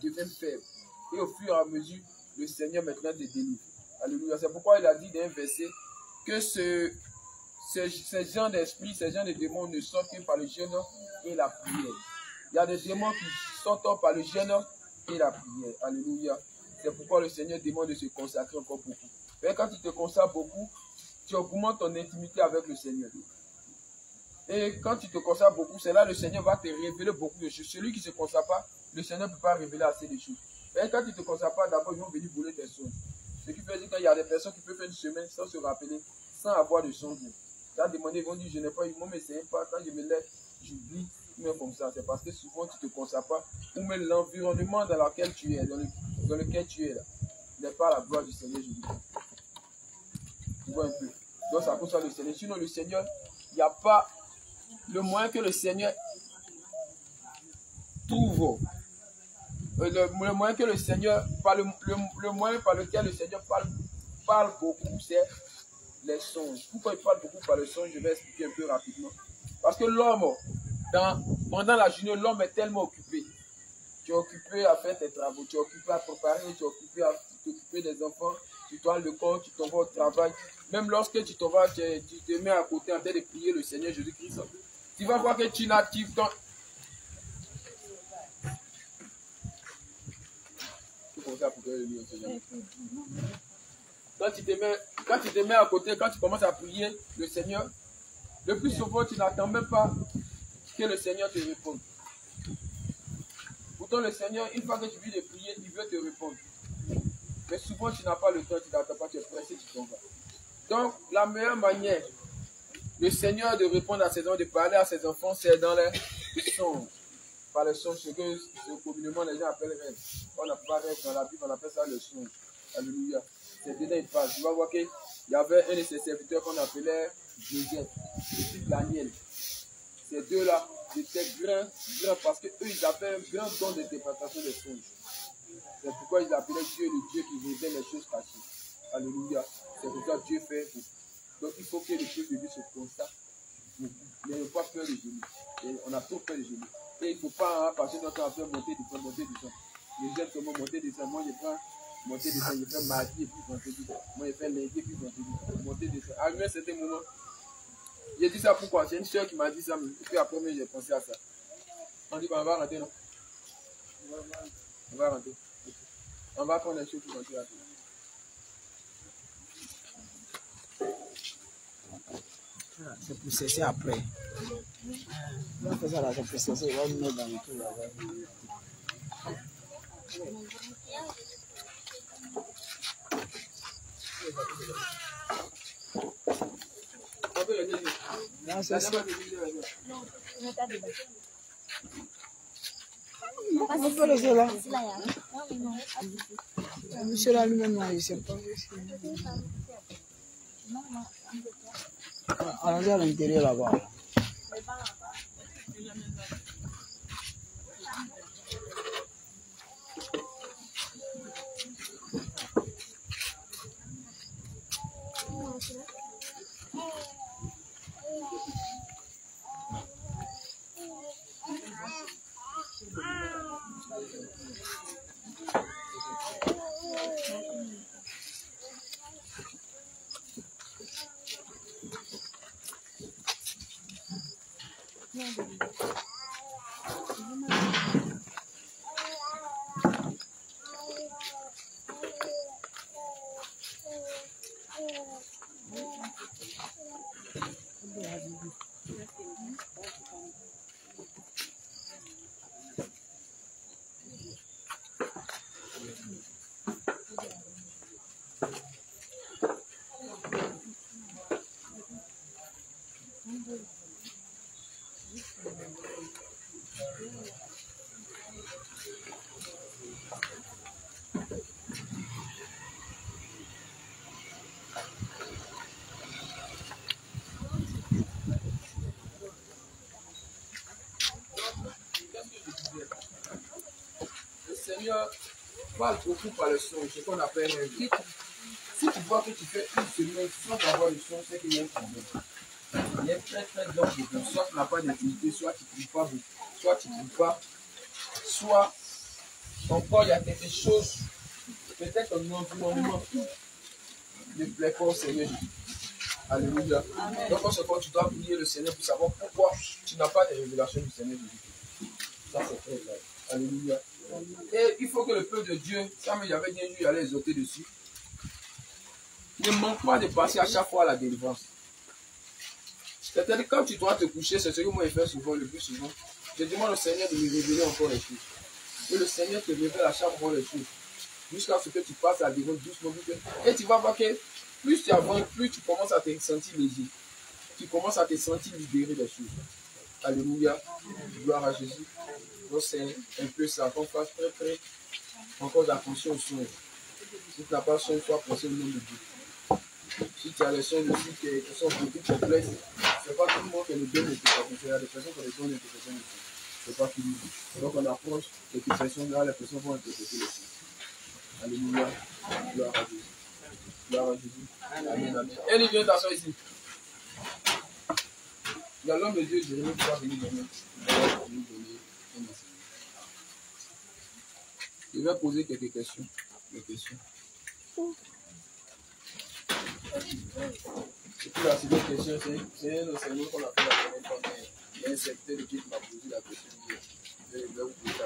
deviens faible. Et au fur et à mesure, le Seigneur maintenant te délivre. Alléluia. C'est pourquoi il a dit dans un verset que ces gens d'esprit, ces gens de démons ne sortent que par le jeûne et la prière. Il y a des démons qui sortent par le jeûne et la prière. Alléluia. C'est pourquoi le Seigneur demande de se consacrer encore beaucoup. Mais quand tu te consacres beaucoup, tu augmentes ton intimité avec le Seigneur. Et quand tu te consacres beaucoup, c'est là que le Seigneur va te révéler beaucoup de choses. Celui qui ne se consacre pas, le Seigneur ne peut pas révéler assez de choses. Mais quand tu ne te consacres pas, d'abord, ils vont venir voler tes songes. Ce qui fait dire qu'il y a des personnes qui peuvent faire une semaine sans se rappeler, sans avoir de songe. Tu as demandé, ils vont dire, je n'ai pas eu, moi, mais c'est pas, quand je me lève, j'oublie, même comme ça. C'est parce que souvent, tu ne te consacres pas, ou même l'environnement dans lequel tu es, dans lequel tu es là, n'est pas la gloire du Seigneur Jésus. Tu vois un peu. Donc, ça cause ça le Seigneur. Sinon, le Seigneur, il n'y a pas le moyen que le Seigneur trouve. Le moyen que le Seigneur, le moyen par lequel le Seigneur parle beaucoup, c'est les songes. Pourquoi il parle beaucoup par les songes? Je vais expliquer un peu rapidement. Parce que l'homme, pendant la journée, l'homme est tellement occupé. Tu es occupé à faire tes travaux, tu es occupé à préparer, tu es occupé à t'occuper des enfants, tu dois le corps, tu t'en vas au travail. Même lorsque tu t'en vas, tu te mets à côté en train de prier le Seigneur Jésus-Christ. Tu vas voir que tu n'actives ton... Quand tu te mets à côté, quand tu commences à prier le Seigneur, le plus souvent, tu n'attends même pas que le Seigneur te réponde. Pourtant, le Seigneur, une fois que tu viens de prier, il veut te répondre. Mais souvent, tu n'as pas le temps, tu n'attends pas, tu es pressé, tu t'en vas. Donc, la meilleure manière, le Seigneur de répondre à ses enfants, de parler à ses enfants, c'est dans les songes. Par les songes, ce que communément les gens appellent rêve. On n'a pas rêve dans la Bible, on appelle ça le songe. Alléluia. C'est dedans il parle. Tu vas voir qu'il y avait un de ses serviteurs qu'on appelait Joseph et Daniel. Ces deux-là étaient grands parce qu'eux, ils avaient un grand don d'interprétation des songes. C'est pourquoi ils appelaient Dieu le Dieu qui révèle les choses cachées. Alléluia. C'est pour ça que Dieu fait beaucoup. Donc il faut que les choses de Dieu se constatent. Mais il ne faut pas peur de genoux. Et on a trop peur de genoux. Et il ne faut pas passer notre temps à faire monter du sang, monter du sang. Les gens comment monter du sang. Moi je prends monter du sang, je fais mardi et puis vendredi. Moi je fais lundi et puis vendredi. Monter du sang. À un certain moment, j'ai dit ça pourquoi? C'est une soeur qui m'a dit ça. Et puis après, j'ai pensé à ça. On dit qu'on va rentrer, non? On va rentrer. On va prendre les choses pour rentrer après. C'est pour cesser après. On va faire ça là, c'est pour cesser. On va me mettre dans le tout là-bas. Non, c'est ça. On peut laisser là. Monsieur là lui-même, il ne sait pas. Allons-y à l'intérieur là-bas. Le Seigneur parle beaucoup par le son, ce qu'on appelle un rythme. Si tu vois que tu fais une semaine sans avoir le son, c'est qu'il y a un problème. Il y a très très grand problème. Soit tu n'as pas d'intimité, soit tu ne pries pas beaucoup, soit tu ne pries pas, soit encore il y a quelque chose, peut-être un environnement ne plaît pas au Seigneur Jésus. Alléluia. Amen. Donc, en ce moment, tu dois prier le Seigneur pour savoir pourquoi tu n'as pas de révélation du Seigneur Jésus. Ça, c'est très clair. Alléluia. Et il faut que le peuple de Dieu, ça, mais j'avais bien dû aller exhorter dessus, ne manque pas de passer à chaque fois à la délivrance. C'est-à-dire, quand tu dois te coucher, c'est ce que moi je fais souvent, le plus souvent. Je demande au Seigneur de me révéler encore les choses. Et le Seigneur te révèle à chaque fois les choses. Jusqu'à ce que tu passes à la délivrance doucement. Et tu vas voir que plus tu avances, plus tu commences à te sentir léger. Tu commences à te sentir libéré des choses. Alléluia. Gloire à Jésus. Donc c'est un peu ça. Qu'on fasse très encore attention aux soins. Si tu n'as pas soin, sois pressé au nom de Dieu. Si tu as les soins aussi qui sont beaucoup complexes, ce n'est pas tout le monde qui le donne l'interprétation. Il y a des personnes qui le donnent l'interprétation. Ce n'est pas tout le monde. Donc on approche cette expression-là, les personnes vont interpréter les soins. Alléluia. Gloire à Jésus. Gloire à Jésus. Amen, amen. Et il vient t'asseoir ici. Il y a l'homme de Dieu, Jérémie, qui va venir donner un enseignement. Je vais poser quelques questions. Et puis la seconde question, c'est un enseignement qu'on a fait la première fois. Il y a un secteur qui m'a posé la question. Je vais vous poser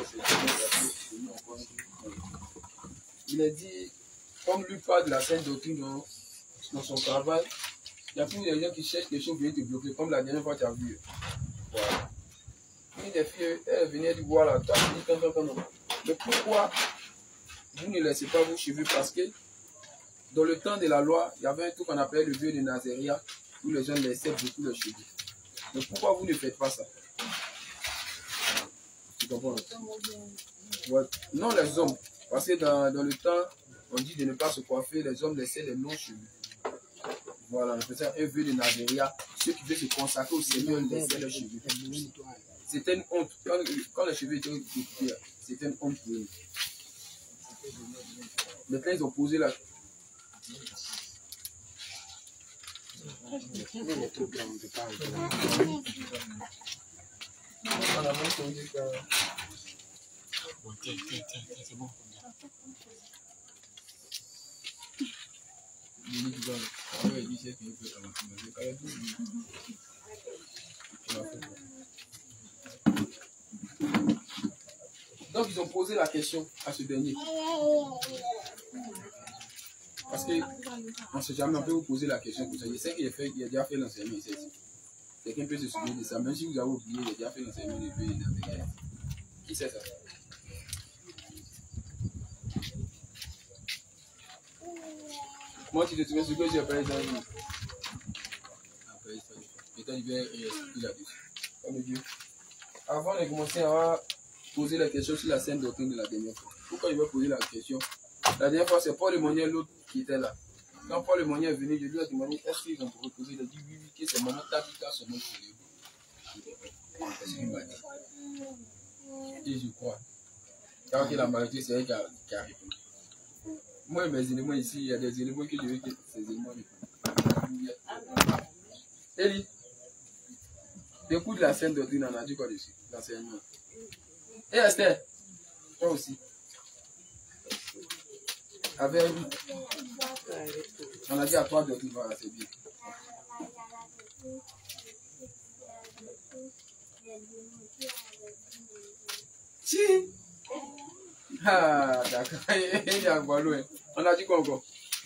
la question. Il a dit, comme lui parle de la sainte doctrine dans son travail, il y a plus de gens qui cherchent quelque chose pour venir te bloquer, comme la dernière fois tu as vu. Voilà. Une des filles, elle venait dire, voilà, toi tu dis non. Mais pourquoi vous ne laissez pas vos cheveux? Parce que dans le temps de la loi, il y avait un truc qu'on appelait le vœu de Nazaria, où les gens laissaient beaucoup leurs cheveux. Mais pourquoi vous ne faites pas ça? Tu comprends? Ouais. Non, les hommes. Parce que dans le temps, on dit de ne pas se coiffer, les hommes laissaient les longs cheveux. Voilà, on faisait un vœu de Nazaria. Ceux qui veulent se consacrer au Seigneur laissaient leurs cheveux. C'était une honte. Quand les cheveux étaient découpés, c'était une honte pour eux. Maintenant, ils ont posé la... C'est bon. Donc ils ont posé la question à ce dernier. Parce que on ne sait jamais, on peut vous poser la question. Je sais qu'il a déjà fait l'enseignement ici. Quelqu'un peut se souvenir de ça. Même si vous avez oublié, il a déjà fait l'enseignement de Dieu. Qui sait ça? Moi, tu te souviens ce que j'ai appelé dans le... Peut-être il va expliquer là-dessus. Comme Dieu. Avant de commencer à poser la question sur la sainte doctrine de la dernière fois. Pourquoi il va poser la question? La dernière fois, c'est Paul le Monnier, l'autre qui était là. Quand Paul le Monnier est venu, je lui ai demandé est-ce qu'ils ont reposé? Il a dit oui, que c'est maman Tabitha, son nom pour lui. C'est ce qu'il m'a dit. Et je crois. Quand il a marié, c'est elle qui a répondu. Moi, mes éléments ici, il y a des éléments que je veux que ces éléments répondent. Élie, écoute la sainte doctrine, on a dit quoi dessus? L'enseignement. Et Esther, toi aussi. Avec lui. On a dit à toi de tout, voilà, c'est bien. Si. Ah, d'accord. Il y a quoi loin. On a dit quoi encore?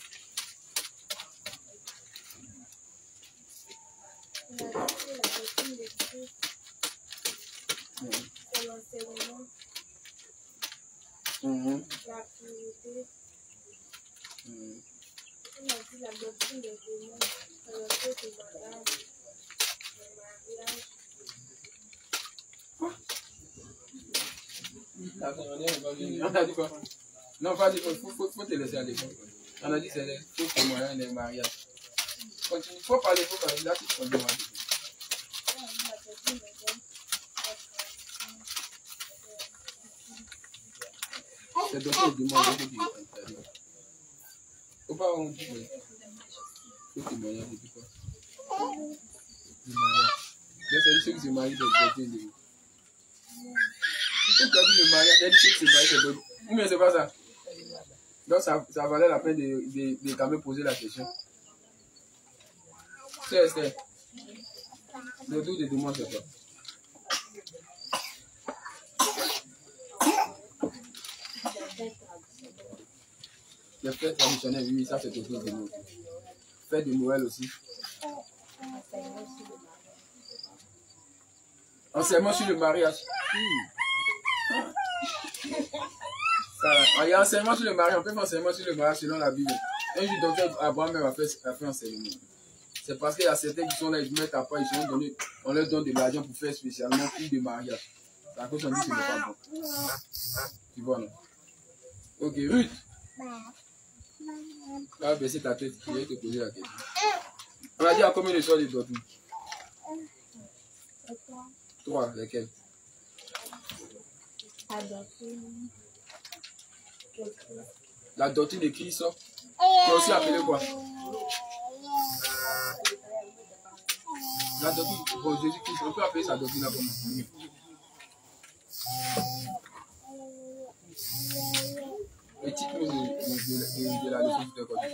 La pureté. On a dit la doctrine des démons, le fait de mariage, le mariage. On a dit quoi? Non, pas dit, il faut te laisser aller. On a dit c'est les faux témoignages des mariages. Continue, il faut parler, là tu te demandes. C'est donc le demande que tu veux. Faut pas on dit faux témoignage depuis quoi? Du mariage. C'est ceux qui se marient des chrétiens de vous. tu as dit le mariage, elle dit que c'est mariage, c'est bon. Ou bien c'est pas ça. Donc ça valait la peine de quand même poser la question. C'est Esther. Le doute de demande, c'est quoi? Les fêtes traditionnelles, oui, ça c'est quelque chose de nouveau. Fête de Noël aussi. Enseignement sur le mariage. Il y a enseignement sur le mariage. On peut faire enseignement sur le mariage selon la Bible. Un jour, docteur Abraham même a fait enseignement. C'est parce qu'il y a certains qui sont là, ils mettent à part, on leur donne de l'argent pour faire spécialement plus de mariage. C'est à cause qu'on dit que ce n'est pas bon. Tu vois, non? Ok, Ruth. Là, baisser ta tête, je vais te poser la question. On a dit à combien de soirs de doctrine? 3, lesquels? La doctrine de Christ, ça. Tu as aussi appelé quoi? La doctrine, bon, Jésus-Christ, on peut appeler sa doctrine là comment? Le titre de la leçon de quoi?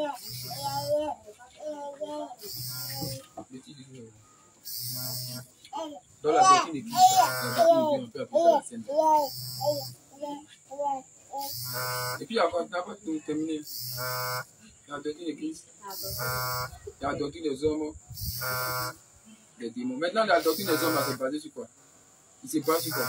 Le titre de dans la doctrine de Christ, on peut appeler ça la Sainte. Et puis, on n'a pas terminé. La doctrine de Christ, la doctrine des hommes, des démons. Maintenant, la doctrine des hommes, c'est basé sur quoi? Il s'est basé sur quoi?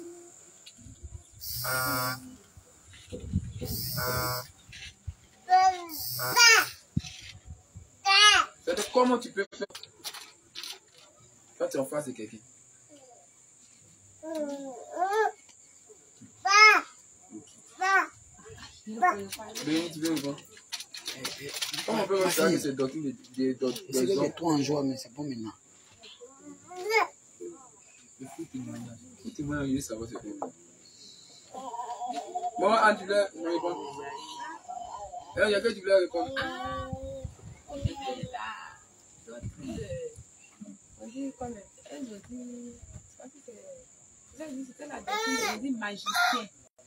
C'est comment tu peux faire quand tu es en face de quelqu'un. Tu veux voir? Comment on peut faire que cette doctrine des hommes? Toi en joie, mais c'est pas maintenant. Le fou témoignage, ça va se faire. Bon, Anne, tu voulais me répondre? Il y a que tu voulais répondre. C'était la doctrine des magiciens.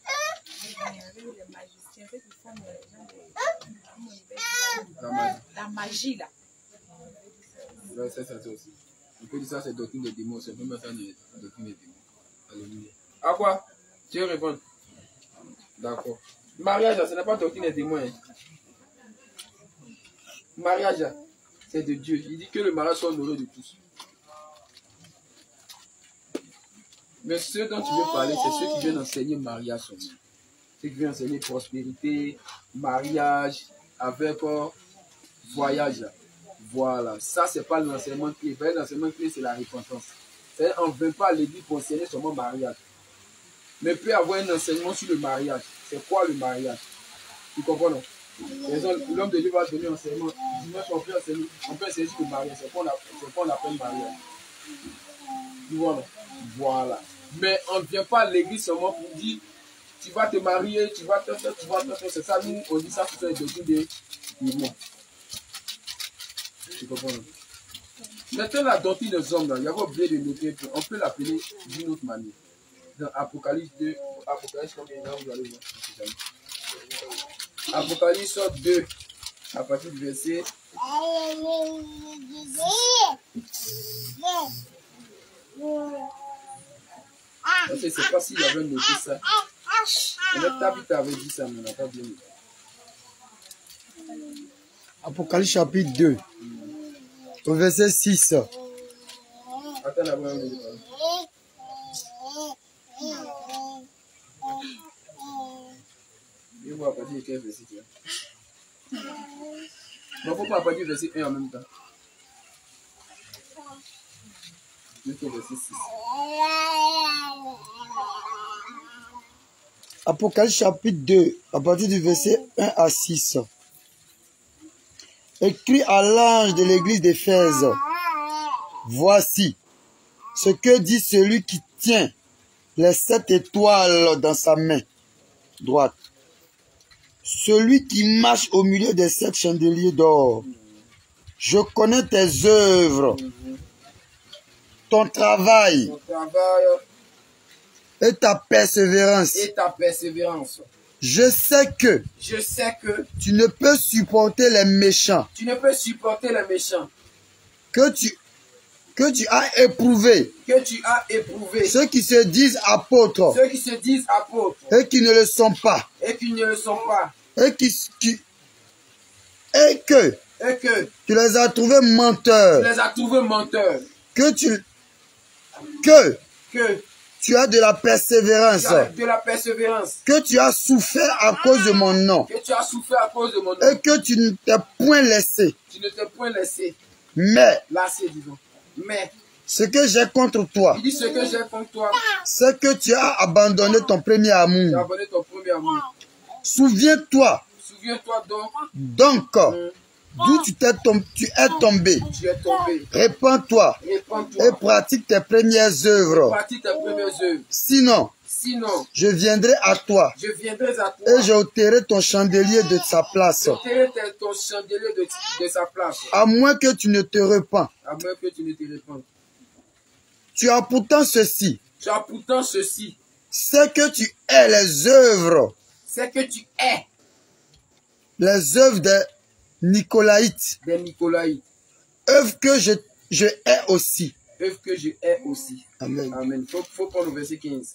La magie là. Ouais, c'est ça aussi. On peut dire ça, c'est doctrine des démons. C'est même ça, c'est doctrine des démons. Alléluia. À quoi? Tu veux répondre? D'accord. Mariage, ce n'est pas doctrine des démons. Hein. Mariage, c'est de Dieu. Il dit que le mariage soit honoré de tous. Mais ce dont tu veux parler, c'est ceux qui viennent enseigner mariage. Ceux qui viennent enseigner prospérité, mariage, avec voyage. Voilà. Ça, c'est pas l'enseignement clé. L'enseignement clé, c'est la repentance. On ne veut pas à l'église pour enseigner seulement mariage. Mais il peut y avoir un enseignement sur le mariage. C'est quoi le mariage? Tu comprends, non? L'homme de Dieu va donner un enseignement. Dimanche, on peut enseigner sur le mariage. C'est quoi on appelle mariage. Tu vois, non? Voilà. Mais on ne vient pas à l'église seulement pour dire tu vas te marier, tu vas te faire. C'est ça, nous, on dit ça sur les doctrines des démons. Tu comprends, non? Maintenant, la doctrine des hommes, là, il y a oublié de noter, on peut l'appeler d'une autre manière. Dans Apocalypse 2, Apocalypse combien là, vous allez voir. Apocalypse 2, à partir du verset. Je ne sais pas s'il avait noté ça. Le Tabitha avait dit ça, mais on n'a pas bien noté. Apocalypse chapitre 2, au verset 6. Attends d'abord, on va je vais voir à partir de quel verset tu as. Non, il ne faut pas à partir du verset 1 en même temps. Jusqu'au verset 6. Apocalypse chapitre 2, à partir du verset 1 à 6. Écrit à l'ange de l'église d'Éphèse. Voici ce que dit celui qui tient les 7 étoiles dans sa main droite. Celui qui marche au milieu des 7 chandeliers d'or. Je connais tes œuvres, ton travail et ta persévérance. et ta persévérance. Je sais que Je sais que tu ne peux supporter les méchants, tu ne peux supporter les méchants, que tu as éprouvé que tu as éprouvé ceux qui se disent apôtres ceux qui se disent apôtres et qui ne le sont pas, et qui ne le sont pas, et que et que tu les as trouvés tu menteurs, les as trouvés menteurs, que tu as de la persévérance, tu as de la persévérance, que tu as souffert à cause de mon nom, que tu as souffert à cause de mon nom, et que tu ne t'es point laissé. tu ne t'es point laissé Mais lasser, disons. Mais ce que j'ai contre toi, il dit ce que j'ai contre toi, c'est que tu as abandonné ton premier tu as amour. abandonné ton premier amour. Souviens-toi Souviens-toi donc d'où tu es tombé. tu es tombé. Répands-toi et Répands-toi. pratique tes premières œuvres. Pratique tes premières œuvres. Sinon, Sinon, je viendrai à toi je viendrai à toi et j'ôterai ton chandelier de sa place. j'ôterai ton chandelier de sa place, À moins que tu ne te repens. à moins que tu ne te répandes. Tu as pourtant ceci, Tu as pourtant ceci, c'est que tu hais les œuvres des Nicolaïtes, des Nicolaïtes, œuvres que je hais aussi. œuvres que je hais aussi. Amen. Amen. Faut prendre le verset 15.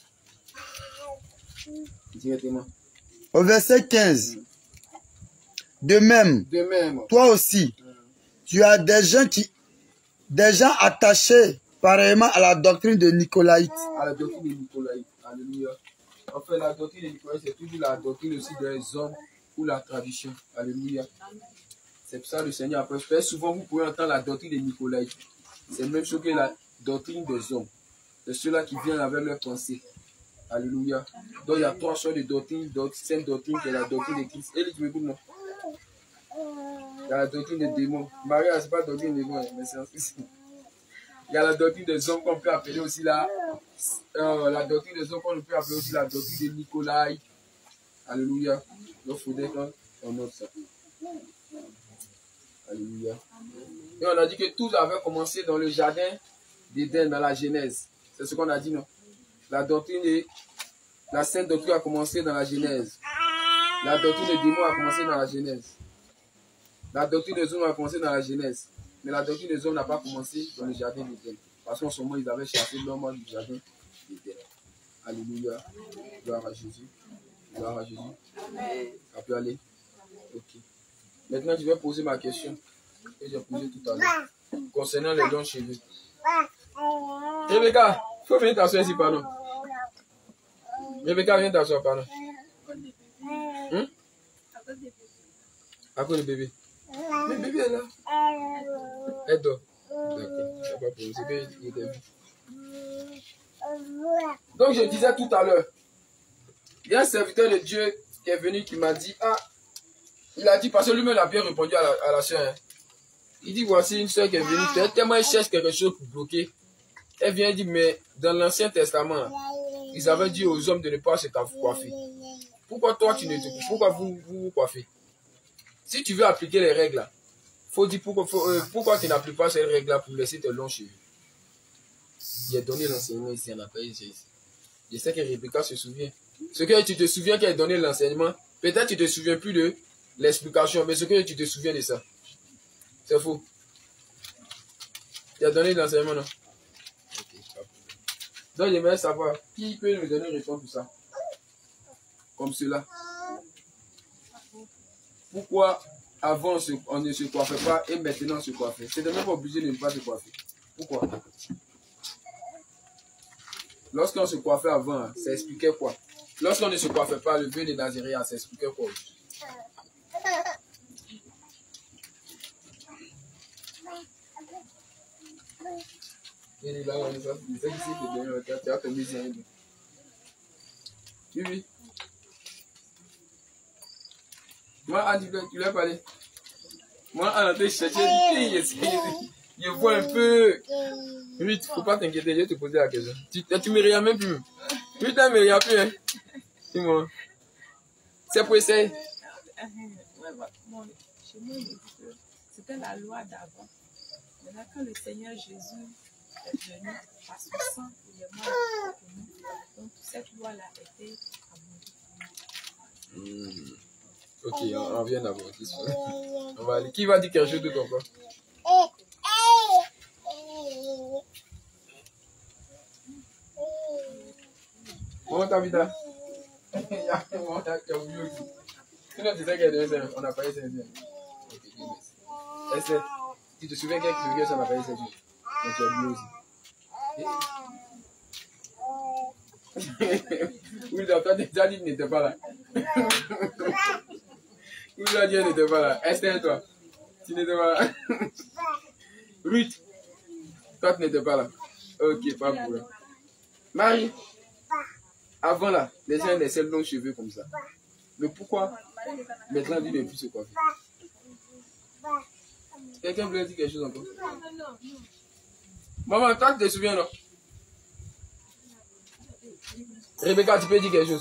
Directement. Au verset 15. De même, De même, toi aussi, tu as des gens attachés pareillement à la doctrine de Nicolaïte. à la doctrine des Nicolaïtes. Alléluia. En fait, la doctrine des Nicolaïtes, c'est toujours la doctrine aussi des hommes ou la tradition. Alléluia. C'est pour ça que le Seigneur après fait. Souvent, vous pouvez entendre la doctrine des Nicolaïtes. C'est la même chose que la doctrine des hommes. C'est ceux-là qui viennent avec leurs pensées. Alléluia. Donc, il y a trois sortes de doctrines. Cette doctrine qui est la doctrine de Christ. Et les tu non? Il y a la doctrine des démons. Maria, ce n'est pas la doctrine des démons, mais c'est aussi. Il y a la doctrine des hommes qu'on peut appeler aussi la doctrine des hommes qu'on peut appeler aussi la doctrine de Nicolaï. Alléluia. Donc, il faudrait qu'on note ça. Alléluia. Et on a dit que tout avait commencé dans le jardin d'Éden, dans la Genèse. C'est ce qu'on a dit, non? La sainte doctrine a commencé dans la Genèse. La doctrine des démons a commencé dans la Genèse. La doctrine des hommes a commencé dans la Genèse. Mais la doctrine des hommes n'a pas commencé dans le jardin d'Éden. Parce qu'en ce moment, ils avaient chassé l'homme du jardin d'Éden. Alléluia. Gloire à Jésus. Gloire à Jésus. Ça peut aller? Ok. Maintenant, je vais poser ma question que j'ai posée tout à l'heure. Concernant les dons chez eux. Rebecca, il faut venir t'asseoir ici, pardon. Rebecca, viens t'asseoir, pardon. À cause du bébé. Mais le bébé est là. Elle dort. D'accord. C'est pas pour vous. C'est qu'il était vu. Donc, je disais tout à l'heure, il y a un serviteur de Dieu qui est venu qui m'a dit, il a dit, parce que lui-même a bien répondu à la soeur. Hein. Il dit, voici une soeur qui est venue, tellement elle cherche quelque chose pour bloquer. Elle vient dire, mais dans l'Ancien Testament, ils avaient dit aux hommes de ne pas se coiffer. Pourquoi toi, pourquoi vous coiffez? Si tu veux appliquer les règles, faut dire pourquoi tu n'appliques pas ces règles-là pour laisser tes longs cheveux. J'ai donné l'enseignement ici, on a pas ici. Je sais que Rebecca se souvient. Ce que tu te souviens qu'elle a donné l'enseignement, peut-être tu ne te souviens plus de l'explication, mais ce que tu te souviens de ça. C'est faux. Tu as donné l'enseignement, non? Donc j'aimerais savoir qui peut nous donner une réponse pour ça. Comme cela. Pourquoi avant on ne se coiffait pas et maintenant on se coiffe? C'est même pas obligé de ne pas se coiffer. Pourquoi? Lorsqu'on se coiffait avant, ça expliquait quoi? Lorsqu'on ne se coiffait pas, le vœu de Nazaréen, ça expliquait quoi? Il est là, on est là. Il fait ici, tu as tombé ici. Oui. Moi, Andy, tu lui as parlé. Moi, Anne, je cherchais, je vois un peu. Oui, il ne faut pas t'inquiéter, je vais te poser la question. Tu ne me regardes même plus. Oui, tu ne me regardes plus, hein. Dis-moi. C'est pour essayer. Chez moi, c'était la loi d'avant. Maintenant, quand le Seigneur Jésus est venu par son sang pour les morts pour nous. Donc, cette loi-là était abolie. Ok, on vient d'abord. On va aller. Qui va dire quelque chose de ton corps? Comment t'as vu ça? Sinon, tu sais qu'elle est on n'a pas eu 16 ans. Ok, tu te souviens quelques figures, ça n'a pas eu 16 ans. Mais tu as vu aussi. Oui, toi, déjà dit qu'il n'était pas là. Oui, toi, Dieu n'était pas là. Esther, toi, tu n'étais pas là. Ruth, toi, tu n'étais pas là. Ok, pas de problème. Marie, avant là, les gens laissaient longs cheveux comme ça. Mais pourquoi maintenant, il ne plus se coiffer? Quelqu'un voulait dire quelque chose encore? Maman, toi, tu te souviens, non? Rebecca, tu peux dire quelque chose?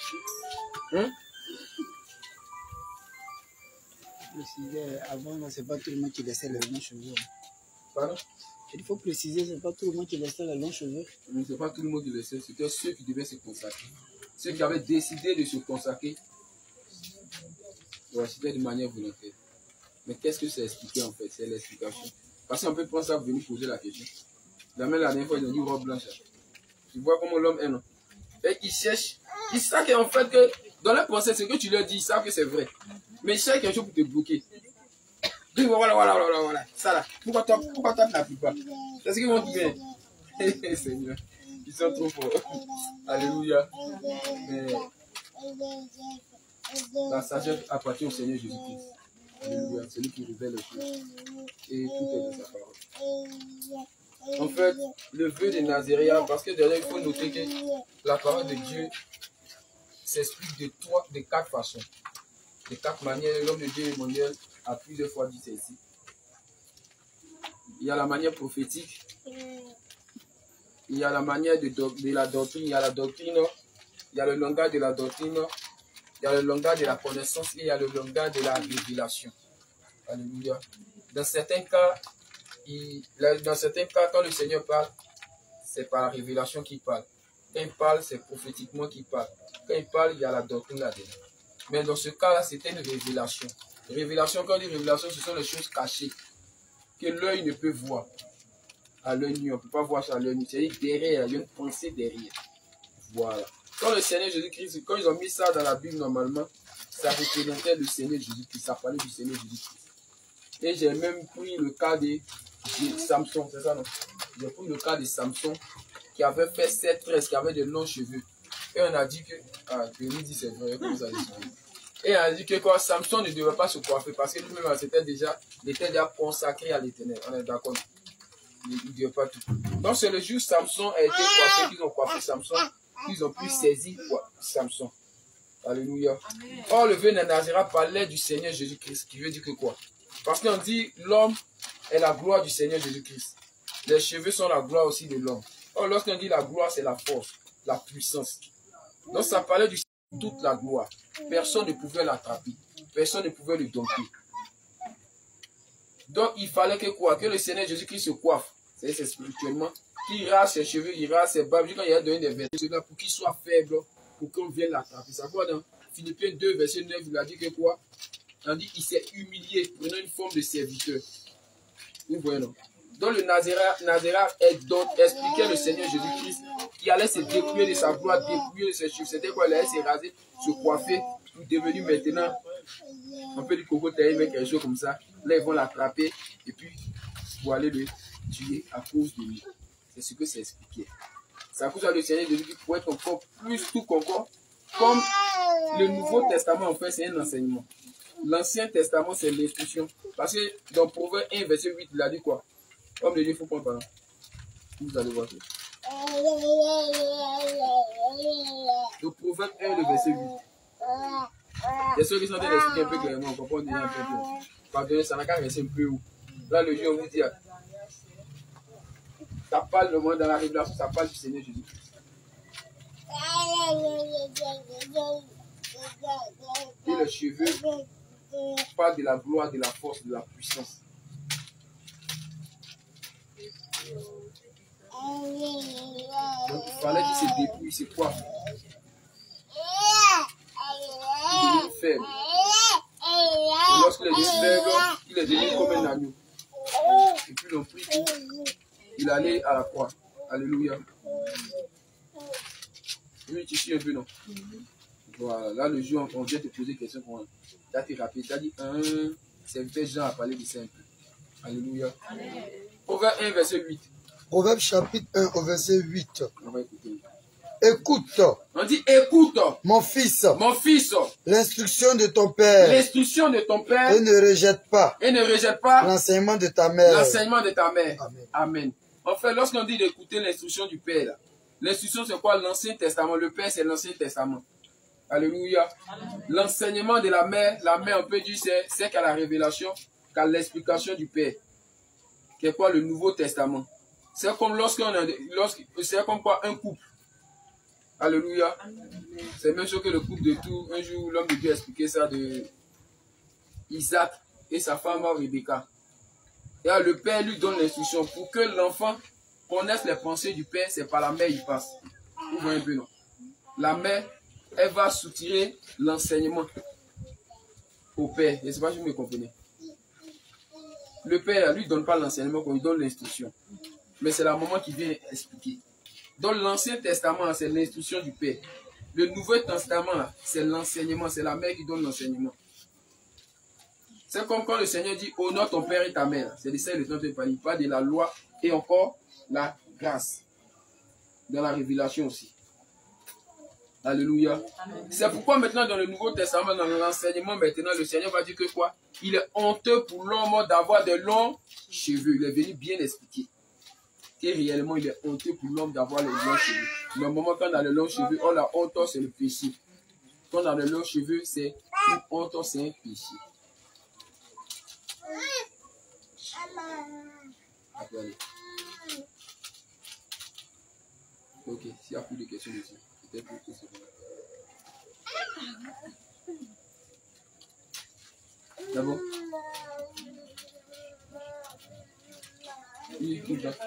Préciser, avant, c'est pas tout le monde qui laissait les longs cheveux. Pardon? Il faut préciser, c'est pas tout le monde qui laissait les longs cheveux. C'est pas tout le monde qui laissait, c'était ceux qui devaient se consacrer. Ceux qui avaient décidé de se consacrer. Ouais, c'était de manière volontaire. Mais qu'est-ce que c'est expliqué en fait? C'est l'explication. Parce qu'on peut prendre ça pour venir poser la question. La dernière fois, ils ont dit robe blanche. Tu vois comment l'homme est, non? Et ils cherchent, ils savent qu'en fait, que dans leur pensée, ce que tu leur dis, ils savent que c'est vrai. Mais ils cherchent quelque chose pour te bloquer. Voilà. Ça là. Pourquoi toi tu n'appuies pas? C'est ce qu'ils vont dire. Seigneur, ils sont trop forts. Alléluia. Mais la sagesse appartient au Seigneur Jésus-Christ. Alléluia. C'est lui qui révèle les choses. Et tout est dans sa parole. En fait, le vœu de Nazaréa, parce que derrière, il faut noter que la parole de Dieu s'explique de 4 façons. De 4 manières. L'homme de Dieu Emmanuel a plusieurs fois dit ceci. Il y a la manière prophétique, il y a la manière de la doctrine, il y a la doctrine, il y a le langage de la doctrine, il y a le langage de la connaissance et il y a le langage de la révélation. Alléluia. Dans certains cas, quand le Seigneur parle, c'est par la révélation qu'il parle. Quand il parle, c'est prophétiquement qu'il parle. Quand il parle, il y a la doctrine là-dedans. Mais dans ce cas-là, c'était une révélation. Révélation, quand on dit révélation, ce sont les choses cachées que l'œil ne peut voir. À l'œil nu, on ne peut pas voir ça à l'œil nu. C'est-à-dire derrière, il y a une pensée derrière. Voilà. Quand le Seigneur Jésus-Christ, quand ils ont mis ça dans la Bible normalement, ça représentait le Seigneur Jésus-Christ, ça parlait du Seigneur Jésus-Christ. Et j'ai même pris le cas de Samson, c'est ça non? J'ai pris le cas de Samson qui avait fait 7 tresses, qui avait de longs cheveux. Et on a dit que, Denis dit c'est vrai, comment ça dit? Et on a dit que quoi, Samson ne devait pas se coiffer parce que lui-même il était déjà consacré à l'Éternel. On est d'accord? Il ne devait pas tout. Donc c'est le jour où Samson a été coiffé, qu'ils ont coiffé Samson, qu'ils ont pu saisir Samson. Alléluia. Or le vœu de Nazéra parlait du Seigneur Jésus-Christ, qui veut dire que quoi? Parce qu'on dit l'homme est la gloire du Seigneur Jésus-Christ. Les cheveux sont la gloire aussi de l'homme. Or lorsqu'on dit la gloire, c'est la force, la puissance. Donc ça parlait du toute la gloire. Personne ne pouvait l'attraper. Personne ne pouvait le dompter. Donc il fallait que quoi? Que le Seigneur Jésus-Christ se coiffe. C'est spirituellement. Qu'il rase ses cheveux, il rase ses barbes. Quand il a donné des versets pour qu'il soit faible, pour qu'on vienne l'attraper. Ça va dans Philippiens 2, verset 9, il a dit que quoi? On dit qu'il s'est humilié, prenant une forme de serviteur. Vous voyez non? Donc le Nazéra expliquait le Seigneur Jésus-Christ qui allait se dépouiller de sa gloire, dépouiller de ses cheveux. C'était quoi? Il allait se raser, se coiffer pour devenir maintenant un peu du coco taillé, mais quelque chose comme ça. Là, ils vont l'attraper et puis pour aller le tuer à cause de lui. C'est ce que c'est expliqué. C'est à cause de le Seigneur Jésus-Christ pour être encore plus tout encore. Comme le Nouveau Testament, en fait, c'est un enseignement. L'Ancien Testament, c'est l'instruction. Parce que dans Proverbe 1, verset 8, il a dit quoi? Comme le Dieu, il faut prendre pardon. Vous allez voir. Le Proverbe 1, le verset 8. Il y a ceux qui sont en train d'expliquer un peu clairement, on comprend déjà un peu. Pardonnez, ça n'a qu'à rester un peu où. Là, le Dieu, on vous dit, ça parle le monde dans la révélation, ça parle du Seigneur Jésus-Christ. Et le cheveu parle de la gloire, de la force, de la puissance. Donc il fallait qu'il se dépouille, se coiffe. Il devient faible. Et lorsqu'il est devenu faible, il est devenu comme un agneau. Et puis l'on prie pour il allait à la croix. Alléluia. Oui, tu suis un peu, non? Voilà, là le jour, on vient te poser des questions. Tu as été rapide. Tu as dit serviteur Jean a parlé de ça un peu. Alléluia. Proverbe 1, verset 8. Proverbe chapitre 1 au verset 8. On va écouter. Écoute, On dit écoute, mon fils, l'instruction de ton père, l'instruction de ton père, et ne rejette pas l'enseignement de ta mère. L'enseignement de ta mère. Amen. Amen. En fait, lorsqu'on dit d'écouter l'instruction du père, l'instruction c'est quoi? L'Ancien Testament. Le père c'est l'Ancien Testament. Alléluia. L'enseignement de la mère on peut dire c'est qu'à la révélation, qu'à l'explication du père. C'est quoi le Nouveau Testament? C'est comme c'est comme quoi un couple. Alléluia. C'est même sûr que le couple de tout. Un jour, l'homme de Dieu a expliqué ça de Isaac et sa femme Rebecca. Et là, le père lui donne l'instruction pour que l'enfant connaisse les pensées du père. C'est par la mère il passe. Vous voyez un peu, non? La mère, elle va soutirer l'enseignement au père. Je ne sais pas si vous me comprenez. Le père ne lui donne pas l'enseignement, il donne l'instruction. Mais c'est la maman qui vient expliquer. Dans l'Ancien Testament, c'est l'instruction du père. Le Nouveau Testament, c'est l'enseignement. C'est la mère qui donne l'enseignement. C'est comme quand le Seigneur dit honore ton père et ta mère. C'est de ça le temps de parler. Il parle de la loi et encore la grâce. Dans la révélation aussi. Alléluia. C'est pourquoi maintenant dans le Nouveau Testament, dans l'enseignement, maintenant le Seigneur va dire que quoi? Il est honteux pour l'homme d'avoir de longs cheveux. Il est venu bien expliquer. Et réellement, il est honteux pour l'homme d'avoir les longs cheveux. Normalement, quand on a les longs cheveux, on a honte, c'est le péché. Quand on a les longs cheveux, c'est une honte, c'est un péché. Ok, s'il n'y a plus de questions dessus, peut-être que c'est bon. C'est bon? Oui, tout ça.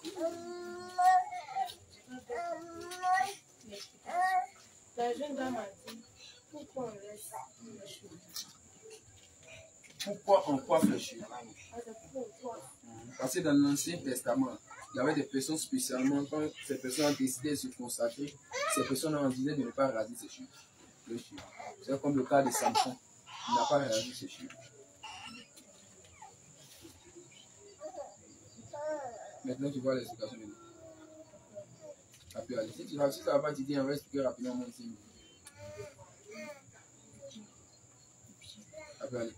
La jeune dame a dit, pourquoi on laisse les cheveux? Pourquoi on coiffe les cheveux? Parce que dans l'Ancien Testament, il y avait des personnes spécialement, quand ces personnes ont décidé de se consacrer, ces personnes ont décidé de ne pas raser ses cheveux. C'est comme le cas de Samson. Il n'a pas rasé ses cheveux. Maintenant, tu vois l'explication de nous. Ça peut aller. Si ça va pas t'aider, on va expliquer rapidement mon signe. Ça peut aller.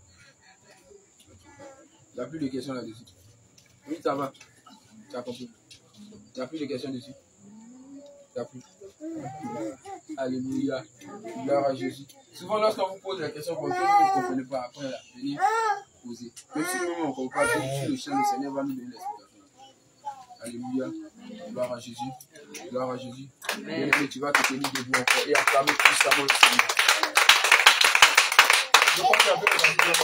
Il n'y a plus de questions là-dessus. Oui, ça va. Tu as compris. Il n'y a plus de questions dessus. Tu n'as plus. Alléluia. Gloire à Jésus. Souvent, lorsqu'on vous pose la question, pour que vous ne comprenez pas, après, venez poser. Même si nous, on ne comprend pas, sur le champ, le Seigneur va nous donner l'explication. Alléluia. Gloire à Jésus. Gloire à Jésus. Bien, tu vas te tenir debout encore et acclamer puissamment le Seigneur. Je crois qu'il y a un peu de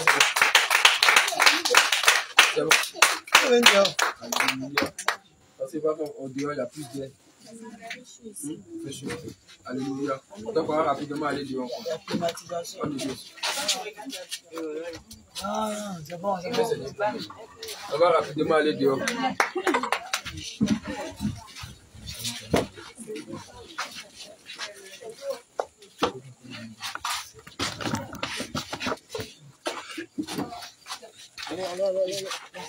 c'est bon. Alléluia. Parce que au dehors, il y a plus d'air. C'est chaud. Alléluia. Donc, on va rapidement aller dehors. Ah, c'est bon, c'est bon. On va rapidement aller dehors. Allez.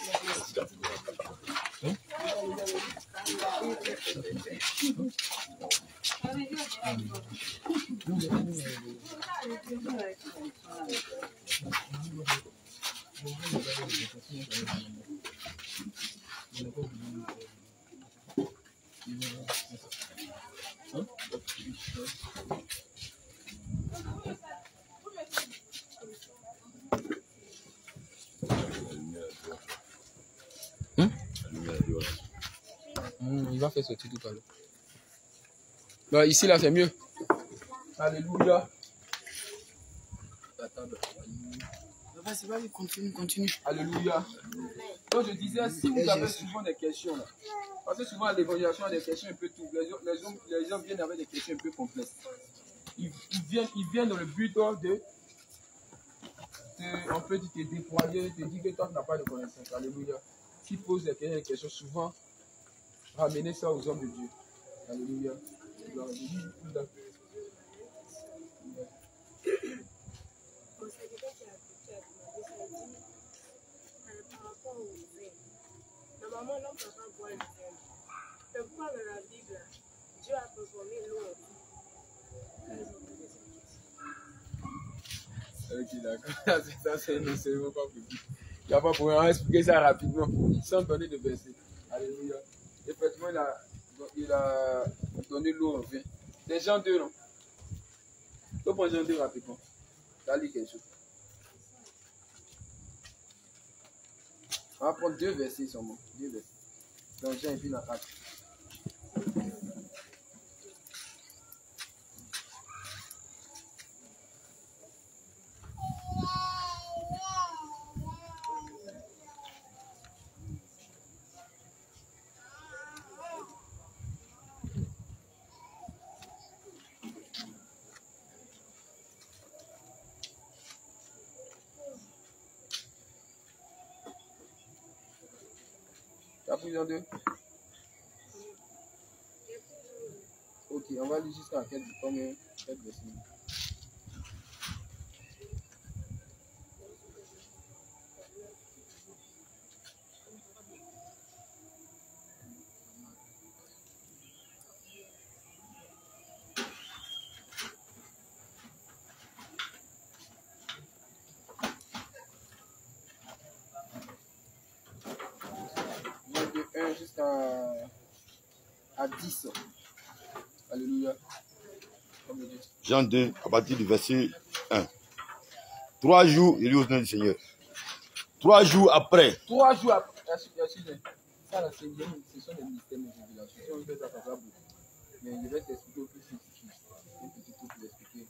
Il va faire sortir tout à l'heure. Bon, ici, là, c'est mieux. Alléluia. Attends, Vas-y, vas-y, continue. Alléluia. Donc je disais, si vous avez souvent des questions, là, parce que souvent l'évaluation a des questions un peu tout. Les gens viennent avec des questions un peu complexes. Ils viennent dans le but de on peut te déployer, te dire que toi tu n'as pas de connaissance. Alléluia. S'ils posent des questions, souvent, ramenez ça aux hommes de Dieu. Alléluia. Normalement, l'homme ne peut pas boire le vin. Mais pourquoi dans la Bible, Dieu a transformé l'eau en vin? Ok, d'accord. Ça, c'est vraiment pas possible. Il n'y a pas pour rien expliquer ça rapidement, sans donner de verset. Alléluia. Effectivement, il a donné l'eau en vin. Les gens 2, non? Donc, pour les gens 2 rapidement. Ça lit quelque chose. On va prendre 2 versets seulement. 2 versets. Donc, Jean et puis dans Actes. La prison 2. Ok, on va aller jusqu'à quel verset? De 1 jusqu'à 10. Alléluia. Jean 2, à partir du verset 1. 3 jours, il est au nom du Seigneur. 3 jours après. 3 jours après. Ça, là, ce sont des mystères de révélation. Mais je vais t'expliquer au plus vite. Un petit truc pour l'expliquer.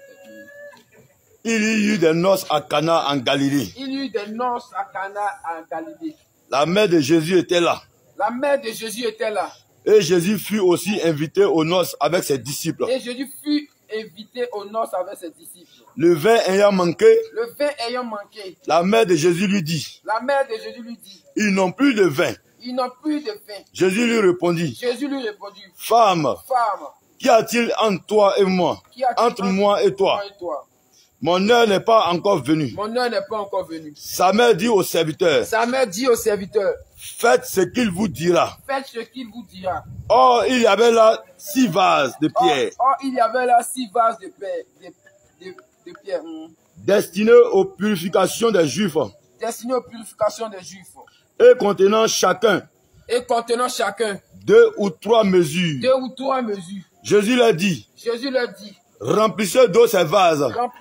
Il y eut des noces à Cana en Galilée. Il y eut des noces à Cana en Galilée. La mère de Jésus était là. La mère de Jésus était là. Et Jésus fut aussi invité aux noces avec ses disciples. Et Jésus fut invité aux noces avec ses disciples. Le vin ayant manqué, la mère de Jésus lui dit, ils n'ont plus de vin. Jésus lui répondit, femme, qu'y a-t-il entre toi et moi, entre moi et toi? Mon heure n'est pas encore venue. Sa mère dit au serviteur, faites ce qu'il vous dira. Or, il y avait là 6 vases de pierre. Destinés aux purifications des Juifs. Et contenant chacun 2 ou 3 mesures. Jésus leur dit, remplissez d'eau ces vases.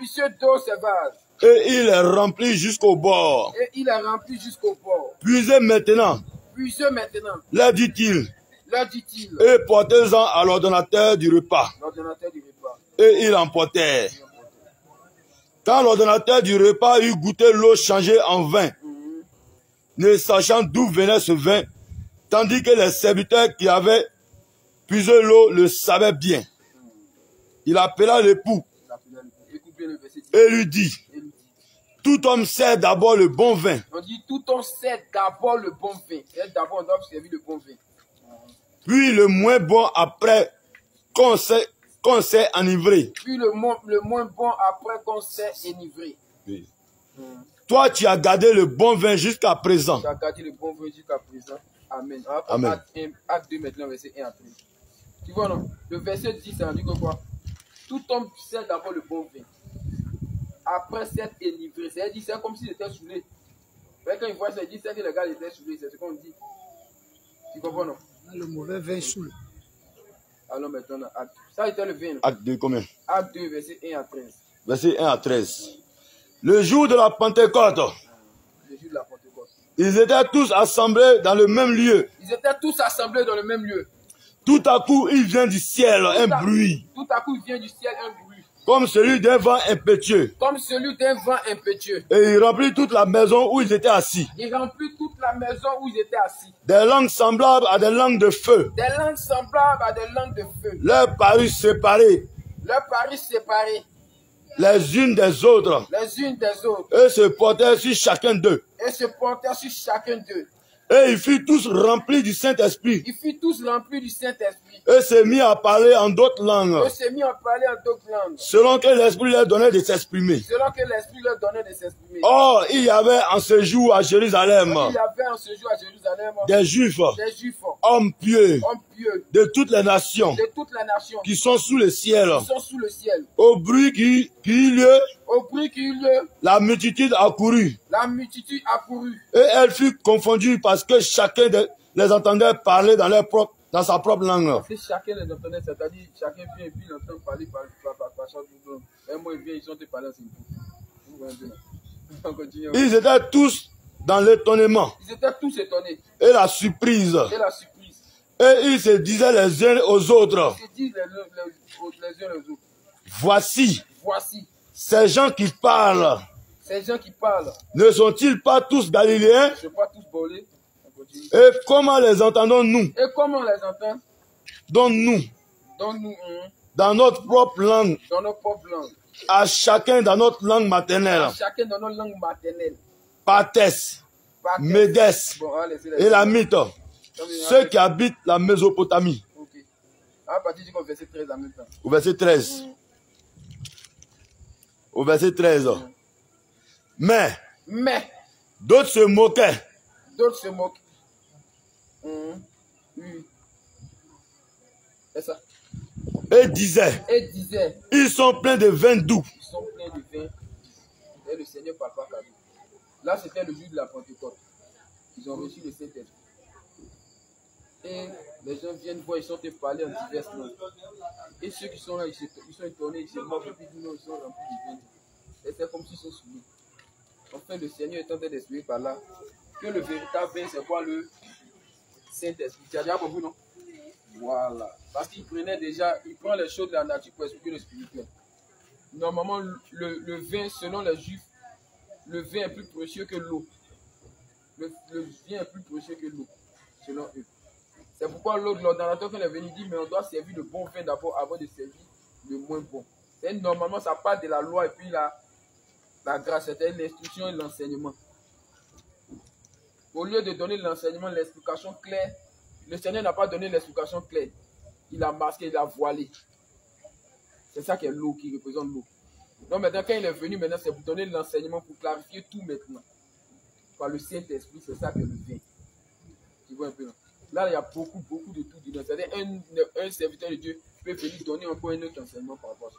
Et il les remplit jusqu'au bord. Puisez maintenant, leur dit-il, et portez-en à l'ordonnateur du repas. Et ils emportèrent. Quand l'ordonnateur du repas eut goûté l'eau changée en vin, ne sachant d'où venait ce vin, tandis que les serviteurs qui avaient puisé l'eau le savaient bien, il appela l'époux et lui dit, tout homme sait d'abord le bon vin. On dit tout homme sait d'abord le bon vin. Et d'abord on doit servir le bon vin. Puis le moins bon après qu'on s'est enivré. Puis le moins bon après qu'on s'est enivré. Oui. Toi, tu as gardé le bon vin jusqu'à présent. Tu as gardé le bon vin jusqu'à présent. Amen. Amen. Acte 2 maintenant, verset 1 à 13. Tu vois, non? Le verset 10, ça dit que quoi? Tout homme sait d'abord le bon vin. Après s'être enivré. C'est-à-dire, c'est comme s'il était saoulé. Quand il voit ça, il dit que le gars était saoulé. C'est ce qu'on dit. Tu comprends, non? Le mauvais vin saoule. Alors maintenant, acte. Ça était le vin. Acte 2, combien? Acte 2, verset 1 à 13. Verset 1 à 13. Le jour de la Pentecôte. Le jour de la Pentecôte. Ils étaient tous assemblés dans le même lieu. Tout à coup, il vient du ciel un bruit. Tout à coup, il vient du ciel un bruit. comme celui d'un vent impétueux. comme celui d'un vent impétueux. Et il remplit toute la maison où ils étaient assis. Il remplit toute la maison où ils étaient assis. Des langues semblables à des langues de feu. Des langues semblables à des langues de feu. Leurs parus séparés Leurs paris séparés les unes des autres. les unes des autres. Et se portaient sur chacun d'eux. Et se portèrent sur chacun d'eux. Et ils furent tous remplis du Saint-Esprit. Ils furent tous remplis du Saint-Esprit. Et se mit à parler en d'autres langues. Ils se mit à parler en d'autres langues. Selon que l'Esprit leur donnait de s'exprimer. Selon que l'Esprit leur donnait de s'exprimer. Or, il y avait en ce jour à Jérusalem Il y avait en ce jour à Jérusalem des Juifs, des Juifs, hommes pieux, hommes pieux, de toutes les nations, de toutes les nations qui sont sous le ciel. qui sont sous le ciel. Au bruit qui eut lieu, Au bruit qui eut lieu, la multitude accourut. la multitude accourut. Et elle fut confondue parce que chacun les entendait parler dans sa propre langue. Si chacun les entendait, c'est-à-dire chacun vient et puis il entend parler par chaque langue. Et moi, il vient, ils sont parlés ensemble. On continue. Ils étaient tous dans l'étonnement Ils étaient tous étonnés. et la surprise. Et la surprise. Et ils se disaient les uns aux autres, Ils se disent les uns les autres. voici, Voici, ces gens qui parlent, ces gens qui parlent, ne sont-ils pas tous galiléens? ils ne sont pas tous volés. On continue. Et comment les entendons-nous? Et comment on les entend? Donc nous, Donc nous, dans notre propre langue, dans nos propres langues, à chacun dans notre langue maternelle, chacun dans nos langues maternelles. Partès, Parthes, Médès, bon, on va laisser les Élamite, ceux qui habitent la Mésopotamie. Ok. À partir du verset 13 en même temps. Au verset 13. Au verset 13. Mais Mais d'autres se moquaient d'autres se moquent. Oui. C'est ça. et disaient, Et disaient, ils sont pleins de vin doux. ils sont pleins de vin. Et le Seigneur parle pas cadeau. Là, c'était le jour de la Pentecôte. Ils ont reçu le Saint-Esprit. Et les gens viennent voir, ils sont te parler en diverses langues. Et ceux qui sont là, ils sont étonnés, ils se moquent, et puis ils sont remplis de vin. Et c'est comme s'ils sont soumis. Enfin, le Seigneur est en train d'expliquer par là que le véritable vin, c'est quoi? Le Saint-Esprit. Tu as déjà compris, non? Voilà. Parce qu'il prenait déjà, il prend les choses de la nature pour expliquer le spirituel. Normalement, le vin, selon les Juifs, le vin est plus précieux que l'eau. Le vin est plus précieux que l'eau, selon eux. C'est pourquoi l'ordonnateur, quand il est venu, dit, mais on doit servir le bon vin d'abord avant de servir le moins bon. Et normalement, ça part de la loi et puis la grâce, c'était l'instruction et l'enseignement. Au lieu de donner l'enseignement, l'explication claire, le Seigneur n'a pas donné l'explication claire. Il a masqué, il a voilé. C'est ça qui est l'eau, qui représente l'eau. Donc maintenant, quand il est venu, maintenant, c'est pour donner l'enseignement, pour clarifier tout maintenant. Par le Saint-Esprit, c'est ça que le vin. Tu vois un peu là. Là, il y a beaucoup de tout dedans. C'est-à-dire un serviteur de Dieu peut venir donner encore un autre enseignement par rapport à ça.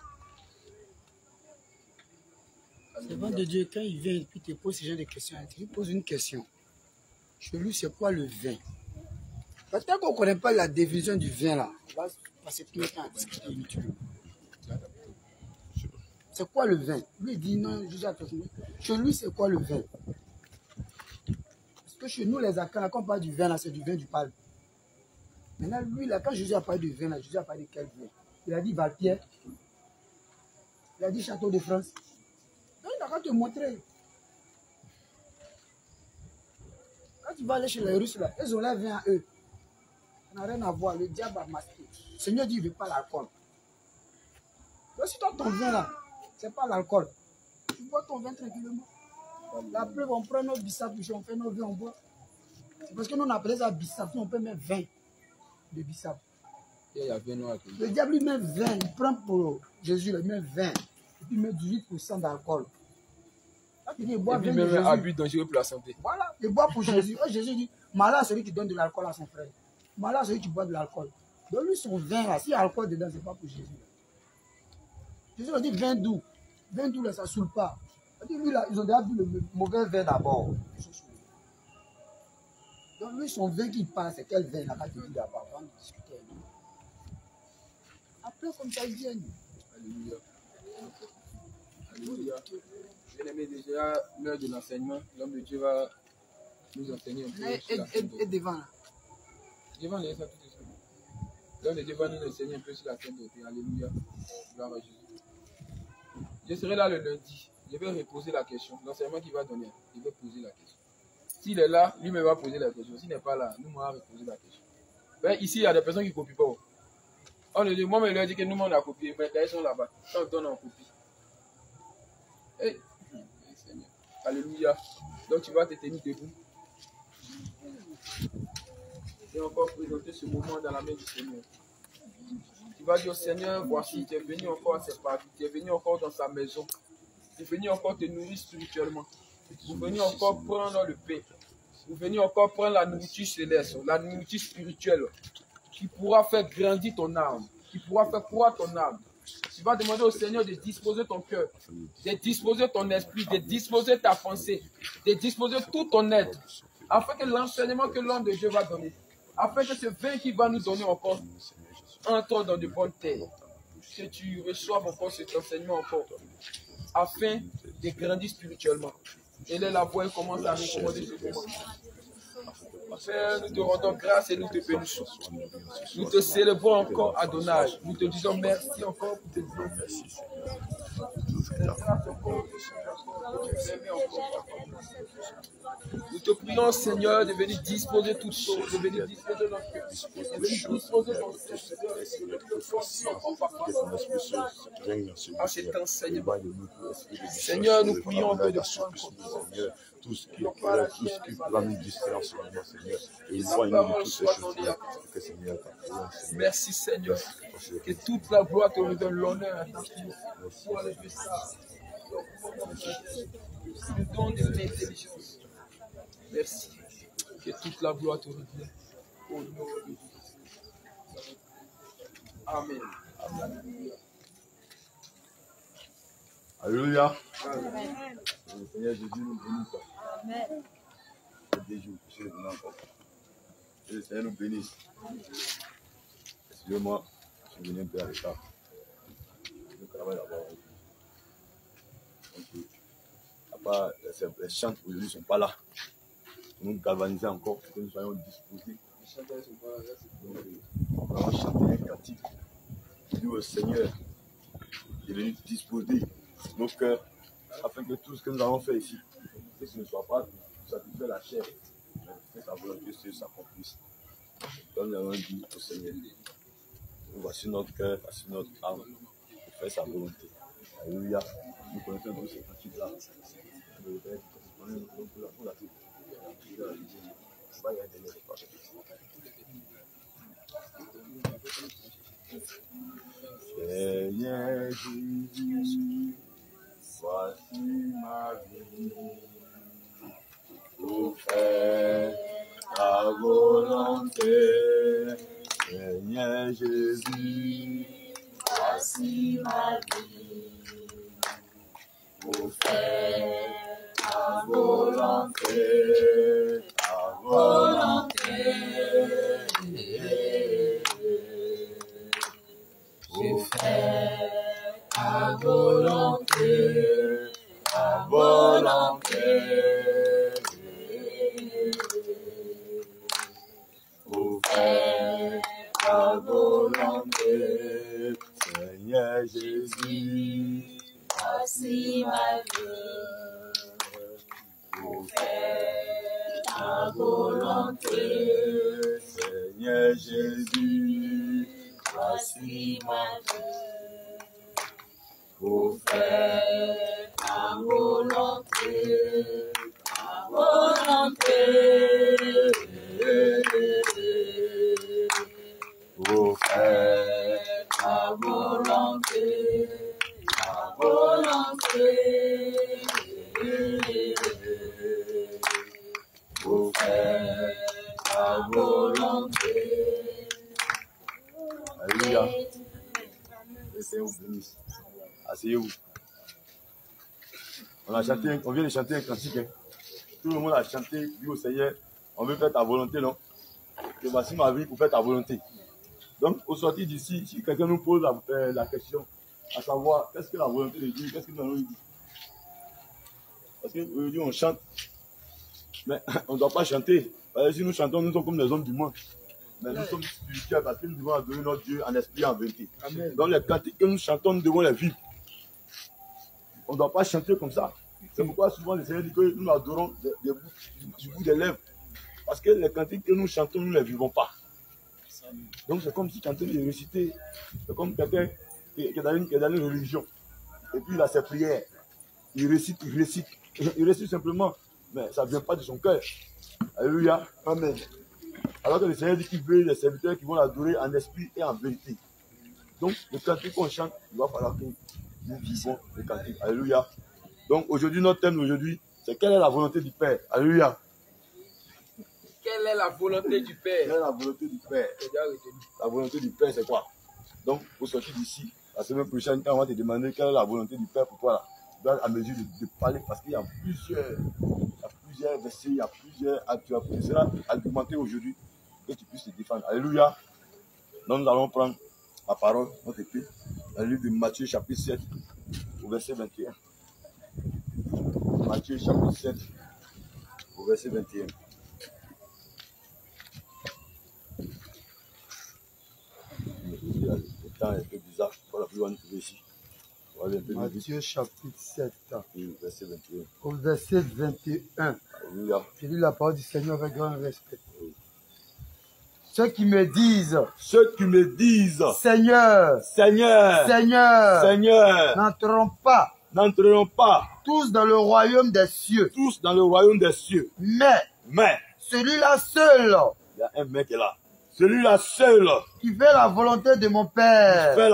Le servant de Dieu, quand il vient et puis te pose ce genre de questions, il te pose une question. Chez lui, c'est quoi le vin? Parce que tant qu'on ne connaît pas la définition du vin, là, on va passer tout le temps à discuter inutilement. C'est quoi le vin? Lui, il dit non, je chez lui, c'est quoi le vin? Parce que chez nous, les Akans, quand on parle du vin, là, c'est du vin du palme. Maintenant, lui, là, quand Jésus a parlé du vin, là, Jésus a parlé de quel vin? Il a dit Valpierre. Il a dit Château de France. Donc, il n'a qu'à te montrer. Quand tu vas aller chez les Russes, là, ils ont leur vin à eux. Ça n'a rien à voir. Le diable a masqué. Le Seigneur dit, il ne veut pas l'alcool. Donc, si toi, ton vin, là, c'est pas l'alcool, tu bois ton vin tranquillement. La preuve, on prend nos bissap, on fait nos vins, on boit. C'est parce que nous, on appelle ça bissap, on peut mettre 20 de bissap. Le diable, il met 20, il prend pour Jésus, il met 20, et puis il met 18% d'alcool. Et puis même un abus dangereux pour la santé. Voilà, il boit pour Jésus. Et Jésus dit, malheur à celui qui donne de l'alcool à son frère. Malheur à celui qui boit de l'alcool. Donc lui, son vin, là, s'il y a alcool dedans, ce n'est pas pour Jésus. Jésus a dit vin doux. Vin doux, là, ça ne saoule pas. Lui, là, ils ont déjà bu le mauvais vin d'abord. Donc lui, son vin qu'il parle, c'est quel vin là, quand il dit d'abord, avant de discuter. Après, comme ça, ils viennent. Alléluia. Alléluia. Bien-aimé, déjà, l'heure de l'enseignement, l'homme de Dieu va nous enseigner un peu. Et devant là. Devant, ça tout de suite. L'homme de Dieu va nous enseigner un peu sur la Sainte Doctrine. Alléluia. Gloire à Jésus. Je serai là le lundi. Je vais reposer la question. L'enseignement qu'il va donner, je vais poser la question. S'il est là, lui-même va poser la question. S'il n'est pas là, nous, on va reposer la question. Mais ici, il y a des personnes qui ne copient pas. Moi, je leur dis que nous, on a copié, mais quand ils sont là-bas, quand on donne en copie. Hey. Seigneur. Alléluia. Donc, tu vas te tenir debout. Et encore présenter ce moment dans la main du Seigneur. Tu vas dire au Seigneur, voici, tu es venu encore à ses parties, tu es venu encore dans sa maison. Tu es venu encore te nourrir spirituellement. Vous venez encore prendre le pain. Vous venez encore prendre la nourriture céleste, la nourriture spirituelle, qui pourra faire grandir ton âme, qui pourra faire croître ton âme. Tu vas demander au Seigneur de disposer ton cœur, de disposer ton esprit, de disposer ta pensée, de disposer tout ton être, afin que l'enseignement que l'homme de Dieu va donner, afin que ce vin qu'il va nous donner encore, entre dans de bonnes terres, que tu reçoives encore cet enseignement encore, afin de grandir spirituellement. Et là, la voix commence à recommander ce moment. Père, nous te rendons grâce et nous te bénissons. Nous te célébrons encore, Adonai. Nous te disons merci encore pour tes dons. Nous te prions, Seigneur, de venir disposer toutes choses, de venir disposer notre cœur, de venir disposer ton à cet enseignement. Seigneur, nous prions un peu de soin. Tout ce qui va nous distraire en ce moment, Seigneur. Et éloigne-nous de toutes ces choses, Seigneur. Merci, Seigneur. Que toute la gloire te redonne l'honneur. Pour enlever ça. Le don de l'intelligence. Merci. Que toute la gloire te revienne. Au nom de Jésus. Amen. Alléluia. Le Seigneur Jésus nous bénisse. Amen. Des jours, je suis venu encore. Que le Seigneur nous bénisse. Excusez-moi, je suis venu un peu à l'état. Je travaille là-bas. Les chants aujourd'hui ne sont pas là. Pour nous galvaniser encore, pour que nous soyons disposés. On va vraiment chanter un cantique. Dis au Seigneur de venir disposer nos cœurs afin que tout ce que nous avons fait ici, que ce ne soit pas satisfaire la chair, mais que sa volonté s'accomplisse. Comme nous avons dit au Seigneur, voici notre cœur, voici notre âme, pour faire sa volonté. Alléluia. Nous connaissons tous ces cantiques-là. Seigneur Jésus, voici ma vie, pour faire ta volonté. Seigneur Jésus, voici ma vie, pour faire ta volonté, ta volonté. Pour faire ta volonté, ta volonté. Pour faire ta volonté, Seigneur Jésus, voici ma vie. Pour faire ta volonté, Seigneur Jésus, voici ma vie. Pour faire ta volonté, ta volonté. Pour faire ta volonté, ta volonté. Pour faire ta volonté. Alléluia. Le Seigneur vous bénisse. Asseyez-vous. On vient de chanter un cantique. Hein. Tout le monde a chanté, dit au Seigneur, on veut faire ta volonté, non? Que voici ma vie pour faire ta volonté. Donc, au sortir d'ici, si quelqu'un nous pose la question, à savoir, qu'est-ce que la volonté de Dieu, qu'est-ce que nous allons dire? Parce qu'aujourd'hui, on chante, mais on ne doit pas chanter. Parce que si nous chantons, nous sommes comme des hommes du monde. Mais nous sommes spirituels parce que nous devons adorer notre Dieu en esprit et en vérité. Amen. Donc, les cantiques que nous chantons, nous devons les vivre. On ne doit pas chanter comme ça. C'est pourquoi souvent le Seigneur dit que nous adorons du bout des lèvres. Parce que les cantiques que nous chantons, nous ne les vivons pas. Donc c'est comme si tu es en train de réciter. C'est comme quelqu'un qui est dans une religion. Et puis il a ses prières. Il récite simplement. Mais ça ne vient pas de son cœur. Alléluia. Amen. Alors que le Seigneur dit qu'il veut les serviteurs qui vont l'adorer en esprit et en vérité. Donc, le cantique qu'on chante, il va falloir que nous vivons le cantique. Alléluia. Donc, aujourd'hui, notre thème d'aujourd'hui, c'est quelle est la volonté du Père. Alléluia. Quelle est la volonté du Père? Quelle est la volonté du Père? La volonté du Père, c'est quoi? Donc, pour sortir d'ici, la semaine prochaine, quand on va te demander quelle est la volonté du Père pour toi, là, tu dois à mesure de parler parce qu'il y a plusieurs versets, il y a plusieurs. Tu seras argumenté aujourd'hui que tu puisses te défendre. Alléluia. Donc, nous allons prendre la parole, notre épée, dans le livre de Matthieu, chapitre 7, au verset 21. Matthieu, chapitre 7, au verset 21. Le temps est un peu bizarre. Voilà, plus on trouve ici. Matthieu chapitre 7, verset 21. au verset 21. Alléluia. Je lis la parole du Seigneur avec grand respect. Ceux qui me disent, Seigneur, Seigneur, n'entreront pas tous dans le royaume des cieux. Mais celui-là seul, il y a un mec là. Celui-là seul qui fait la volonté de mon Père, qui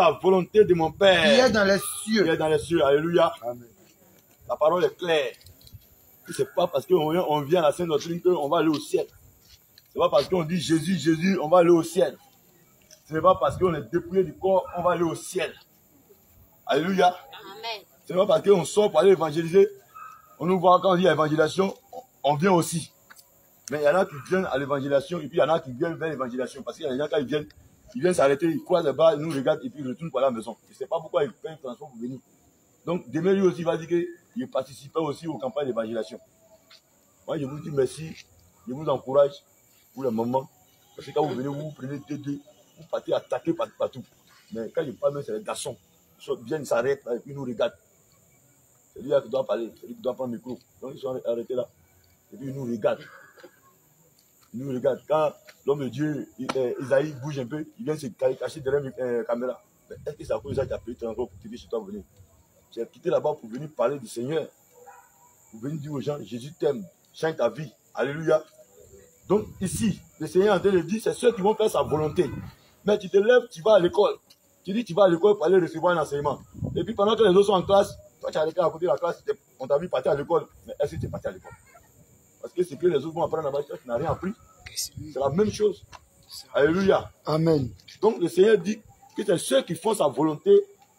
est dans les cieux. Alléluia. Amen. La parole est claire. C'est pas parce qu'on vient à la Sainte Doctrine qu'on va aller au ciel. C'est pas parce qu'on dit Jésus, Jésus, on va aller au ciel. Ce n'est pas parce qu'on est dépouillé du corps, on va aller au ciel. Alléluia. Amen. Ce n'est pas parce qu'on sort pour aller évangéliser. On nous voit quand on dit évangélisation, on vient aussi. Mais il y en a qui viennent à l'évangélisation et puis il y en a qui viennent vers l'évangélisation. Parce qu'il y a des gens quand ils viennent s'arrêter, ils croisent là-bas, ils nous regardent et puis ils retournent pour la maison. Je ne sais pas pourquoi ils prennent un transport pour venir. Donc demain lui aussi va dire qu'il participait aussi aux campagnes d'évangélisation. Moi je vous dis merci, je vous encourage pour le moment. Parce que quand vous venez, vous prenez deux, vous partez attaquer partout. Mais quand je parle, c'est les garçons. Ils viennent s'arrêter et puis ils nous regardent. C'est lui qui doit parler, c'est lui qui doit prendre le micro. Donc ils sont arrêtés là. Et puis ils nous regardent. Ils nous regardent. Quand l'homme de Dieu, Isaïe, bouge un peu, il vient se cacher derrière la caméra. Mais est-ce que c'est à cause de ça qu'il a payé ton encore pour te dire chez toi venir? J'ai quitté là-bas pour venir parler du Seigneur. Pour venir dire aux gens, Jésus t'aime, change ta vie. Alléluia. Donc ici, le Seigneur est en train de dire, c'est ceux qui vont faire sa volonté. Mais tu te lèves, tu vas à l'école. Tu dis, tu vas à l'école pour aller recevoir un enseignement. Et puis pendant que les autres sont en classe, toi tu as arrêté à côté de la classe, on t'a vu partir à l'école. Mais est-ce que tu es parti à l'école? Parce que ce que les autres vont apprendre là-bas, tu n'as rien appris. C'est la même chose. Alléluia. Amen. Donc le Seigneur dit que c'est ceux qui font sa volonté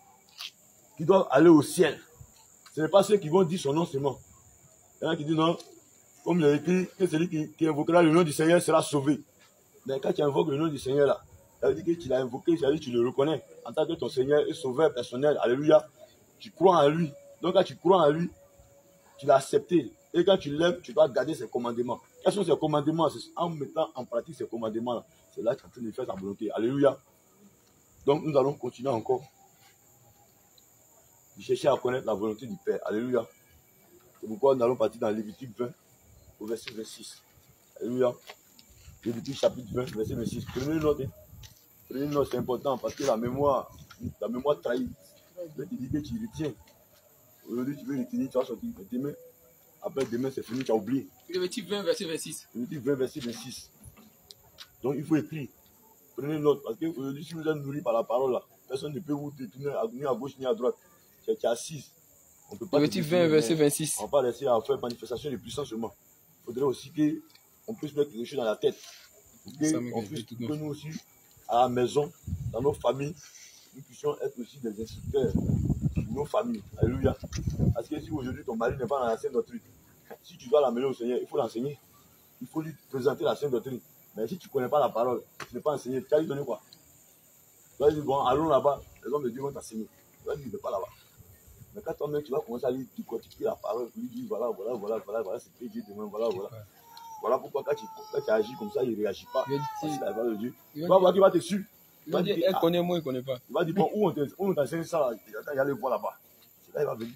qui doivent aller au ciel. Ce n'est pas ceux qui vont dire son nom seulement. Il y en a qui disent non, comme il a écrit, que celui qui invoquera le nom du Seigneur sera sauvé. Mais quand tu invoques le nom du Seigneur là, ça veut dire que tu l'as invoqué, ça veut dire que tu le reconnais en tant que ton Seigneur et sauveur personnel. Alléluia. Tu crois en lui. Donc quand tu crois en lui, tu l'as accepté. Et quand tu l'aimes, tu dois garder ses commandements. Quels sont ses commandements? C'est en mettant en pratique ces commandements-là. C'est là que tu es en train de faire sa volonté. Alléluia. Donc nous allons continuer encore. De chercher à connaître la volonté du Père. Alléluia. C'est pourquoi nous allons partir dans Lévitique 20, au verset 26. Alléluia. Lévitique chapitre 20, verset 26. Prenez une note. Prenez une note, c'est important parce que la mémoire trahit. Je vais te dire que tu retiens. Aujourd'hui, tu veux retenir, tu vas sortir. Demain, après demain, c'est fini, tu as oublié. Lévitique 20, verset 26. Lévitique 20, verset 26. Donc, il faut écrire. Prenez une note. Parce que aujourd'hui, si vous êtes nourri par la parole, là, personne ne peut vous détourner ni à gauche ni à droite. Tu es assise. On peut pas. Lévitique 20, verset 26. On va pas laisser à faire manifestation de puissance seulement. Il faudrait aussi qu'on puisse mettre quelque chose dans la tête. Que nous aussi, à la maison, dans nos familles, nous puissions être aussi des instructeurs de nos familles. Alléluia. Parce que si aujourd'hui ton mari n'est pas dans la Sainte Doctrine, si tu dois l'amener au Seigneur, il faut l'enseigner. Il faut lui présenter la Sainte Doctrine. Mais si tu ne connais pas la parole, tu n'es pas enseigné, tu vas lui donner quoi? Tu vas lui dire, bon, allons là-bas, les hommes de Dieu vont t'enseigner. Tu vas lui dire, ne pas là-bas. Mais quand toi-même, tu vas commencer à lui décortiquer la parole, lui dire, voilà, c'est que Dieu demande, voilà pourquoi quand tu agis comme ça, il ne réagit pas. C'est la parole de Dieu. Tu vas voir qu'il va te suivre. Il va dire, elle connaît, moi, il ne connaît pas. Il va dire, bon, où on t'enseigne ça, il y a le voix là-bas. C'est là il va venir.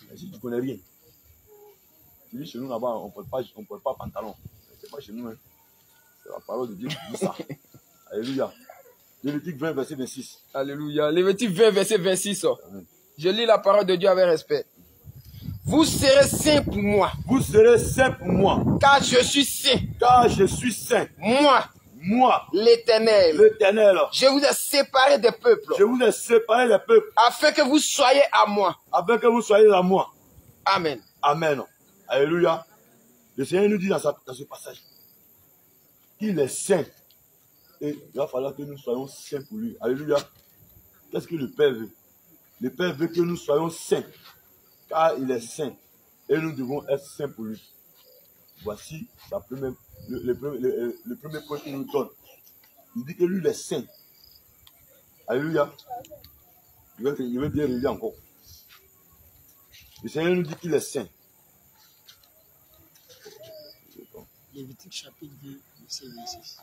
Mais si tu ne connais rien, tu dis chez nous là-bas, on ne porte pas pantalon. Ce n'est pas chez nous. Hein. C'est la parole de Dieu qui dit ça. Alléluia. Lévitique 20, verset 26. Alléluia. Lévitique 20, verset 26. Amen. Je lis la parole de Dieu avec respect. Vous serez saints pour moi. Vous serez saints pour moi. Car je suis saint. Car je suis saint. Moi, l'Éternel. L'Éternel. Je vous ai séparé des peuples. Je vous ai séparé des peuples. Afin que vous soyez à moi. Afin que vous soyez à moi. Amen. Amen. Alléluia. Le Seigneur nous dit dans ce passage qu'il est saint. Et il va falloir que nous soyons saints pour lui. Alléluia. Qu'est-ce que le Père veut? Le Père veut que nous soyons saints. Car il est saint. Et nous devons être saints pour lui. Voici le premier point qu'il nous donne. Il dit que lui, il est saint. Alléluia. Je vais bien relire encore. Le Seigneur nous dit qu'il est saint. Lévitique chapitre 2, verset 26.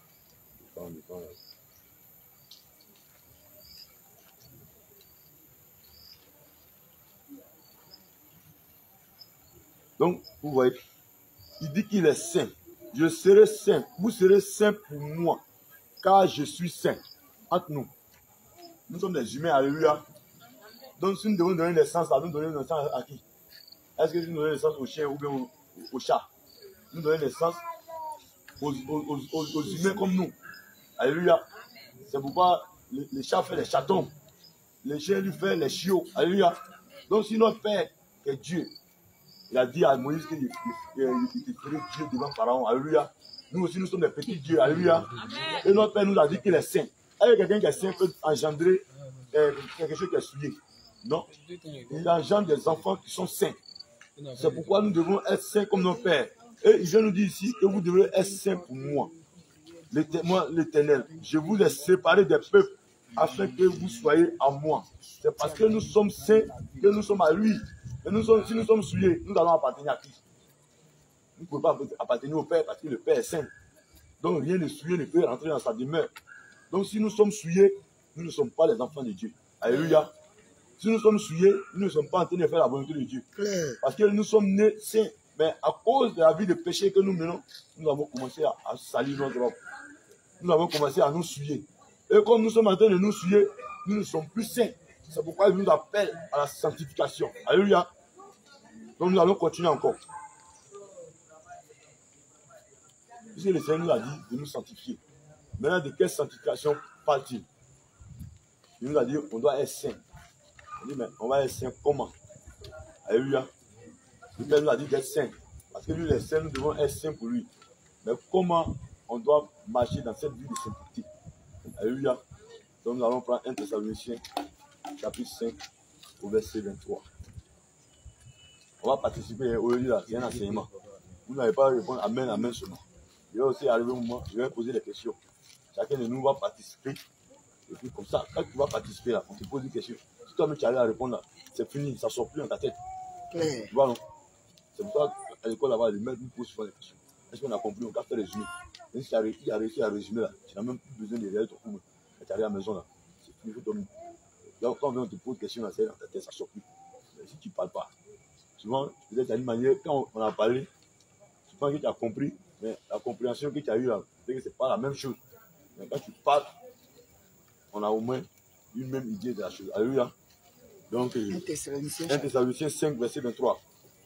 Donc, vous voyez, il dit qu'il est saint. Je serai saint. Vous serez saint pour moi. Car je suis saint. Entre nous. Nous sommes des humains, alléluia. Donc, si nous devons donner naissance, nous donnons naissance à qui? Est-ce que nous donnons naissance au chien ou bien au chat? Nous donnons naissance aux humains comme nous. Alléluia. C'est pourquoi les chats font les chatons. Les chiens lui font les chiots. Alléluia. Donc, si notre Père est Dieu, il a dit à Moïse qu'il ferait Dieu devant Pharaon. Alléluia. Nous aussi, nous sommes des petits dieux. Alléluia. Et notre Père nous a dit qu'il est saint. Est-ce que quelqu'un qui est saint peut engendrer quelque chose qui est souillé? Non. Il engendre des enfants qui sont saints. C'est pourquoi nous devons être saints comme notre Père. Et il vient nous dire ici que vous devrez être saints pour moi. Moi, l'Éternel, je vous ai séparé des peuples afin que vous soyez à moi. C'est parce que nous sommes saints que nous sommes à lui. Et si nous sommes souillés, nous allons appartenir à qui? Nous ne pouvons pas appartenir au Père parce que le Père est saint. Donc rien de souillé ne peut rentrer dans sa demeure. Donc si nous sommes souillés, nous ne sommes pas les enfants de Dieu. Alléluia. Si nous sommes souillés, nous ne sommes pas en train de faire la volonté de Dieu. Parce que nous sommes nés saints. Mais à cause de la vie de péché que nous menons, nous avons commencé à salir notre robe. Nous avons commencé à nous souiller. Et comme nous sommes en train de nous souiller, nous ne sommes plus saints. C'est pourquoi il nous appelle à la sanctification. Alléluia. Donc nous allons continuer encore. Puisque le Seigneur nous a dit de nous sanctifier. Maintenant, de quelle sanctification parle-t-il? Il nous a dit on doit être saint. On dit mais on va être saint comment? Alléluia. Le Père nous a dit d'être saint. Parce que lui, les saints, nous devons être saints pour lui. Mais comment on doit marcher dans cette vie de sainteté? Alléluia. Donc nous allons prendre 1 Thessaloniciens, chapitre 5, au verset 23. On va participer aujourd'hui là, c'est un enseignement. Vous n'avez pas à répondre amen, amen seulement. Il va aussi arriver un moment, je vais poser des questions. Chacun de nous va participer. Et puis comme ça, quand tu vas participer là, on te pose une question. Si toi-même tu arrives à répondre là, c'est fini, ça ne sort plus dans ta tête. Tu vois non? C'est pour ça qu'à l'école là-bas, les maîtres nous posent souvent des questions. Est-ce qu'on a compris? On va faire résumer. Et si tu as réussi à résumer là, tu n'as même plus besoin de réaliser ton cours. Quand tu arrives à la maison là, c'est fini, il faut dormir. Donc quand on te pose une question là, c'est dans ta tête, ça ne sort plus. Mais si tu ne parles pas, souvent, peut-être d'une manière, quand on a parlé, tu penses que tu as compris, mais la compréhension que tu as eue là, c'est que ce n'est pas la même chose. Mais quand tu parles, on a au moins une même idée de la chose. Alléluia. Donc, 1 Thessaloniciens 5, verset 23.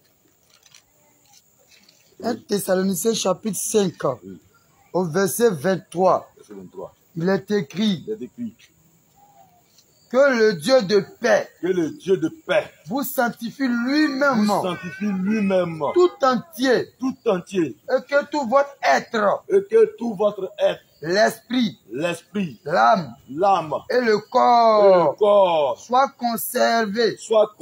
1 Thessaloniciens chapitre 5, au verset 23. Verset 23. Il est écrit Il est écrit que le Dieu de paix que le Dieu de paix vous sanctifie lui-même, vous sanctifie lui-même tout entier, et que tout votre être, l'esprit, l'âme et le corps soient conservés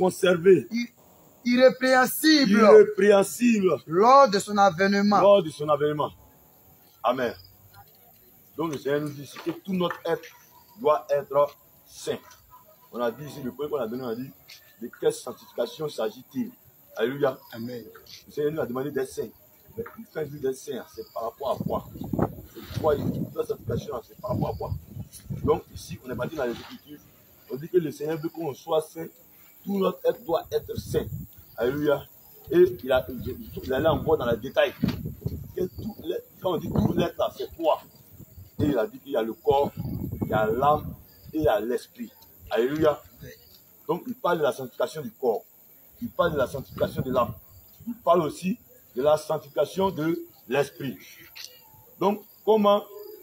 irrépréhensibles lors de son avènement. Amen. Donc le Seigneur nous dit ici que tout notre être doit être saint. On a dit ici, le point qu'on a donné, on a dit de quelle sanctification s'agit-il? Alléluia. Amen. Le Seigneur nous a demandé d'être saint. Mais quand il dit d'être saint, c'est par rapport à quoi? C'est quoi la sanctification, c'est par rapport à quoi? Donc ici, on est parti dans les Écritures. On dit que le Seigneur veut qu'on soit saint tout notre être doit être saint. Alléluia. Et il allait encore dans le détail. Quand on dit tout l'être là, c'est quoi? Et il a dit qu'il y a le corps, il y a l'âme et il y a l'esprit. Alléluia. Donc il parle de la sanctification du corps. Il parle de la sanctification de l'âme. Il parle aussi de la sanctification de l'esprit. Donc comment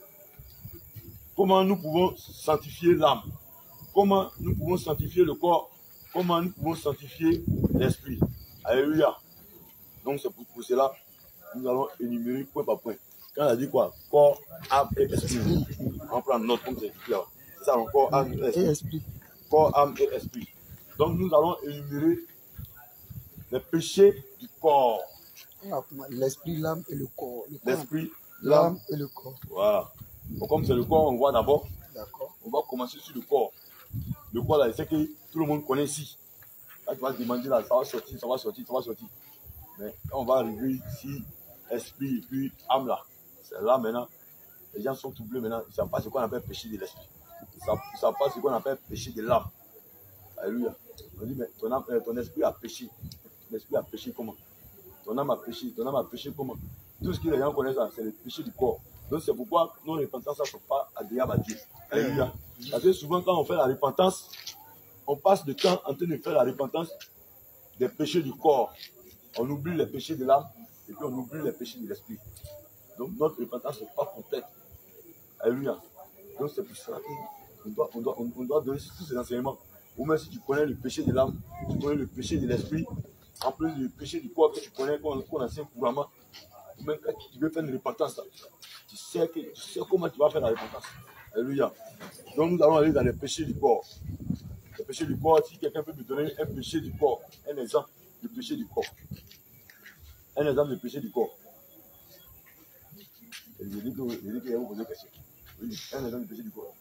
nous pouvons sanctifier l'âme? Comment nous pouvons sanctifier le corps? Comment nous pouvons sanctifier l'esprit? Alléluia. Donc c'est pour cela que nous allons énumérer point par point. Quand on a dit quoi? Corps, âme et esprit. On prend note comme c'est clair. C'est ça, corps, âme et esprit. Corps, âme et esprit. Donc nous allons énumérer les péchés du corps. L'esprit, l'âme et le corps. L'esprit, l'âme et le corps. Voilà. Donc, comme c'est le corps, on voit d'abord. D'accord. On va commencer sur le corps. Le corps, là, c'est que tout le monde connaît ici. Là, tu vas te demander, là, ça va sortir, ça va sortir, ça va sortir. Mais quand on va arriver ici, esprit et puis âme, là, c'est là maintenant. Les gens sont troublés maintenant. Ils ne savent pas ce qu'on appelle péché de l'esprit. Ils ne savent pas ce qu'on appelle péché de l'âme. Alléluia. On dit, mais ton esprit a péché. Ton esprit a péché comment? Ton âme a péché. Ton âme a péché comment? Tout ce que les gens connaissent, c'est le péché du corps. Donc c'est pourquoi nos repentances ne sont pas agréables à Dieu. Alléluia. Parce que souvent quand on fait la repentance, on passe le temps en train de faire la repentance des péchés du corps. On oublie les péchés de l'âme et puis on oublie les péchés de l'esprit. Donc notre repentance n'est pas complète. Alléluia. Donc c'est pour cela qu'on doit donner tous ces enseignements. Ou même si tu connais le péché de l'âme, tu connais le péché de l'esprit, en plus du péché du corps que tu connais, qu'on enseigne couramment, ou même quand tu veux faire une repentance, tu sais comment tu vas faire la repentance. Alléluia. Donc nous allons aller dans les péchés du corps. Les péchés du corps, si quelqu'un peut me donner un péché du corps, un exemple de péché du corps. Un exemple de péché du corps. Et je dis qu'il va vous poser une question. Oui, un exemple de péché du corps.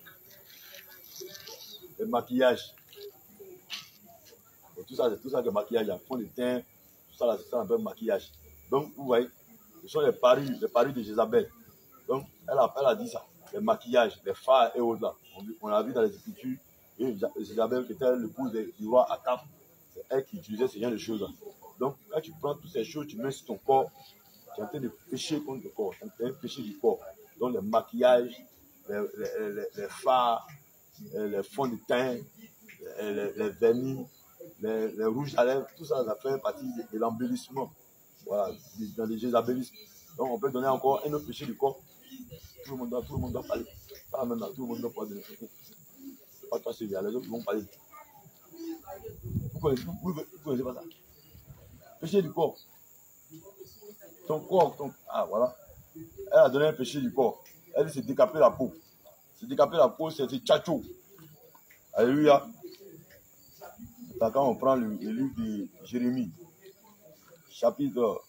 Le maquillage. Et tout ça, c'est tout ça que le maquillage, le fond de teint, tout ça, c'est un peu maquillage. Donc, vous voyez, ce sont les parures de Jézabel. Donc, elle a dit ça, les maquillages, les fards et autres là. On l'a vu dans les Écritures, et Jézabel qui était l'épouse du roi Akab, c'est elle qui utilisait ce genre de choses là. Donc, quand tu prends toutes ces choses, tu mets sur ton corps, tu es en train de pécher contre le corps, c'est un péché du corps. Donc, les maquillages, les fards, les fonds de teint, les vernis, les rouges à lèvres, tout ça, ça fait partie de l'embellissement. Voilà, dans les jézabélismes. Donc on peut donner encore un autre péché du corps. Tout le monde doit parler. Pas même là, tout le monde doit parler. Pas toi, c'est bien, les autres vont parler. Vous connaissez pas ça? Péché du corps. Ton corps, ah voilà. Elle a donné un péché du corps. Elle s'est décapée la peau. Se décaper la peau, c'est tchatchou. Alléluia. Quand on prend le livre de Jérémie, chapitre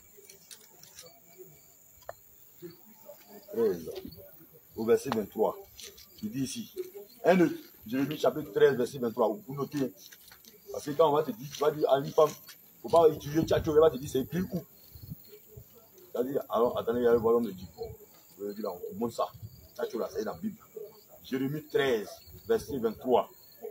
13, au verset 23, il dit ici, Jérémie chapitre 13, verset 23, vous notez, parce que quand on va te dire, tu vas dire à une femme, il ne faut pas utiliser tchatchou, elle va te dire, c'est écrit où? C'est-à-dire, alors, attendez, il y a le volume de Dieu. Je vais dire là, on montre ça. Tchatchou là, c'est dans la Bible. Jérémie 13, verset 23.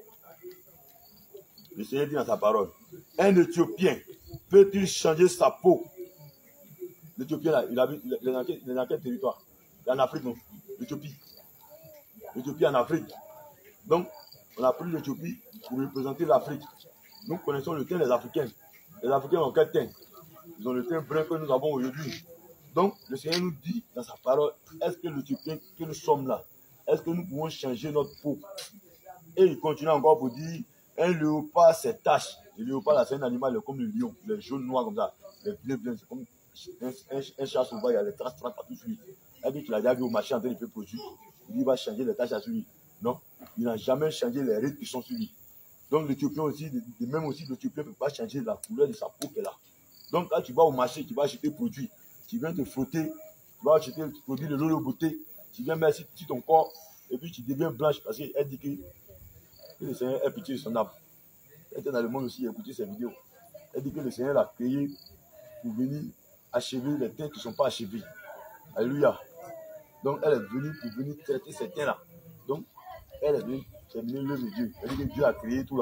Le Seigneur dit dans sa parole, un Éthiopien peut-il changer sa peau? L'Éthiopien, là, il est dans quel territoire? Il est en Afrique, non? L'Éthiopie. L'Éthiopie en Afrique. Donc, on a pris l'Éthiopie pour représenter l'Afrique. Nous connaissons le teint des Africains. Les Africains ont quel teint? Ils ont le teint brun que nous avons aujourd'hui. Donc, le Seigneur nous dit dans sa parole, est-ce que l'Éthiopien que nous sommes là, est-ce que nous pouvons changer notre peau? Et il continue encore pour dire, un léopard, c'est tache. Le léopard, là, c'est un animal comme le lion, les jaunes noirs comme ça, les bleus blancs, c'est comme un chat sauvage, il y a les traces partout sur lui. Il dit qu'il a déjà vu au marché en train de faire produit. Il dit qu'il va changer les taches sur lui. Non, il n'a jamais changé les rides qui sont sur lui. Donc l'Éthiopien aussi, même aussi l'Éthiopien ne peut pas changer la couleur de sa peau qu'elle a. Donc quand tu vas au marché, tu vas acheter produit, tu viens te frotter, tu vas acheter le produit de l'eau de beauté, tu viens mettre sur ton corps, et puis tu deviens blanche parce qu'elle dit que le Seigneur est pitié de son âme. Elle était dans le monde aussi, écouter ses vidéos. Elle dit que le Seigneur l'a créé pour venir achever les teints qui ne sont pas achevés. Alléluia. Donc elle est venue pour venir traiter ces teints-là. Donc elle est venue terminer l'œuvre de Dieu. Elle dit que Dieu a créé tout là.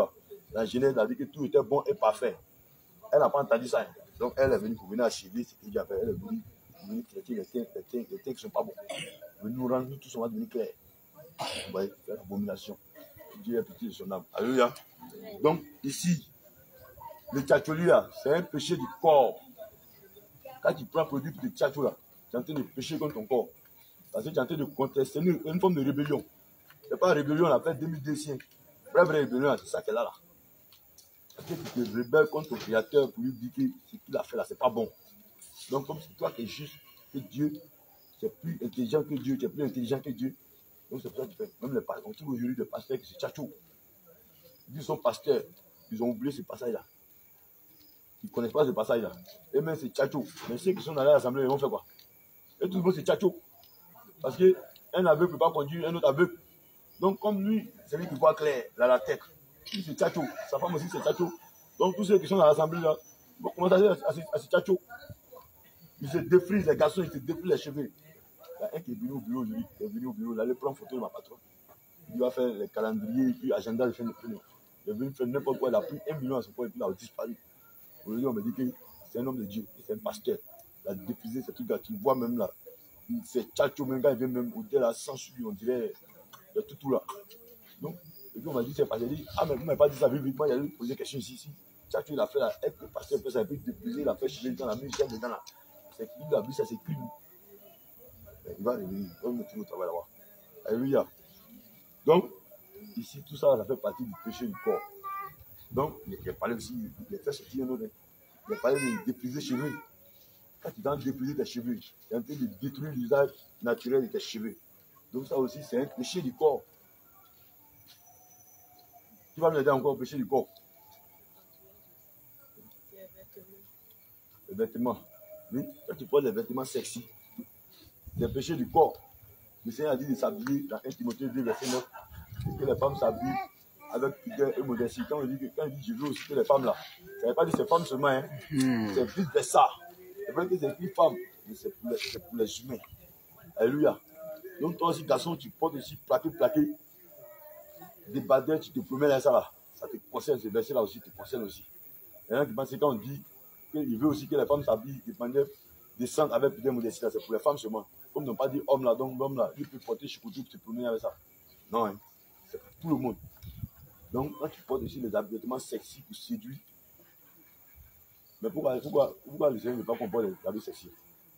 La Genèse a dit que tout était bon et parfait. Elle n'a pas entendu ça. Donc elle est venue pour venir achever ce qu'il y avait. Elle est venue traiter les things qui ne sont pas bons. Venir nous rendre, nous tous, on va devenir clairs. Vous voyez, c'est l'abomination. Dieu est petit de son âme. Alléluia. Donc ici, le tchatcholi là, c'est un péché du corps. Quand tu prends un produit de tchatcho là, tu es en train de pécher contre ton corps. Parce que tu es en train de contester une forme de rébellion. Ce n'est pas une rébellion, on a fait 2200. Vraie rébellion, c'est ça qu'elle a là. Parce que tu te rebelles contre ton créateur pour lui dire que ce qu'il a fait là, c'est pas bon. Donc, comme c'est toi qui es juste, que Dieu, c'est plus intelligent que Dieu, tu es plus intelligent que Dieu. Donc, c'est pour ça que tu fais. Même les pasteurs, on trouve aujourd'hui des pasteurs qui se tchatchou. Ils sont pasteurs, ils ont oublié ce passage-là. Ils ne connaissent pas ce passage-là. Et même c'est tchatchou. Mais ceux qui sont dans l'assemblée, ils vont faire quoi? Et tout le monde, c'est tchatchou. Parce qu'un aveugle ne peut pas conduire un autre aveugle. Donc, comme lui, c'est lui qui voit clair, là, la tête. Lui, c'est tchatchou. Sa femme aussi, c'est tchatchou. Donc, tous ceux qui sont dans l'assemblée, là, vont commencer à se tchatchou. Ils se défrisent, les garçons, ils se défrisent les cheveux. Il y a un qui est venu au bureau, lui, il est venu au bureau, il allait prendre photo de ma patronne. Il va faire les calendriers, puis agenda, il fait le film. Il est venu faire n'importe quoi, il a pris 1 million à son poids, et puis il a disparu. Aujourd'hui, on me dit que c'est un homme de Dieu, c'est un pasteur. Il a diffusé ces trucs-là, tu vois même là. C'est tchatcho, même quand il vient même au dé là, sans suivi, on dirait, il y a tout là. Donc, et puis on m'a dit, c'est pas, j'ai dit, ah, mais vous ne m'avez pas dit ça vite, moi, il a lui poser question ici. Tchatcho, il a fait là, être le pasteur, ça a pu diffuser, il a fait chier dans la musique, dedans là. C'est qu'il a vu ça, c'est crime. Il va revenir, comme nous tout au travail là-bas. Alléluia. Donc, ici, tout ça, ça fait partie du péché du corps. Donc, il a parlé aussi, il a fait sortir un autre. Il a parlé de dépriser chez lui. Quand tu es en train de dépriser tes cheveux, tu es en train de détruire l'usage naturel de tes cheveux. Donc, ça aussi, c'est un péché du corps. Tu vas me l'aider encore au péché du corps. Les vêtements. Oui, quand tu portes des vêtements sexy, c'est un péché du corps. Le Seigneur a dit de s'habiller dans 1 Timothée 2, verset 9, que les femmes s'habillent avec pudeur et modestie. Quand il dit je veux aussi que les femmes là, ça ne veut pas dire que c'est femmes seulement, hein. C'est plus de ça. C'est vrai que c'est plus femmes, mais c'est pour les humains. Alléluia. Donc toi aussi, garçon, tu portes aussi plaqué, des badeurs, tu te promets là, ça là. Ça te concerne, ce verset là aussi te concerne aussi. Il y en a qui pensent que quand on dit qu'il veut aussi que les femmes s'habillent de manière décente avec pudeur et modestie, c'est pour les femmes seulement. Comme ils n'ont pas dit homme là, donc l'homme là, il peut porter choucoutou pour te promener avec ça. Non, hein. C'est pour tout le monde. Donc, quand tu portes aussi les vêtements sexy pour séduire, mais pourquoi le Seigneur ne veut pas qu'on porte les habits sexy?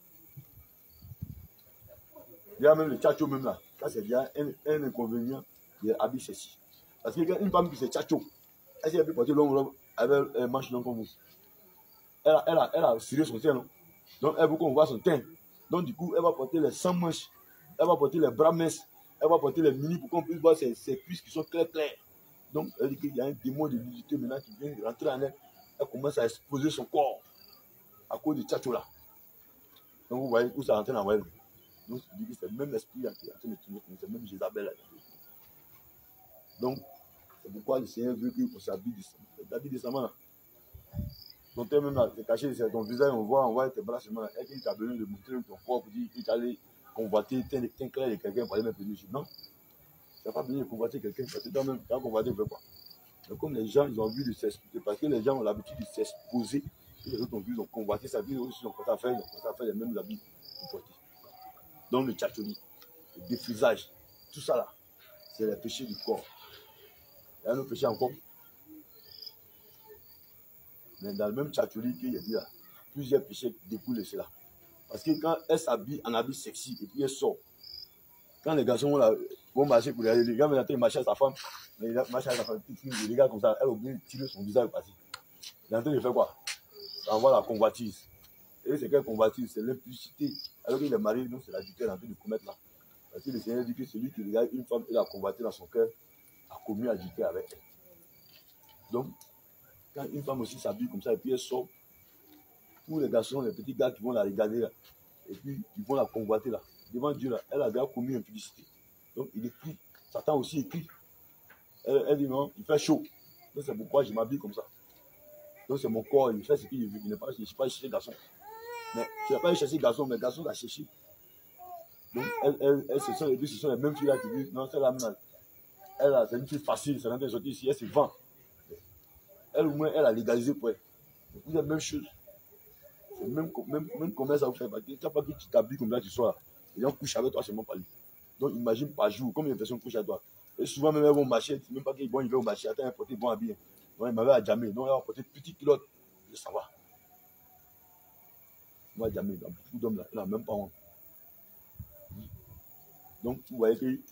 Il y a même le tchatcho même là. Ça, c'est déjà un inconvénient des habits sexy. Parce que une femme qui se tchatcho, est-ce qu'elle peut porter longue robe avec un manche longue comme vous? Elle a ciré son teint, non? Donc, elle veut qu'on voit son teint. Donc, du coup, elle va porter les 100 manches, elle va porter les bras minces, elle va porter les mini pour qu'on puisse voir ses cuisses qui sont claires. Donc, elle dit qu'il y a un démon de nudité maintenant qui vient rentrer en elle. Elle commence à exposer son corps à cause du tchatcho là. Donc, vous voyez où ça rentre dans elle. Donc, je dis que c'est le même esprit là qui est en train de tourner, c'est même Jézabel là. Donc, c'est pourquoi le Seigneur veut qu'on s'habille décemment là. Ton teint même là, c'est caché, c'est ton visage, on voit tes bras seulement là. Est-ce qu'il t'a besoin de montrer ton corps pour dire qu'il t'allait convoiter teint clair de quelqu'un pour aller mettre dessus? Non. Tu n'as pas besoin de convoiter quelqu'un, parce que toi-même, tu as convoité, tu fais quoi? Mais comme les gens, ils ont envie de s'exposer, parce que les gens ont l'habitude de s'exposer, et les autres ont vu, ils ont convoité sa vie, aussi, ils ont commencé à faire les mêmes habits convoités. Donc le tchatcholi, le défrisage, tout ça là, c'est le péché du corps. Il y a un autre péché encore. Mais dans le même tchatcholi qu'il a dit là, plusieurs péchés découlent de cela. Parce que quand elle s'habille en habit sexy et puis elle sort, quand les garçons vont marcher pour les gars, maintenant ils marchent à sa femme, mais ils marchent à sa femme, ils regardent comme ça, elle oublie de tirer son visage passer. Il est en train de faire quoi? Ça envoie la convoitise. Et c'est quelle convoitise? C'est l'impudicité. Alors qu'il est marié, donc c'est l'adultère en train de commettre là. Parce que le Seigneur dit que celui qui regarde une femme et l'a convoité dans son cœur a commis l'adultère avec elle. Donc, quand une femme aussi s'habille comme ça et puis elle sort, tous les garçons, les petits gars qui vont la regarder là, et puis ils vont la convoiter là. Devant Dieu, là, elle a déjà commis une publicité. Donc, il écrit. Satan aussi écrit. Elle dit non, il fait chaud. Donc, c'est pourquoi je m'habille comme ça. Donc, c'est mon corps, il fait ce qu'il veut. Je ne suis pas chercher garçon. Mais je n'ai pas cherché garçon, mais garçon l'a cherché. Donc, ce sont les mêmes filles là qui disent non, c'est la même. Elle, c'est une fille facile, c'est en train de sortir ici, elle se vend. Elle, au moins, elle a légalisé pour elle. Vous êtes la même chose. C'est même comment ça vous fait. Tu n'as pas que tu t'habilles comme là, tu sois là. Les gens couchent avec toi seulement par lui. Donc, imagine par jour, combien de personnes couchent avec toi. Et souvent, même elles vont marcher, même pas qu'ils vont au marché, attends, ils portent bon habillé. Donc, il m'avait à jamais. Donc, elle va porter petite culotte. Ça va. Moi, jamais. Beaucoup d'hommes là, il n'a même pas honte. Donc, vous voyez que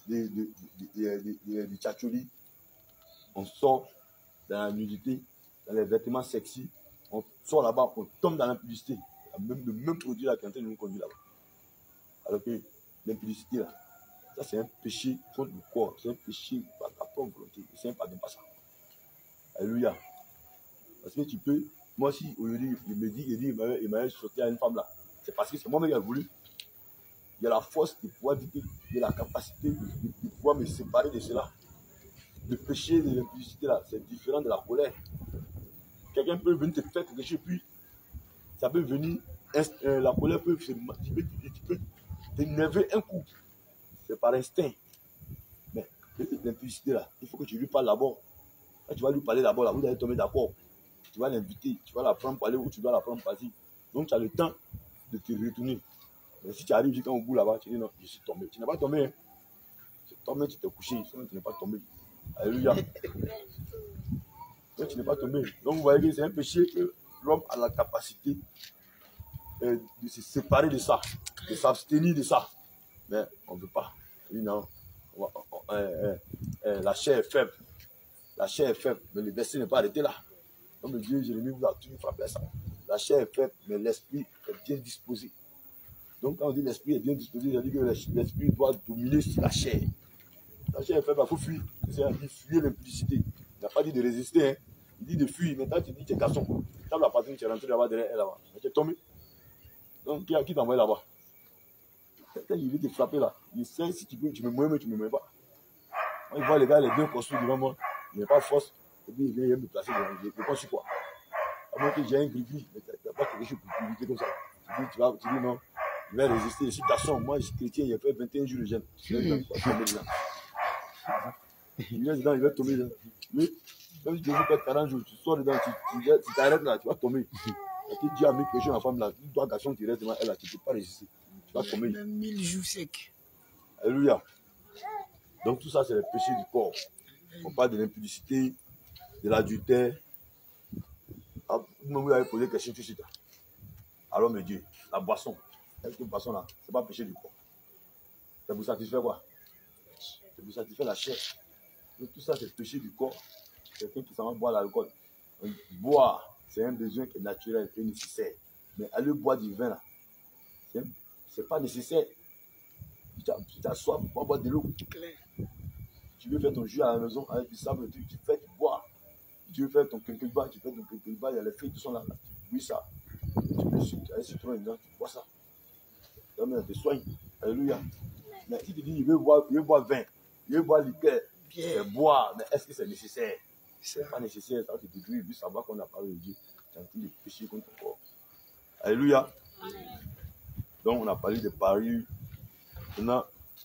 des tchatcholis, on sort dans la nudité, dans les vêtements sexy, on sort là-bas, on tombe dans l'impudicité. Le même produit là qui est en train de nous conduire là-bas. Alors que l'impudicité là, ça c'est un péché contre le corps, c'est un péché par ta propre volonté, c'est un pardon pas ça. Alléluia. Parce que tu peux, moi si aujourd'hui il me dit, il m'a sauté à une femme là, c'est parce que c'est moi-même qui ai voulu. Il y a la force de pouvoir dire, il y a la capacité de pouvoir me séparer de cela. Le péché de l'impudicité là, c'est différent de la colère. Quelqu'un peut venir te faire quelque chose, puis ça peut venir, la colère peut se t'énerver un coup. C'est par instinct. Mais l'impudicité là, il faut que tu lui parles d'abord. Quand tu vas lui parler d'abord, là, vous allez tomber d'accord. Tu vas l'inviter, tu vas la prendre par aller où tu dois la prendre par ici. Donc tu as le temps de te retourner. Mais si tu arrives jusqu'au bout là-bas, tu dis non, je suis tombé. Tu n'es pas tombé. Hein. Tu es tombé, tu t'es couché. Sinon, tu n'es pas tombé. Alléluia. Donc tu n'es pas tombé. Donc vous voyez que c'est un péché que l'homme a la capacité de se séparer de ça, de s'abstenir de ça. Mais on ne veut pas. Non. La chair est faible. La chair est faible, mais le verset n'est pas arrêté là. Comme le Dieu Jérémie vous a toujours frappé ça. La chair est faible, mais l'esprit est bien disposé. Donc quand on dit l'esprit est bien disposé, ça dit que l'esprit doit dominer sur la chair. La chair est faible, il faut fuir. C'est-à-dire fuir l'impudicité. Il n'a pas dit de résister, hein. Il dit de fuir. Maintenant tu dis tu es garçon. Quand la patronne, tu es rentré là-bas derrière elle là-bas. Tu es tombé. Donc qui t'a envoyé là-bas? Quand il veut te frapper là, il sait si tu peux, tu me mouilles, mais tu ne me mouilles pas. Quand il voit les gars, les deux construits devant moi, il n'est pas force, et puis il vient me placer, je ne pense quoi. À moins que j'ai un gris-gris, mais tu n'as pas quelque chose pour éviter comme ça. Tu dis non, je vais résister. Je suis garçon, moi je suis chrétien, il a fait 21 jours de jeûne. Je vais tomber dedans. Il vient dedans, il va tomber dedans. Mais même si tu veux faire 40 jours, tu sors dedans, tu t'arrêtes là, tu vas tomber. Et puis Dieu a mis quelque chose à la femme là, toi garçon, tu restes devant elle là, tu ne peux pas résister. Tu vas tomber. Même 1000 jours secs. Alléluia. Donc tout ça, c'est le péché du corps. On parle de l'impudicité, de l'adultère. Vous avez posé question tout de suite. Alors, mes dieux, la boisson. Cette boisson là, ce n'est pas péché du corps. C'est pour satisfaire quoi? C'est pour satisfaire la chair. Donc tout ça, c'est le péché du corps. Quelqu'un qui s'en va boire l'alcool. Boire, c'est un besoin qui est naturel et nécessaire. Mais aller boire du vin là, c'est pas nécessaire. Tu t'assois pour boire de l'eau. Tu veux faire ton jus à la maison avec du sable, tu fais, tu bois. Tu veux faire ton quelque part, tu fais ton quelque part, il y a les feuilles qui sont là, tu bois ça. Tu mets un citron dedans, tu bois ça. Ça te soigne. Alléluia. Mais si tu dis, il veut boire vin, il veut boire liqueur, c'est boire, mais est-ce que c'est nécessaire? C'est pas nécessaire, ça va te détruire, puis ça va qu'on a parlé de Dieu. Tu as envie de pécher contre ton corps. Alléluia. Donc on a parlé de parures. Maintenant,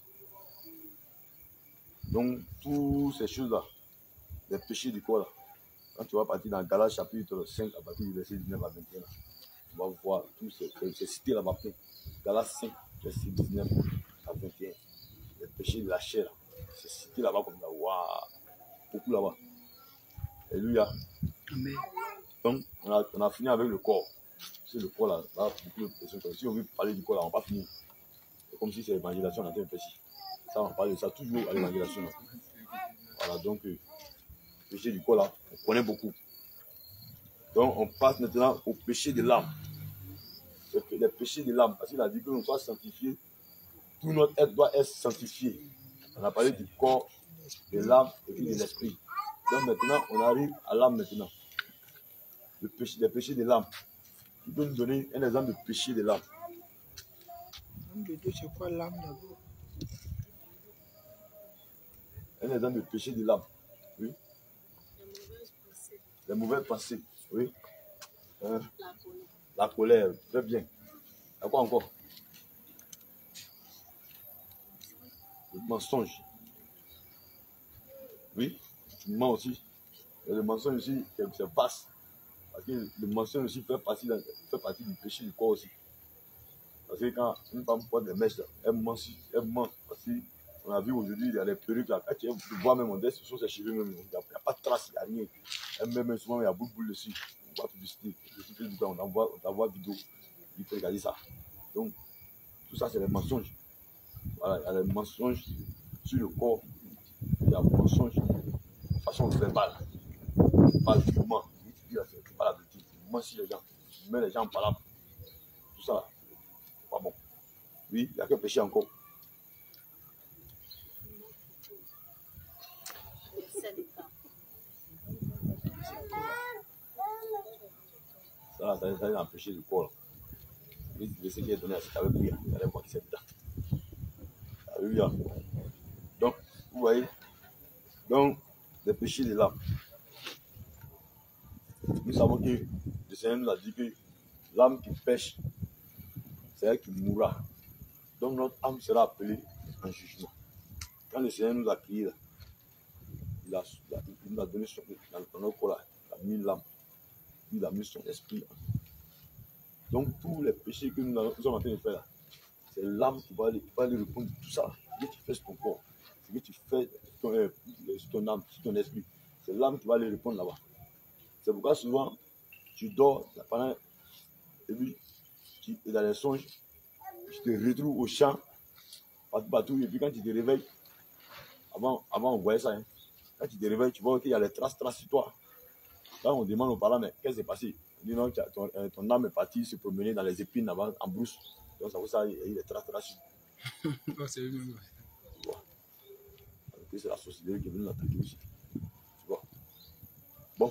donc, toutes ces choses-là, les péchés du corps, là, quand tu vas partir dans Galates chapitre 5, à partir du verset 19 à 21, là, tu vas voir tous ces cités là-bas. Galates 5, verset 19 à 21, les péchés de la chair, c'est cité là-bas comme ça, waouh, beaucoup là-bas. Alléluia. Amen. Donc, on a fini avec le corps. C'est le corps là, beaucoup de personnes. Si on veut parler du corps là, on va pas finir. C'est comme si c'est l'évangélisation, on a fait un péché. Ça, on parle de ça toujours à l'évangélisation. Voilà, donc, le péché du corps là, on connaît beaucoup. Donc, on passe maintenant au péché de l'âme. Les péchés de l'âme, parce qu'il a dit que l'on soit sanctifié, tout notre être doit être sanctifié. On a parlé du corps, de l'âme et puis de l'esprit. Donc maintenant, on arrive à l'âme maintenant. Les péchés de l'âme. Tu peux nous donner un exemple de péché de l'âme? L'âme de Dieu, c'est quoi l'âme d'abord? Un exemple de péché de l'âme. Oui. Les mauvaises pensées. Oui. Hein? La colère. Très bien. À quoi encore? Le mensonge. Oui. Tu mens aussi. Et le mensonge aussi, c'est vaste. Parce que le mensonge aussi fait partie du péché du corps aussi. Parce que quand une femme porte des mèches, elle ment. Parce qu'on a vu aujourd'hui, il y a des perruques là. Quand tu vois même on dit, ce sont ses cheveux même. Il n'y a pas de traces, il n'y a rien. Elle met même souvent, il y a beaucoup de boules dessus. On voit publicité. On envoie vidéo. Il faut regarder ça. Donc, tout ça, c'est des mensonges. Voilà, il y a des mensonges sur le corps. Il y a des mensonges de façon verbale. Pas durement. C'est pas la vérité. Tu mens sur les gens. Tu mets les gens en parole. Tout ça, c'est pas bon. Oui, il n'y a que péché encore. Ça, c'est un péché du corps. Le Seigneur est donné à cet avec il allait voir qui c'est dedans. Alléluia. Donc, vous voyez, donc, les péchés de l'âme. Nous savons que le Seigneur nous a dit que l'âme qui pêche, c'est elle qui mourra. Donc, notre âme sera appelée en jugement. Quand le Seigneur nous a créés, il nous a donné dans notre corps, il a mis l'âme, il a mis son esprit. Donc, tous les péchés que nous sommes en train de faire, c'est l'âme qui va aller répondre tout ça. Ce que tu fais sur ton corps, ce que tu fais sur ton âme, sur ton esprit, c'est l'âme qui va aller répondre là-bas. C'est pourquoi souvent, tu dors pendant, et puis, dans les songes, tu te retrouves au champ, partout, et puis quand tu te réveilles, avant on voyait ça, hein. Quand tu te réveilles, tu vois qu'il y a les traces sur toi. Là, on demande aux parents, mais qu'est-ce qui s'est passé? On dit non, ton âme est partie se promener dans les épines là-bas, en brousse. Donc, ça veut ça, il y a des traces. Non, c'est lui. Tu vois. C'est la société qui est venue l'attaquer aussi. Tu vois. Bon,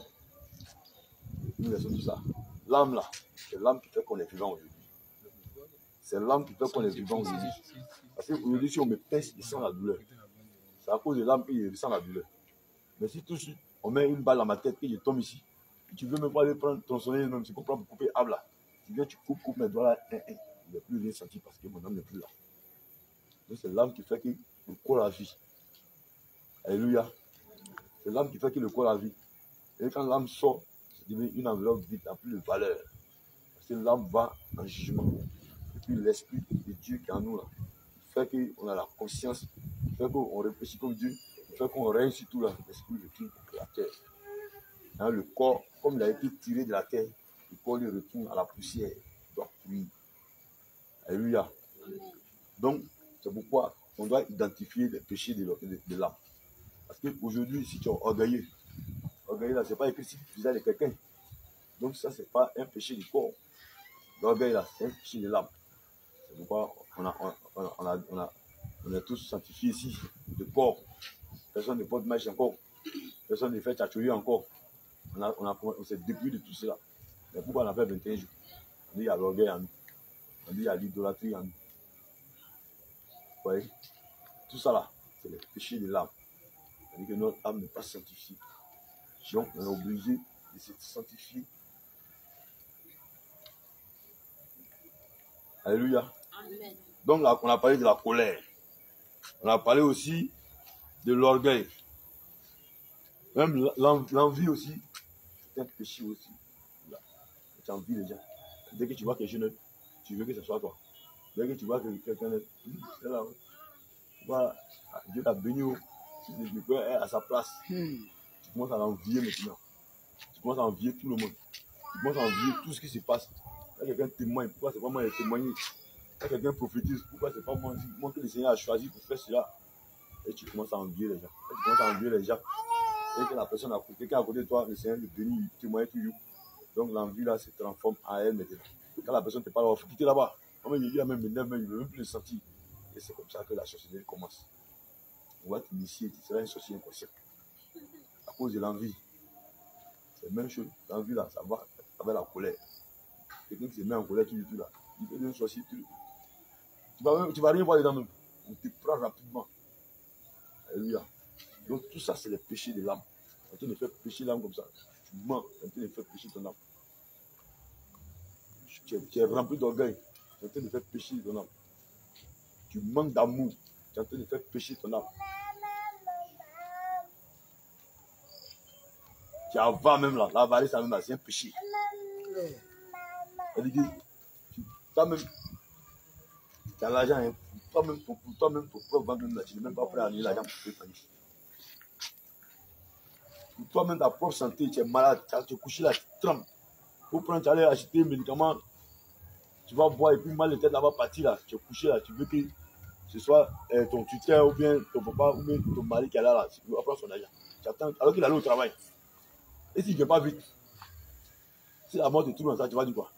nous laissons tout ça. L'âme là, c'est l'âme qui fait qu'on est vivant aujourd'hui. C'est l'âme qui fait qu'on est vivant aujourd'hui. Parce qu'aujourd'hui, si on me pince, il sent la douleur. C'est à cause de l'âme qu'il ressent la douleur. Mais si tout de suite, on met une balle dans ma tête et je tombe ici, tu veux même pas aller prendre ton soleil, même si tu comprends pour couper âme là. Tu viens, tu coupes mes doigts là, il n'y a plus rien senti parce que mon âme n'est plus là. Donc c'est l'âme qui fait que le corps a vie. Alléluia. C'est l'âme qui fait que le corps a vie. Et quand l'âme sort, ça devient une enveloppe vide, n'a plus de valeur. Parce que l'âme va en jugement. Et puis l'esprit de Dieu qui est en nous là, qui fait qu'on a la conscience, qui fait qu'on réfléchit comme Dieu, qui fait qu'on règne sur tout là. L'esprit retourne à la terre. Hein, le corps, comme il a été tiré de la terre, le corps lui retourne à la poussière. Donc, oui. Alléluia. Donc, c'est pourquoi on doit identifier les péchés de l'âme. Parce qu'aujourd'hui, si tu es orgueilleux là, ce n'est pas écrit si tu faisais de quelqu'un. Donc, ça, ce n'est pas un péché du corps. L'orgueil là, c'est un péché de l'âme. C'est pourquoi on est tous sanctifiés ici, de corps. Personne ne porte mèche encore. Personne ne fait tchatchouiller encore. On s'est dépouillé de tout cela. Mais pourquoi on a fait 21 jours? On dit il y a l'orgueil en nous. On dit il y a l'idolâtrie en nous. Vous voyez? Tout ça là, c'est le péché de l'âme. C'est-à-dire que notre âme n'est pas sanctifiée. Donc on est obligé de se sanctifier. Alléluia. Amen. Donc là, on a parlé de la colère. On a parlé aussi de l'orgueil. Même l'envie aussi, c'est un péché aussi. Tu envies les gens. Dès que tu vois quelque chose, tu veux que ce soit toi. Dès que tu vois que quelqu'un est là, voilà, Dieu t'a béni, le cœur est à sa place. Tu commences à l'envier maintenant. Tu commences à envier tout le monde. Tu commences à envier tout ce qui se passe. Quand quelqu'un témoigne, pourquoi c'est pas moi qui ai témoigné? Quand quelqu'un prophétise, pourquoi c'est pas moi que le Seigneur a choisi pour faire cela? Et tu commences à envier les gens. Et tu commences à envier les gens. Et que la personne à côté, quelqu'un à côté de toi, le Seigneur le bénit, il témoigne toujours. Donc l'envie là se transforme en elle maintenant. Quand la personne te parle, il faut quitter là-bas. Il a même m'énerve, il ne veut même plus le sentir. Et c'est comme ça que la sorcellerie commence. On va t'initier, tu seras un sorcier inconscient. À cause de l'envie. C'est la même chose. L'envie là, ça va avec la colère. Quelqu'un qui se met en colère tout du tout là, il fait un sorcier. Tu vas rien voir dedans même. On te prend rapidement. Alléluia. Donc tout ça, c'est le péché de l'âme. Quand tu ne fais pécher l'âme comme ça, tu mens, quand tu ne fais pécher ton âme. Tu es rempli d'orgueil, tu es en train de faire pécher ton âme. Tu manques d'amour, tu es en train de faire pécher ton âme. Tu avales même là. L'avarice, ça même là, c'est un péché. C'est-à-dire que toi-même, tu as l'argent, hein, toi-même, pour toi-même, ton propre ventre, même là, tu n'es même pas prêt à annuler l'argent pour te payer. Pour toi-même, ta propre santé, tu es malade, tu es couché là, tu trembles. Pour prendre, tu allais acheter un médicament, tu vas boire et puis mal de tête là-bas partir là, tu es couché là, tu veux que ce soit ton tuteur ou bien ton papa ou bien ton mari qui est là, tu vas prendre son argent. Tu attends, alors qu'il allait au travail. Et s'il ne vient pas vite, si la mort te trouve dans ça, tu vas dire quoi?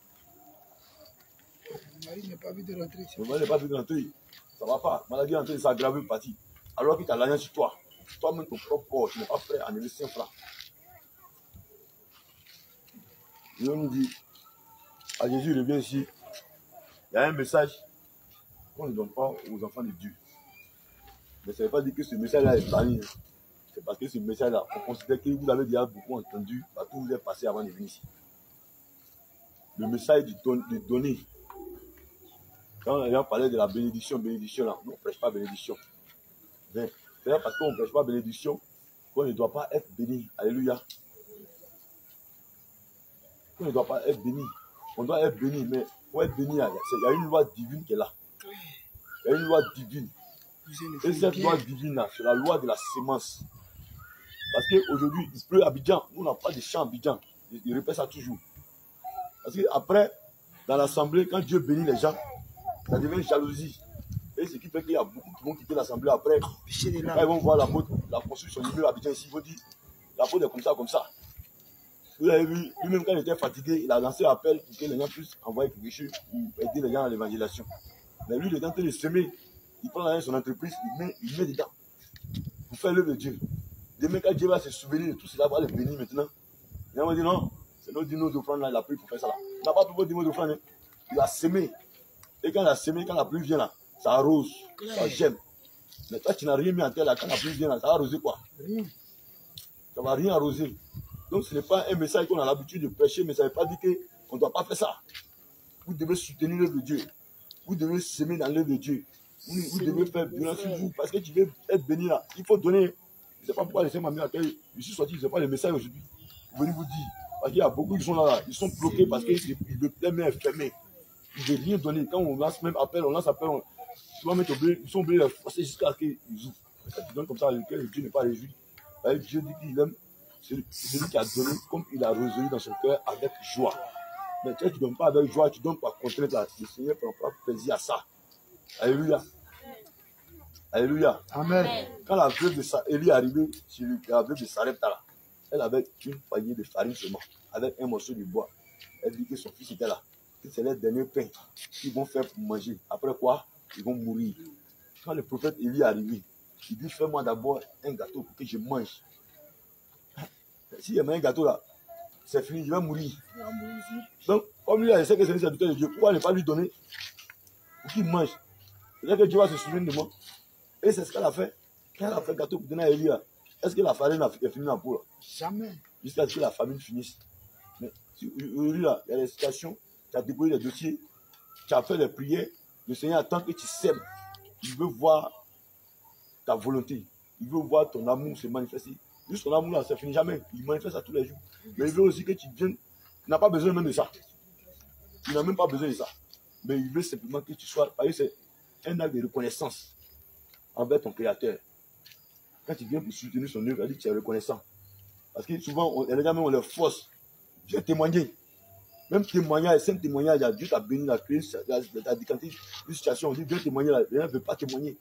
Le mari n'est pas vite de rentrer. Le mari n'est pas vite de rentrer. Ça ne va pas. Maladie rentrée, ça aggrave une partie. Alors que tu as l'argent sur toi. Toi-même, ton propre corps, tu n'es pas prêt à annuler 5 francs. Dieu nous dit, à Jésus revient ici, il y a un message qu'on ne donne pas aux enfants de Dieu. Mais ça ne veut pas dire que ce message-là est banni. C'est parce que ce message-là, on considère que vous avez déjà beaucoup entendu partout où vous êtes passé avant de venir ici. Le message de donner. Quand les gens parlaient de la bénédiction, là, nous on ne prêche pas bénédiction. C'est parce qu'on ne prêche pas bénédiction qu'on ne doit pas être béni. Alléluia. On ne doit pas être béni. On doit être béni, mais pour être béni, il y a une loi divine qui est là. Il y a une loi divine. Et cette loi divine-là, c'est la loi de la sémence. Parce qu'aujourd'hui, il pleut à Abidjan. Nous, on n'a pas de champ à Abidjan. Il répète ça toujours. Parce qu'après, dans l'assemblée, quand Dieu bénit les gens, ça devient jalousie. Et ce qui fait qu'il y a beaucoup qui vont quitter l'assemblée après. Quand ils vont voir la construction du mur à Abidjan ici, ils vont dire, la faute est comme ça, comme ça. Vous avez vu, lui-même quand il était fatigué, il a lancé un appel pour que les gens puissent envoyer quelque chose ou aider les gens à l'évangélisation. Mais lui, il est en train de semer. Il prend son entreprise, il met dedans. Pour faire l'œuvre de Dieu. Demain, quand Dieu va se souvenir de tout cela, va le bénir maintenant. Les gens vont dire non, c'est notre dîner d'offrande là, il a pris pour faire ça là. Il n'a pas tout votre dîner d'offrande, hein. Il a semé. Et quand il a semé, quand la pluie vient là, ça arrose, ça gemme. Mais toi, tu n'as rien mis en terre là, quand la pluie vient là, ça va arroser quoi? Rien. Ça ne va rien arroser. Donc ce n'est pas un message qu'on a l'habitude de prêcher, mais ça ne veut pas dire qu'on ne doit pas faire ça. Vous devez soutenir l'œuvre de Dieu. Vous devez semer dans l'œuvre de Dieu. Vous devez faire violence sur vous parce que tu veux être béni là. Il faut donner. Je ne sais pas pourquoi laisser ma mère à laquelle je suis sorti, je ne sais pas le message aujourd'hui. Vous venez vous dire. Parce qu'il y a beaucoup qui sont là, ils sont bloqués parce qu'ils veulent les mains fermées. Ils ne veulent rien donner. Quand on lance même appel, ils sont obligés de les forcer jusqu'à ce qu'ils ouvrent. Quand tu donnes comme ça, lequel Dieu n'est pas réjoui. Dieu dit qu'il aime celui qui a donné comme il a résolu dans son cœur avec joie. Mais quand tu ne donnes pas avec joie, tu donnes par contrainte là. Le Seigneur ne prend pas plaisir à ça. Alléluia. Alléluia. Amen. Quand la veuve de Élie est arrivée sur la veuve de Sarepta là, elle avait une poignée de farine seulement, avec un morceau de bois. Elle dit que son fils était là. Que c'est les derniers pains qu'ils vont faire pour manger. Après quoi, ils vont mourir. Quand le prophète Élie est arrivé, il dit fais-moi d'abord un gâteau pour que je mange. S'il y a un gâteau là, c'est fini, il va mourir. Donc, comme lui, il sait que c'est le serviteur de Dieu, pourquoi ne pas lui donner pour qu'il mange? C'est-à-dire que Dieu va se souvenir de moi. Et c'est ce qu'elle a fait. Quand elle a fait le gâteau pour donner à Élie, est-ce que la farine est finie dans la peau? Jamais. Jusqu'à ce que la famine finisse. Mais aujourd'hui, là, il y a des situations, tu as déposé les dossiers, tu as fait les prières, le Seigneur attend que tu sèmes. Il veut voir ta volonté. Il veut voir ton amour se manifester. Juste ton amour là, ça finit jamais. Il manifeste ça tous les jours. Mais il veut aussi que tu viennes. Il n'a pas besoin même de ça. Il n'a même pas besoin de ça. Mais il veut simplement que tu sois. Parce que c'est un acte de reconnaissance envers ton Créateur. Quand tu viens pour soutenir son œuvre, il dit que tu es reconnaissant. Parce que souvent, les gens même on leur force. J'ai témoigné. Même témoignage, c'est un témoignage. Dieu t'a béni, t'a créé, t'a décanté une situation. On dit viens témoigner là. Les gens ne veulent pas témoigner.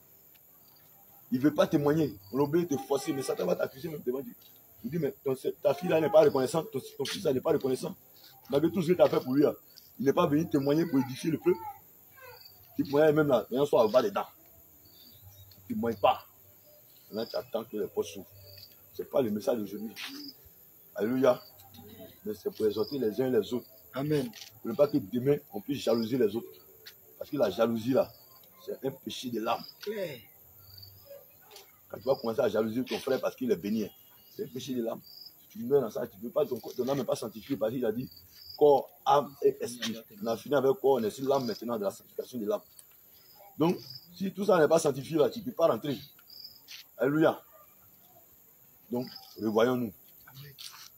Il ne veut pas témoigner. On oblige de te forcer, mais Satan va t'accuser même devant Dieu. Il dit, mais ta fille là n'est pas reconnaissante, ton fils là n'est pas reconnaissant. Malgré tout ce que tu as fait pour lui, là, il n'est pas venu témoigner pour édifier le peuple. Il témoigne même là, les gens sont à bas des dents. Il ne témoigne pas. Maintenant, tu attends que les portes s'ouvrent. Ce n'est pas le message d'aujourd'hui. Alléluia. Mais c'est pour exhorter les uns et les autres. Amen. Pour ne pas que demain, on puisse jalouser les autres. Parce que la jalousie là, c'est un péché de l'âme. Quand tu vas commencer à jalouser ton frère parce qu'il est béni, c'est un péché de l'âme. Si tu meurs dans ça, tu ne veux pas, ton âme n'est pas sanctifiée parce qu'il a dit corps, âme et esprit. On a fini avec corps, on est sur l'âme maintenant de la sanctification de l'âme. Donc, si tout ça n'est pas sanctifié là, tu ne peux pas rentrer. Alléluia. Donc, revoyons-nous.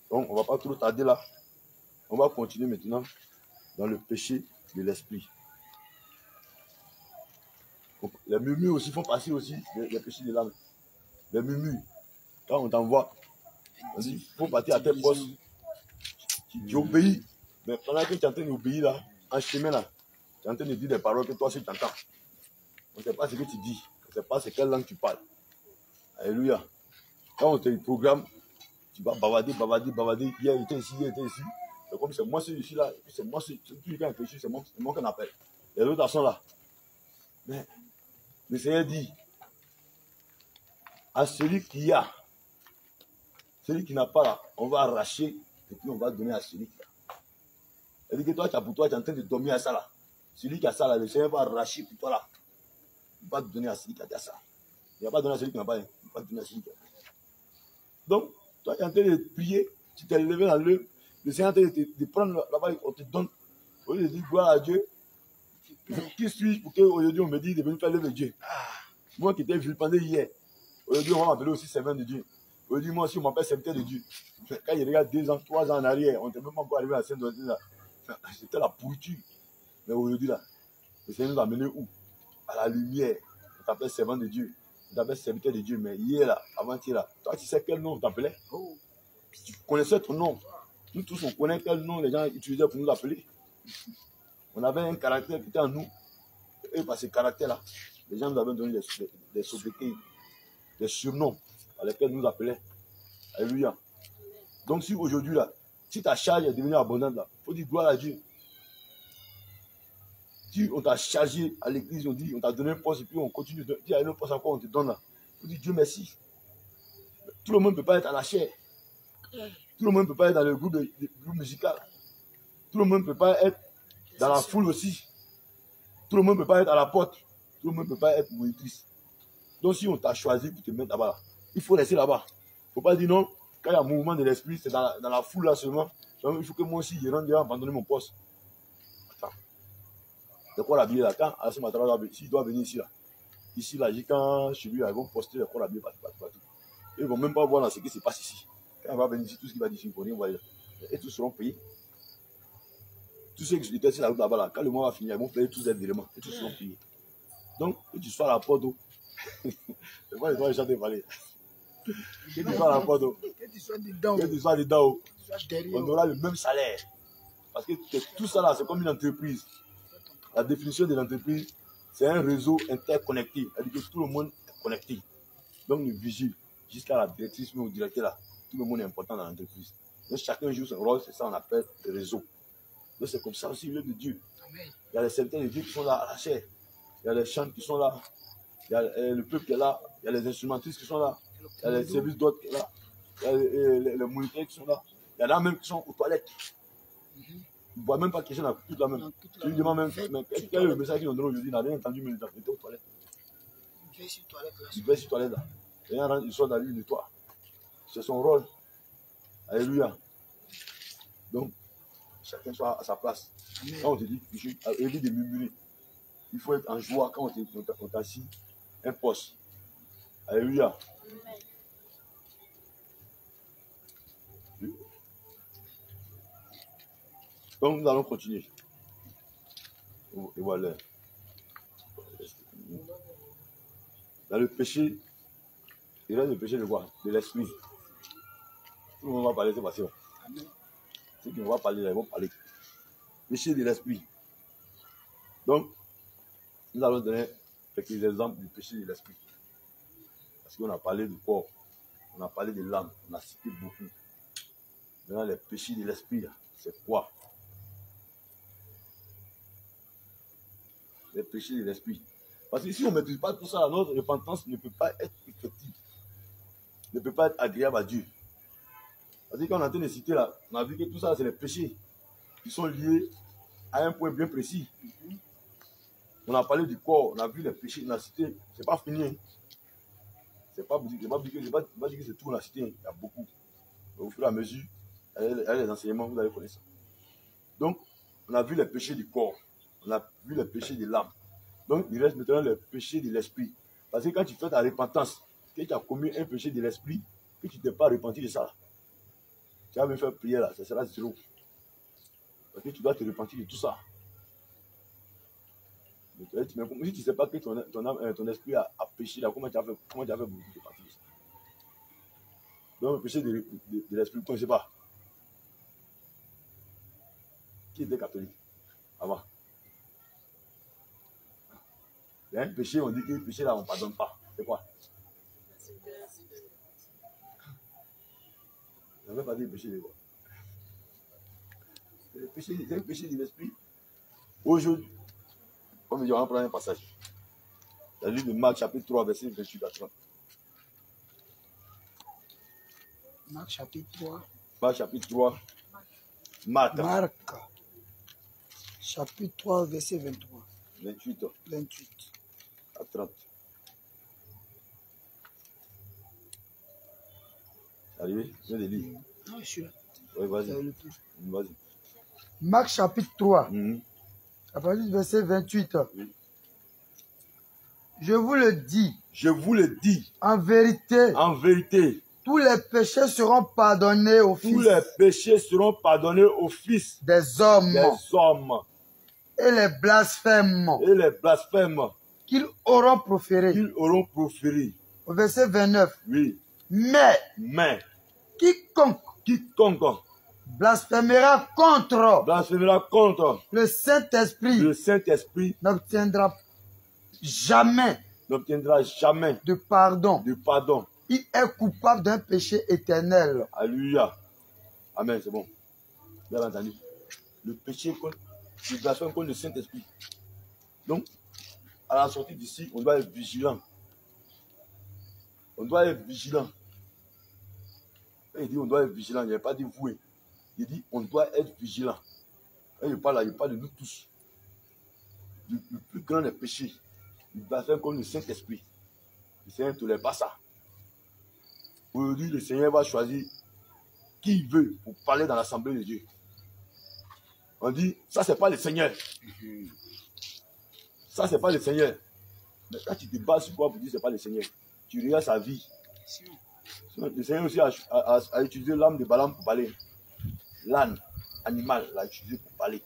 Donc, on ne va pas trop tarder là. On va continuer maintenant dans le péché de l'esprit. Les murmures aussi font partie aussi des péchés de l'âme. Les murmures, quand on t'envoie, on dit, il faut partir à tel poste. Tu obéis. Mais pendant que tu es en train d'obéir là, en chemin là, tu es en train de dire des paroles que toi aussi tu entends. On ne sait pas ce que tu dis. On ne sait pas c'est quelle langue tu parles. Alléluia. Quand on te programme, tu vas bavader. Hier, il était ici. C'est comme c'est moi celui-ci là. C'est moi celui qui a un péché, c'est moi qu'on appelle. Les autres sont là. Mais le Seigneur dit à celui qui a, celui qui n'a pas là, on va arracher et puis on va donner à celui qui a. Elle dit que toi, pour toi, tu es en train de dormir à ça là. Celui qui a ça là, le Seigneur va arracher pour toi là. Il va te donner à celui qui a ça. Il ne va pas donner à celui qui n'a pas. Il va te donner à celui qui a. Donc, toi, tu es en train de prier, tu t'es levé dans l'œuvre, le Seigneur est en train de prendre là-bas, on te donne. Au lieu de dire gloire à Dieu, qui suis-je pour qu'aujourd'hui on me dise de venir faire l'œuvre de Dieu? Moi qui étais vilipendé hier, aujourd'hui on va m'appeler aussi servant de Dieu. Aujourd'hui, moi aussi on m'appelle serviteur de Dieu. Quand il regarde 2 ans, 3 ans en arrière, on n'était même pas encore arrivé à la scène de là. C'était la pourriture. Mais aujourd'hui, là, le Seigneur nous a amené où? À la lumière. On t'appelle servant de Dieu. On t'appelle serviteur de Dieu. Mais hier, là, avant-hier, là, toi, tu sais quel nom on t'appelait? Tu connaissais ton nom. Nous tous, on connaît quel nom les gens utilisaient pour nous appeler. On avait un caractère qui était en nous. Et par ce caractère-là, les gens nous avaient donné des sobriquets, des surnoms à lesquels nous appelaient. Alléluia. Donc, si aujourd'hui, là, si ta charge est devenue abondante, là, il faut dire gloire à Dieu. Si on t'a chargé à l'église, on dit, on t'a donné un poste, et puis on continue de dire, il y a un poste encore, on te donne là. Il faut dire Dieu merci. Tout le monde ne peut pas être à la chair. Tout le monde ne peut pas être dans le groupe musical. Tout le monde ne peut pas être dans la foule aussi. Tout le monde ne peut pas être à la porte. Tout le monde ne peut pas être monitrice. Donc si on t'a choisi pour te mettre là-bas, là, il faut rester là-bas. Il ne faut pas dire non, quand il y a un mouvement de l'esprit, c'est dans la foule là seulement. Donc, il faut que moi aussi, je rentre abandonner mon poste. Attends. C'est quoi la Bible là? Quand Alassane Ouattara doit venir ici là, quand chez lui, là, ils vont poster les quoi la Bible partout. Ils ne vont même pas voir dans ce qui se passe ici. Quand il va venir ici, tout ce qu'il va dire, on va dire. Et tous seront payés. Tous ceux qui étaient sur la route là-bas, là, quand le mois va finir, ils vont payer tous les éléments. Et tous seront payés. Donc, que tu sois à la porte, c'est pas les gens qui chantent parler. Que tu sois à la porte, Que tu sois dedans. que tu sois dedans, Derrière. on aura le même salaire. Parce que tout ça là, c'est comme une entreprise. La définition de l'entreprise, c'est un réseau interconnecté. C'est-à-dire que tout le monde est connecté. Donc, nous vigile jusqu'à la directrice ou au directeur là. Tout le monde est important dans l'entreprise. Donc, chacun joue son rôle, c'est ça qu'on appelle le réseau. Donc, c'est comme ça aussi l'œuvre de Dieu. Amen. Il y a les serviteurs de Dieu qui sont là à la chair. Il y a les chants qui sont là. Il y a le peuple qui est là. Il y a les instrumentistes qui sont là. Il y a les services d'autres qui sont là. Il y a les moniteurs qui sont là. Il y en a même qui sont aux toilettes. Ils ne voient même pas qu'ils sont dans toute la même. Tu lui demandes même, mais quel est le message qu'ils ont donné aujourd'hui? Il n'a rien entendu, mais il était aux toilettes. Il vient sur toilette là. Il va sur toilette là. Et il sort dans lui, il nettoie. C'est son rôle. Alléluia. Donc, chacun soit à sa place. Quand on te dit, évite de murmurer. Il faut être en joie quand on t'assit un poste. Alléluia. Donc nous allons continuer. Et voilà. Dans le péché, il reste le péché de quoi? De l'esprit. Tout le monde va parler, c'est passé. Ceux qui ne vont pas parler, ils vont parler. Péché de l'esprit. Donc, nous allons donner quelques exemples du péché de l'esprit. Parce qu'on a parlé du corps, on a parlé de l'âme, on a cité beaucoup. Maintenant, les péchés de l'esprit, c'est quoi? Les péchés de l'esprit. Parce que si on ne maîtrise pas tout ça, notre repentance ne peut pas être effective. Ne peut pas être agréable à Dieu. Parce que quand on a en train de citer là, on a vu que tout ça, c'est les péchés qui sont liés à un point bien précis. On a parlé du corps, on a vu les péchés, on a cité, c'est pas fini. Hein. C'est pas dire que c'est tout, on a cité, il y a beaucoup. Au fur et à mesure, il y a les enseignements, vous allez connaître ça. Donc, on a vu les péchés du corps, on a vu les péchés de l'âme. Donc, il reste maintenant les péchés de l'esprit. Parce que quand tu fais ta repentance, que tu as commis un péché de l'esprit, que tu ne t'es pas repenti de ça, tu vas me faire prier là, ça sera zéro. Parce que tu dois te repentir de tout ça. Mais si tu ne sais pas que ton esprit a péché, là, comment tu as fait pour te partir de ça? Donc le péché de l'esprit, tu ne sais pas. Qui était catholique avant? Il y a un péché, on dit que le péché là, on ne pardonne pas. C'est quoi? On ne veut pas dire péché de quoi? C'est le péché de l'esprit. Aujourd'hui, comme on va prendre un passage. La livre de Marc, chapitre 3, verset 28 à 30. Marc chapitre 3. Marc chapitre 3. Marc. Chapitre 3, verset 23. 28 à 30. Arrivé? Je viens de lire. Non, je suis là. Oui, vas-y. Vas-y. Marc chapitre 3. À partir du verset 28. Oui. Je vous le dis. Je vous le dis. En vérité. En vérité. Tous les péchés seront pardonnés au Fils. Tous les péchés seront pardonnés au Fils des hommes. Et les blasphèmes. Qu'ils auront proférés. Au verset 29. Oui. Mais. Quiconque. Blasphémera contre le Saint-Esprit n'obtiendra jamais de pardon. Il est coupable d'un péché éternel. Alléluia. Amen, c'est bon. Bien entendu. Le péché contre le blasphème contre le Saint-Esprit. Donc, à la sortie d'ici, on doit être vigilant. On doit être vigilant. Quand il dit on doit être vigilant, il n'a pas dit voué. Il dit on doit être vigilant. Quand il parle de nous tous. Le plus grand des péchés, le blasphème contre le Saint-Esprit. Le Seigneur ne tolère pas ça. Aujourd'hui, le Seigneur va choisir qui il veut pour parler dans l'assemblée de Dieu. On dit, ça c'est pas le Seigneur. Ça c'est pas le Seigneur. Mais quand tu te bases sur quoi pour dire c'est pas le Seigneur, tu regardes sa vie. Le Seigneur aussi a utilisé l'âme de Balaam pour parler. L'âne animal l'a utilisé pour parler.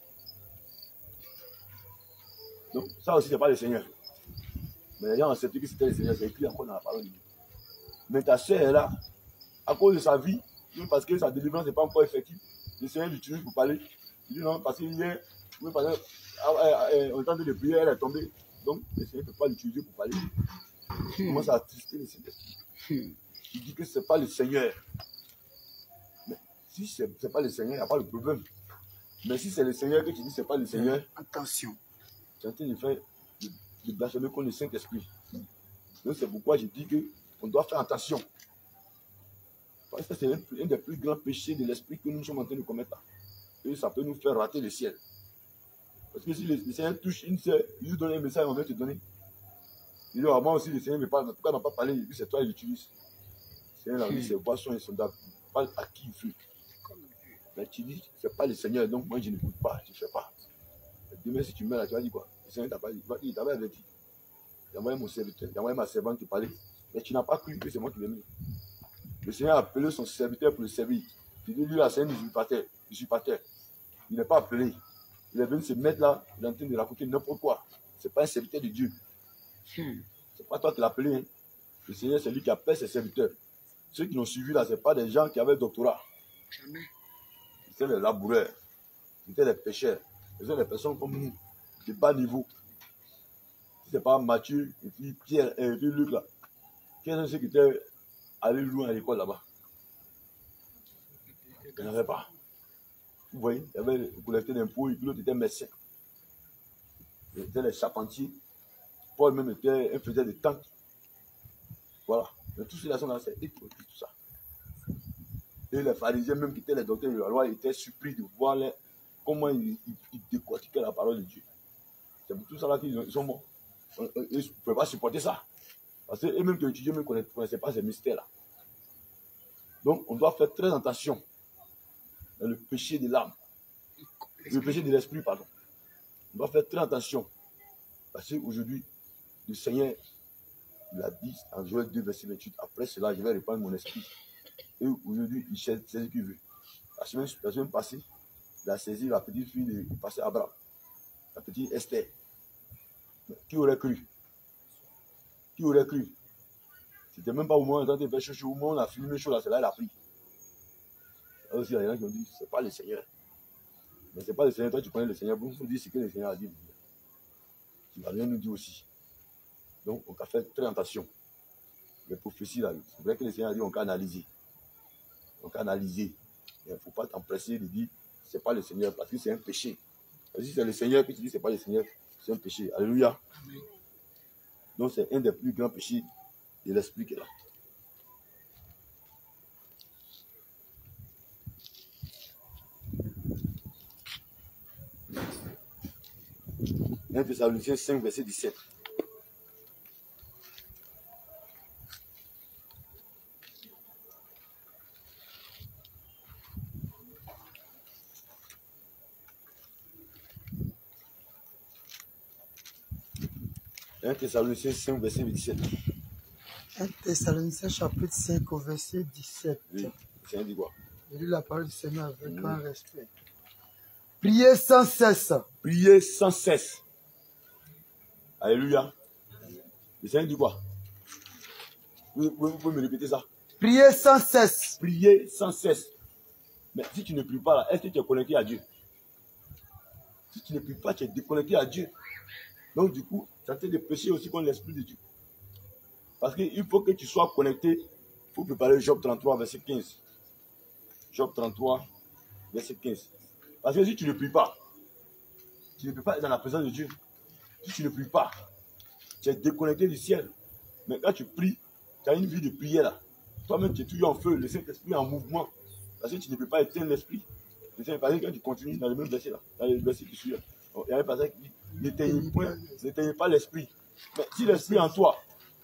Donc ça aussi c'est pas le Seigneur. Mais les gens ont accepté que c'était le Seigneur, c'est écrit encore dans la parole de Dieu. Mais ta soeur est là, à cause de sa vie, parce que sa délivrance n'est pas encore effective. Le Seigneur l'utilise pour parler. Il dit non, parce qu'hier, on est en train de prier, elle est tombée. Donc, le Seigneur ne peut pas l'utiliser pour parler. Il commence à attrister le Seigneur. Il dit que ce n'est pas le Seigneur. Mais si ce n'est pas le Seigneur, il n'y a pas de problème. Mais si c'est le Seigneur que tu dis que ce n'est pas le Seigneur, attention. Tu es en train de faire de blasphémer contre le Saint-Esprit. Donc, c'est pourquoi je dis qu'on doit faire attention. Parce que c'est un des plus grands péchés de l'esprit que nous sommes en train de commettre. Et ça peut nous faire rater le ciel. Parce que si le Seigneur touche une sœur, il lui donne un message, on va te donner. Il dit, moi aussi, le Seigneur me parle. Pourquoi il ne m'a pas parlé? Il dit, c'est toi qui l'utilise. Le Seigneur a dit, c'est boisson et sondable. Il parle à qui il veut. Mais tu dis, c'est pas le Seigneur, donc moi je n'écoute pas, je ne fais pas. Et demain, si tu meurs là, tu vas dire quoi? Le Seigneur t'a pas dit, il t'avait averti. Il a envoyé mon serviteur, il a envoyé ma servante te parler. Mais tu n'as pas cru que c'est moi qui l'ai mis. Le Seigneur a appelé son serviteur pour le servir. Il dit, lui là, c'est un usurpateur. Il n'est pas appelé. Il est venu se mettre là, il est en train de raconter n'importe quoi. Ce n'est pas un serviteur de Dieu. Ce n'est pas toi qui l'as appelé. Hein. Le Seigneur, c'est lui qui appelle ses serviteurs. Ceux qui l'ont suivi là, ce n'est pas des gens qui avaient doctorat. Jamais. C'était les laboureurs. C'était les pêcheurs. C'était des personnes comme nous, de bas niveau. Ce n'est pas Matthieu, et puis Pierre, et puis Luc là. Quels sont ceux qui étaient allés loin à l'école là-bas? Il n'y en avait pas. Vous voyez, il y avait le collecteur d'impôts et puis l'autre était médecin. Il était les charpentiers. Paul même était un faiseur de tentes. Voilà. Mais tous ceux-là sont dans cette école, tout ça. Et les pharisiens, même qui étaient les docteurs de la loi, étaient surpris de voir comment ils décortiquaient la parole de Dieu. C'est pour tout ça là qu'ils sont morts. Ils ne pouvaient pas supporter ça. Parce qu'eux-mêmes qui ont étudié ne connaissaient pas ces mystères-là. Donc, on doit faire très attention dans le péché de l'âme. Le péché de l'esprit, pardon. On doit faire très attention. Parce qu'aujourd'hui, le Seigneur, il a dit en Joël 2, verset 28, après cela, je vais répandre mon esprit. Et aujourd'hui, il sait ce qu'il veut. La semaine passée, il a saisi la petite fille du pasteur Abraham, la petite Esther. Qui aurait cru? Qui aurait cru? C'était même pas au moment où on était fait chaud, au moment où on a filmé chaud, là, c'est là il a pris. Là aussi, il y a des gens qui ont dit, c'est pas le Seigneur. Mais c'est pas le Seigneur, toi tu connais le Seigneur, il faut dire ce que le Seigneur a dit. Tu vas bien nous dire aussi. Donc, on a fait très attention. Les prophéties, là, c'est vrai que le Seigneur a dit, on peut analyser. On peut analyser. Mais il ne faut pas t'empresser de dire, c'est pas le Seigneur, parce que c'est un péché. Parce que si c'est le Seigneur, puis tu dis, c'est pas le Seigneur, c'est un péché. Alléluia. Donc, c'est un des plus grands péchés de l'esprit qui est là. Un Thessaloniciens 5, verset 17. Un Thessaloniciens 5, verset 17. 1 Thessaloniciens chapitre 5 au verset 17. Oui, le Seigneur dit quoi? Je lis la parole du Seigneur avec grand respect. Priez sans cesse. Priez sans cesse. Alléluia. Le Seigneur dit quoi? Vous pouvez me répéter ça? Priez sans cesse. Priez sans cesse. Mais si tu ne pries pas là, est-ce que tu es connecté à Dieu? Si tu ne pries pas, tu es déconnecté à Dieu. Donc du coup, tu es en train de pécher aussi contre l'Esprit de Dieu. Parce qu'il faut que tu sois connecté. Il faut préparer Job 33, verset 15. Job 33, verset 15. Parce que si tu ne pries pas dans la présence de Dieu. Si tu ne pries pas, tu es déconnecté du ciel. Mais quand tu pries, tu as une vie de prière là. Toi-même, tu es toujours en feu, le Saint-Esprit est en mouvement. Parce que tu ne peux pas éteindre l'esprit. Le Saint-Esprit, quand tu continues dans le même verset là, dans le verset qui suit là, il y a un passage qui dit, n'éteignez pas l'esprit. Mais si l'esprit est en toi,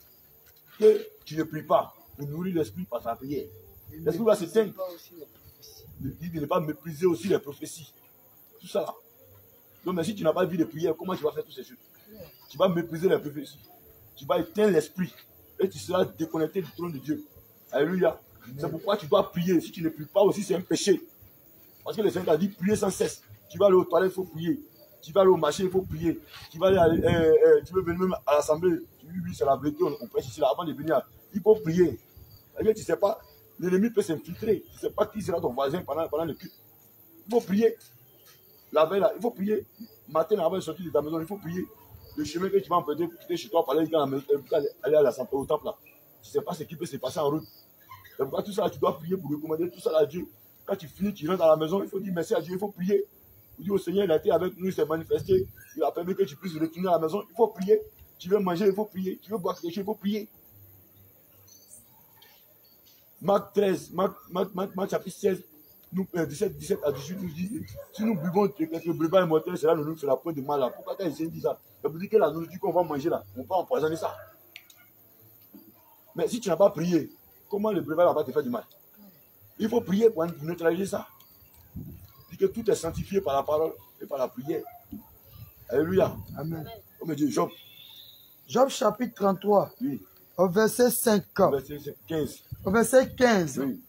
que tu ne pries pas, pour nourrir l'esprit par ta prière, l'esprit va s'éteindre. Il dit de ne pas mépriser aussi les prophéties. Tout ça là. Donc, mais si tu n'as pas de vie de prière, comment tu vas faire toutes ces choses? Tu vas mépriser les prophéties. Tu vas éteindre l'esprit. Et tu seras déconnecté du trône de Dieu. Alléluia. C'est pourquoi tu dois prier. Si tu ne pries pas aussi, c'est un péché. Parce que le Seigneur a dit prier sans cesse. Tu vas aller aux toilettes, il faut prier. Tu vas aller au marché, il faut prier. Tu vas aller, tu veux venir même à l'assemblée. Oui, c'est la vérité, on prêche ici là, avant de venir. Il faut prier. Tu ne sais pas, l'ennemi peut s'infiltrer. Tu ne sais pas qui sera ton voisin pendant le culte. Il faut prier. La veille là, il faut prier. Matin, avant de sortir de ta maison, il faut prier. Le chemin que tu vas emprunter pour quitter chez toi, pour aller à l'assemblée au temple là. Tu ne sais pas ce qui peut se passer en route. C'est pourquoi tout ça là, tu dois prier pour recommander tout ça à Dieu. Quand tu finis, tu rentres à la maison, il faut dire merci à Dieu, il faut prier. Il dit au Seigneur, il a été avec nous, il s'est manifesté. Il a permis que tu puisses retourner à la maison, il faut prier. Tu veux manger, il faut prier. Tu veux boire quelque chose, il faut prier. Marc 13, Marc chapitre 16, 17 à 18 nous dit, si nous buvons quelques breuvage immortel, cela ne nous fera point de mal là. Pourquoi quand il dit ça? Ça veut dire que la nourriture qu'on va manger là, on peut empoisonner ça. Mais si tu n'as pas prié, comment le breuvage va pas te faire du mal? Il faut prier pour neutraliser ça. Dit que tout est sanctifié par la parole et par la prière. Alléluia. Amen. Comme dit Job. Job chapitre 33. Oui. Au verset 5. Verset 15. Au verset 15. Oui.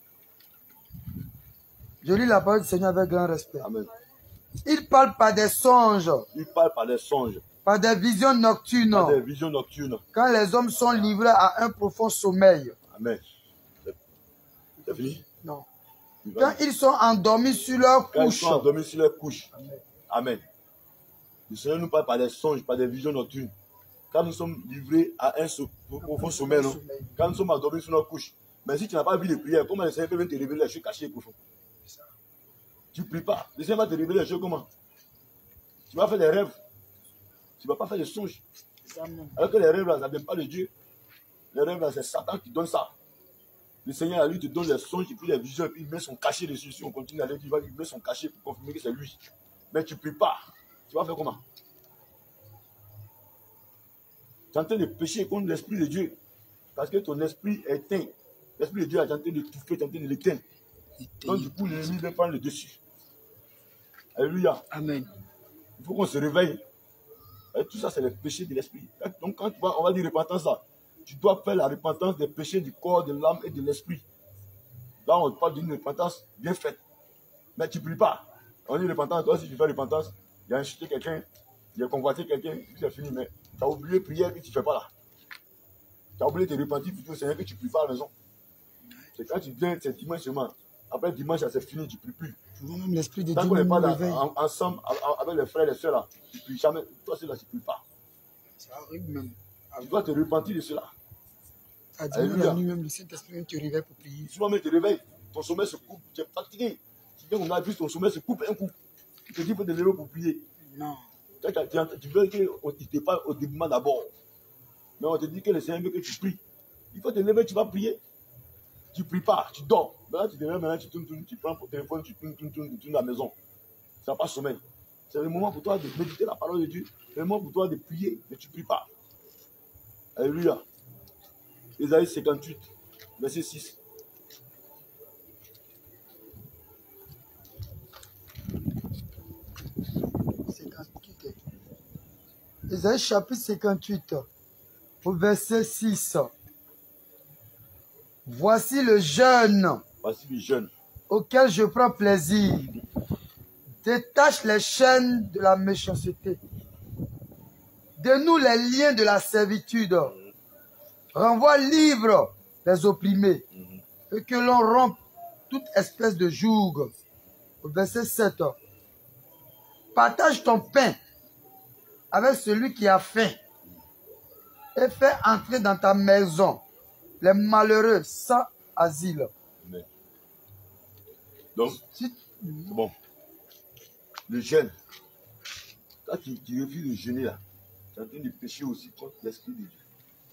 Je lis la parole du Seigneur avec grand respect. Amen. Il parle par des songes. Il parle par des songes. Par des visions nocturnes. Par des visions nocturnes. Quand les hommes sont livrés à un profond sommeil. Amen. C'est fini? Non. Quand ils sont endormis sur leur couche. Quand ils sont endormis sur leur couche. Amen. Amen. Le Seigneur nous parle par des songes, par des visions nocturnes. Quand nous sommes livrés à un profond sommeil, non? Quand nous sommes endormis sur notre couche. Mais si tu n'as pas vu de prière, comment le Seigneur peut te révéler les choses cachées profondes? Tu ne pries pas. Le Seigneur va te révéler les choses comment? Tu vas faire des rêves. Tu ne vas pas faire des songes. Alors que les rêves là, ça ne vient pas de Dieu. Les rêves là, c'est Satan qui donne ça. Le Seigneur, lui, te donne les songes et puis les visions, et puis il met son cachet dessus. Si on continue à aller, il va lui mettre son cachet pour confirmer que c'est lui. Mais tu ne pries pas. Tu vas faire comment? Tu es en train de pécher contre l'Esprit de Dieu. Parce que ton esprit est éteint. L'Esprit de Dieu est en train de l'étouffer, tu es en train de l'éteindre. Donc du coup, l'ennemi vient prendre le dessus. Alléluia. Amen. Il faut qu'on se réveille. Et tout ça, c'est le péché de l'esprit. Donc quand tu vas, on va dire repentance là, tu dois faire la repentance des péchés du corps, de l'âme et de l'esprit. Là, on parle d'une repentance bien faite. Mais tu ne pries pas. On dit repentance, toi si tu fais repentance, il y a insulté quelqu'un, il y a convoité quelqu'un, c'est fini. Mais tu as oublié prière que tu ne fais pas là. Tu as oublié de te repentir plutôt au Seigneur que tu ne pries pas à la maison. C'est quand tu viens, c'est dimanche seulement. Après dimanche, ça c'est fini, tu ne pries plus. Même l'esprit de Tant Dieu qu'on n'est pas nous réveille. ensemble avec les frères et les soeurs là, tu ne pries jamais. Toi, c'est là, tu ne pries pas. C'est horrible même. Tu dois te repentir de cela. À dimanche la nuit même, le Saint-Esprit te réveille pour prier. Souvent même te réveilles, ton sommeil se coupe, tu es fatigué. Tu viens, on a vu ton sommeil se coupe un coup. Tu te dis qu'il faut te lever pour prier. Non. Tu veux qu'il te parle au début d'abord. Mais on te dit que le Seigneur veut que tu pries. Il faut te lever, tu vas prier. Tu ne pries pas, tu dors. Maintenant, tu te lèves, maintenant, tu tournes, tu prends ton téléphone, tu tournes la maison. Ça n'a pas sommeil. C'est le moment pour toi de méditer la parole de Dieu. C'est le moment pour toi de prier, mais tu ne pries pas. Alléluia. Ésaïe 58, verset 6. Ésaïe chapitre 58, au verset 6. Voici le jeûne auquel je prends plaisir. Détache les chaînes de la méchanceté. Dénoue les liens de la servitude. Renvoie libre les opprimés. Et que l'on rompe toute espèce de joug. Au verset 7. Partage ton pain avec celui qui a faim. Et fais entrer dans ta maison les malheureux sans asile. Amen. Donc, bon, le jeûne, quand tu refuses de jeûner là, tu es en train de pécher aussi contre l'Esprit de Dieu.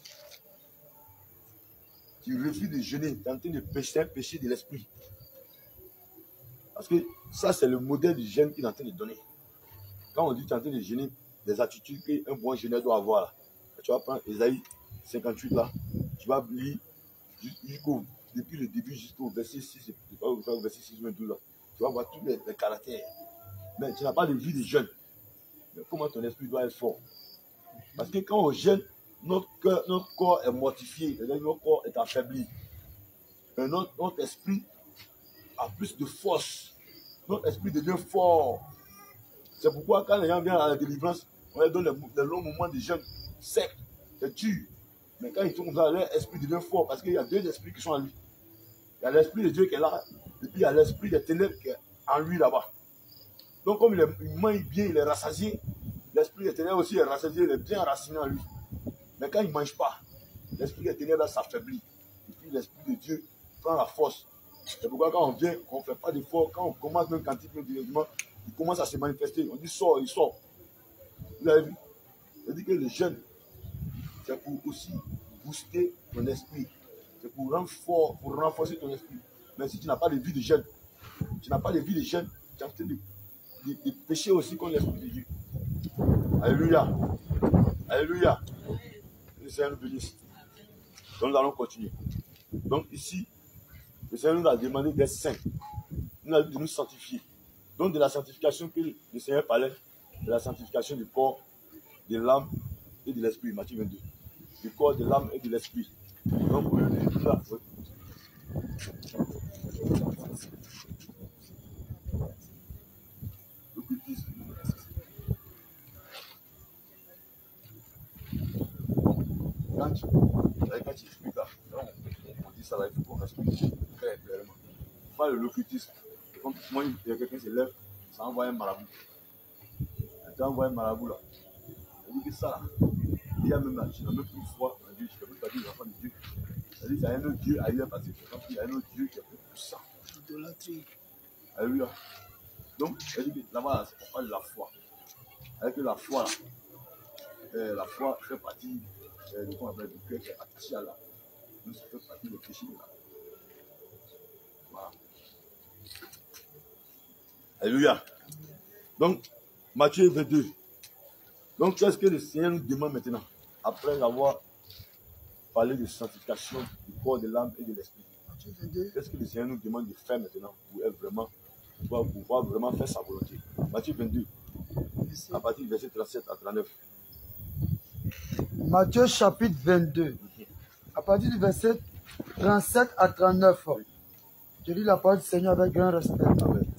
Tu refuses de jeûner, tu es en train de pécher de l'Esprit. Parce que ça, c'est le modèle du jeûne qu'il est en train de donner. Quand on dit que tu es en train de jeûner, les attitudes qu'un bon jeûneur doit avoir là. Tu vas prendre Ésaïe 58 là, tu vas lire depuis le début jusqu'au verset 6, au verset 6, 12 là. Tu vas voir tous les caractères. Mais tu n'as pas de vie de jeûne. Mais comment ton esprit doit être fort? Parce que quand on jeûne, notre corps est mortifié, notre corps est affaibli. Mais notre esprit a plus de force. Notre esprit devient fort. C'est pourquoi quand les gens viennent à la délivrance, on leur donne des longs moments de jeûne sec, c'est dur. Mais quand ils sont comme ça, leur esprit devient fort parce qu'il y a deux esprits qui sont en lui. Il y a l'esprit de Dieu qui est là, et puis il y a l'esprit des ténèbres qui est en lui là-bas. Donc comme il mange bien, il est rassasié, l'esprit des ténèbres aussi est rassasié, il est bien raciné en lui. Mais quand il ne mange pas, l'esprit des ténèbres s'affaiblit. Et puis l'esprit de Dieu prend la force. C'est pourquoi quand on vient, on ne fait pas d'effort, quand on commence même cantique directement, il commence à se manifester. On dit sort, il sort. Vous avez vu? C'est-à-dire que le jeûne, c'est pour aussi booster ton esprit. C'est pour rendre fort, pour renforcer ton esprit. Mais si tu n'as pas de vie de jeûne, tu es en train de pécher aussi contre l'esprit de Dieu. Alléluia. Alléluia. Le Seigneur nous bénisse. Donc nous allons continuer. Donc ici, le Seigneur nous a demandé d'être saints. Il nous a dit de nous sanctifier. Donc de la sanctification que le Seigneur parlait, de la sanctification du corps, de l'âme et de l'esprit. Matthieu 22. Du corps, de l'âme et de l'esprit. Donc vous pouvez lire tout ça. L'occultisme. Quand tu expliques là, on dit ça là, il faut qu'on explique très clairement. Pas le l'occultisme. Comme moi, il y a quelqu'un qui se lève, ça envoie un marabout. Tu envoies un marabout là. Il dit que ça là, il y a même là, tu n'as même plus foi en Dieu, tu ne peux plus parler des enfants de Dieu. C'est-à-dire qu'il y a un autre Dieu ailleurs parce qu'il y a un autre Dieu qui est plus puissant. Idolâtrie. Alléluia. Donc, là-bas, c'est pas de la foi. Avec la foi, là, la foi fait partie de qu'on appelle le cœur qui est attaché à là. Donc, ça fait partie du péché là. Voilà. Alléluia. Donc, Matthieu 22. Donc, qu'est-ce que le Seigneur nous demande maintenant? Après avoir parlé de sanctification du corps, de l'âme et de l'esprit. Qu'est-ce que le Seigneur nous demande de faire maintenant pour pouvoir vraiment faire sa volonté? Matthieu 22, à partir du verset 37 à 39. Matthieu chapitre 22, à partir du verset 37 à 39. Je lis la parole du Seigneur avec grand respect. Amen.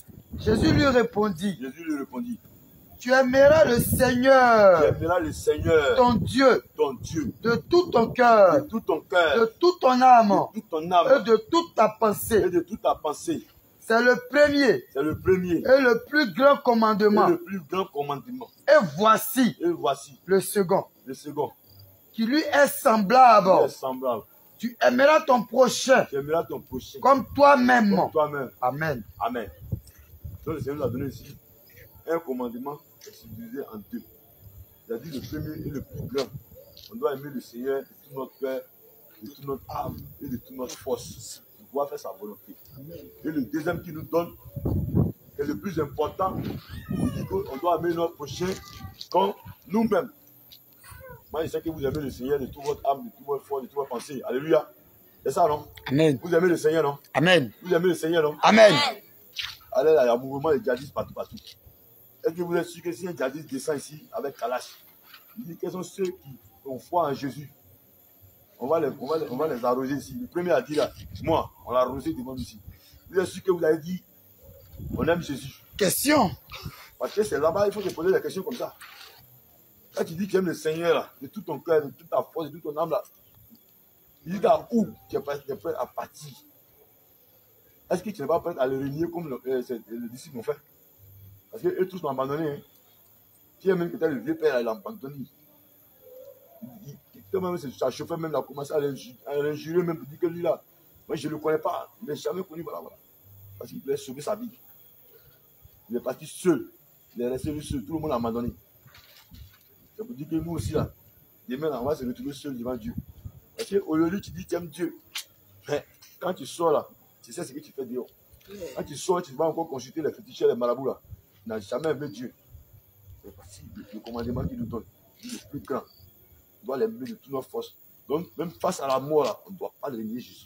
Jésus lui répondit, Jésus lui répondit, tu aimeras le tu Seigneur, aimeras le Seigneur, ton Dieu, ton Dieu, de tout ton cœur, de tout ton cœur, de toute ton âme, de toute ton et âme, de toute ta et pensée. de toute ta pensée. C'est le premier C'est le premier et le plus grand et commandement. le plus grand commandement. Et voici Et voici le second, le second, qui lui est semblable. qui est semblable. Tu aimeras ton prochain Tu aimeras ton prochain comme toi-même. comme toi-même. Amen. Amen. Donc le Seigneur nous a donné ici un commandement subdivisé en deux. Il a dit le premier et le plus grand. On doit aimer le Seigneur de tout notre cœur, de toute notre âme et de toute notre force. On doit faire sa volonté. Et le deuxième qui nous donne est le plus important. Il dit qu'on doit aimer notre prochain comme nous-mêmes. Moi, je sais que vous aimez le Seigneur de toute votre âme, de toute votre force, de toute votre pensée. Alléluia. C'est ça, non? Amen. Vous aimez le Seigneur, non? Amen. Vous aimez le Seigneur, non? Amen. Allez là, il y a un mouvement de djihadistes partout, partout. Est-ce que vous êtes sûr que si un djihadiste descend ici avec Kalash, il dit quels sont ceux qui ont foi en Jésus? On va les arroser ici. Le premier a dit là, moi, on l'a arrosé devant nous ici. Vous êtes sûr que vous avez dit, on aime Jésus? Question. Parce que c'est là-bas, il faut te poser des questions comme ça. Quand tu dis que tu aimes le Seigneur là, de tout ton cœur, de toute ta force, de toute ton âme là, il dit à où tu es prêt à partir? Est-ce que tu n'es pas prêt à le renier comme les disciples l'ont fait? Parce qu'eux tous l'ont abandonné. Hein. Qui est même que le vieux père, il l'a abandonné. Même sa chauffeur même a commencé à l'injurer, même pour dire que lui là, moi je ne le connais pas, il n'a jamais connu, voilà. Parce qu'il voulait sauver sa vie. Il est parti seul, il est resté lui seul, tout le monde l'a abandonné. C'est pour dire que nous aussi là, demain on va se retrouver seul devant Dieu. Parce qu'aujourd'hui tu dis que tu aimes Dieu, mais quand tu sors là, tu sais ce que tu fais dehors. Quand tu sors, tu vas encore consulter les féticheurs, les marabouts là. Tu n'as jamais aimé Dieu. C'est parce que le commandement qu'il nous donne, il est plus grand. On doit l'aimer de toute notre force. Donc, même face à la mort, là, on ne doit pas régner Jésus.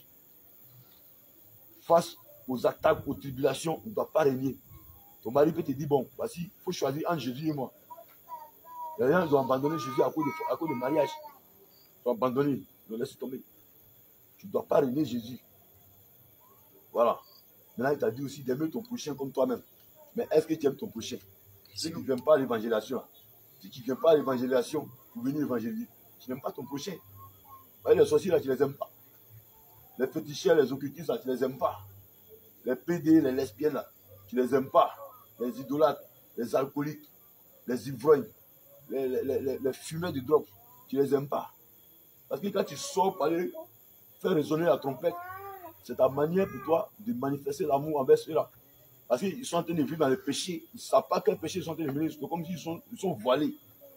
Face aux attaques, aux tribulations, on ne doit pas régner. Ton mari peut te dire, bon, voici, il faut choisir entre Jésus et moi. Les gens, ils ont abandonné Jésus à cause de mariage. Ils ont abandonné, ils ont laissé tomber. Tu ne dois pas régner Jésus. Voilà. Maintenant, il t'a dit aussi d'aimer ton prochain comme toi-même. Mais est-ce que tu aimes ton prochain? Si tu ne viens pas à l'évangélisation, si tu ne viens pas à l'évangélisation pour venir évangéliser, tu n'aimes pas ton prochain. Voyez, les sorciers là, tu ne les aimes pas. Les féticheurs, les occultistes là, tu ne les aimes pas. Les PD, les lesbiennes là, tu ne les aimes pas. Les idolâtres, les alcooliques, les ivrognes, les fumeurs de drogue, tu ne les aimes pas. Parce que quand tu sors pour aller faire résonner la trompette, c'est ta manière pour toi de manifester l'amour envers ceux-là. Parce qu'ils sont en train de vivre dans le péché. Ils ne savent pas quel péché ils sont en train de vivre. C'est comme s'ils sont voilés.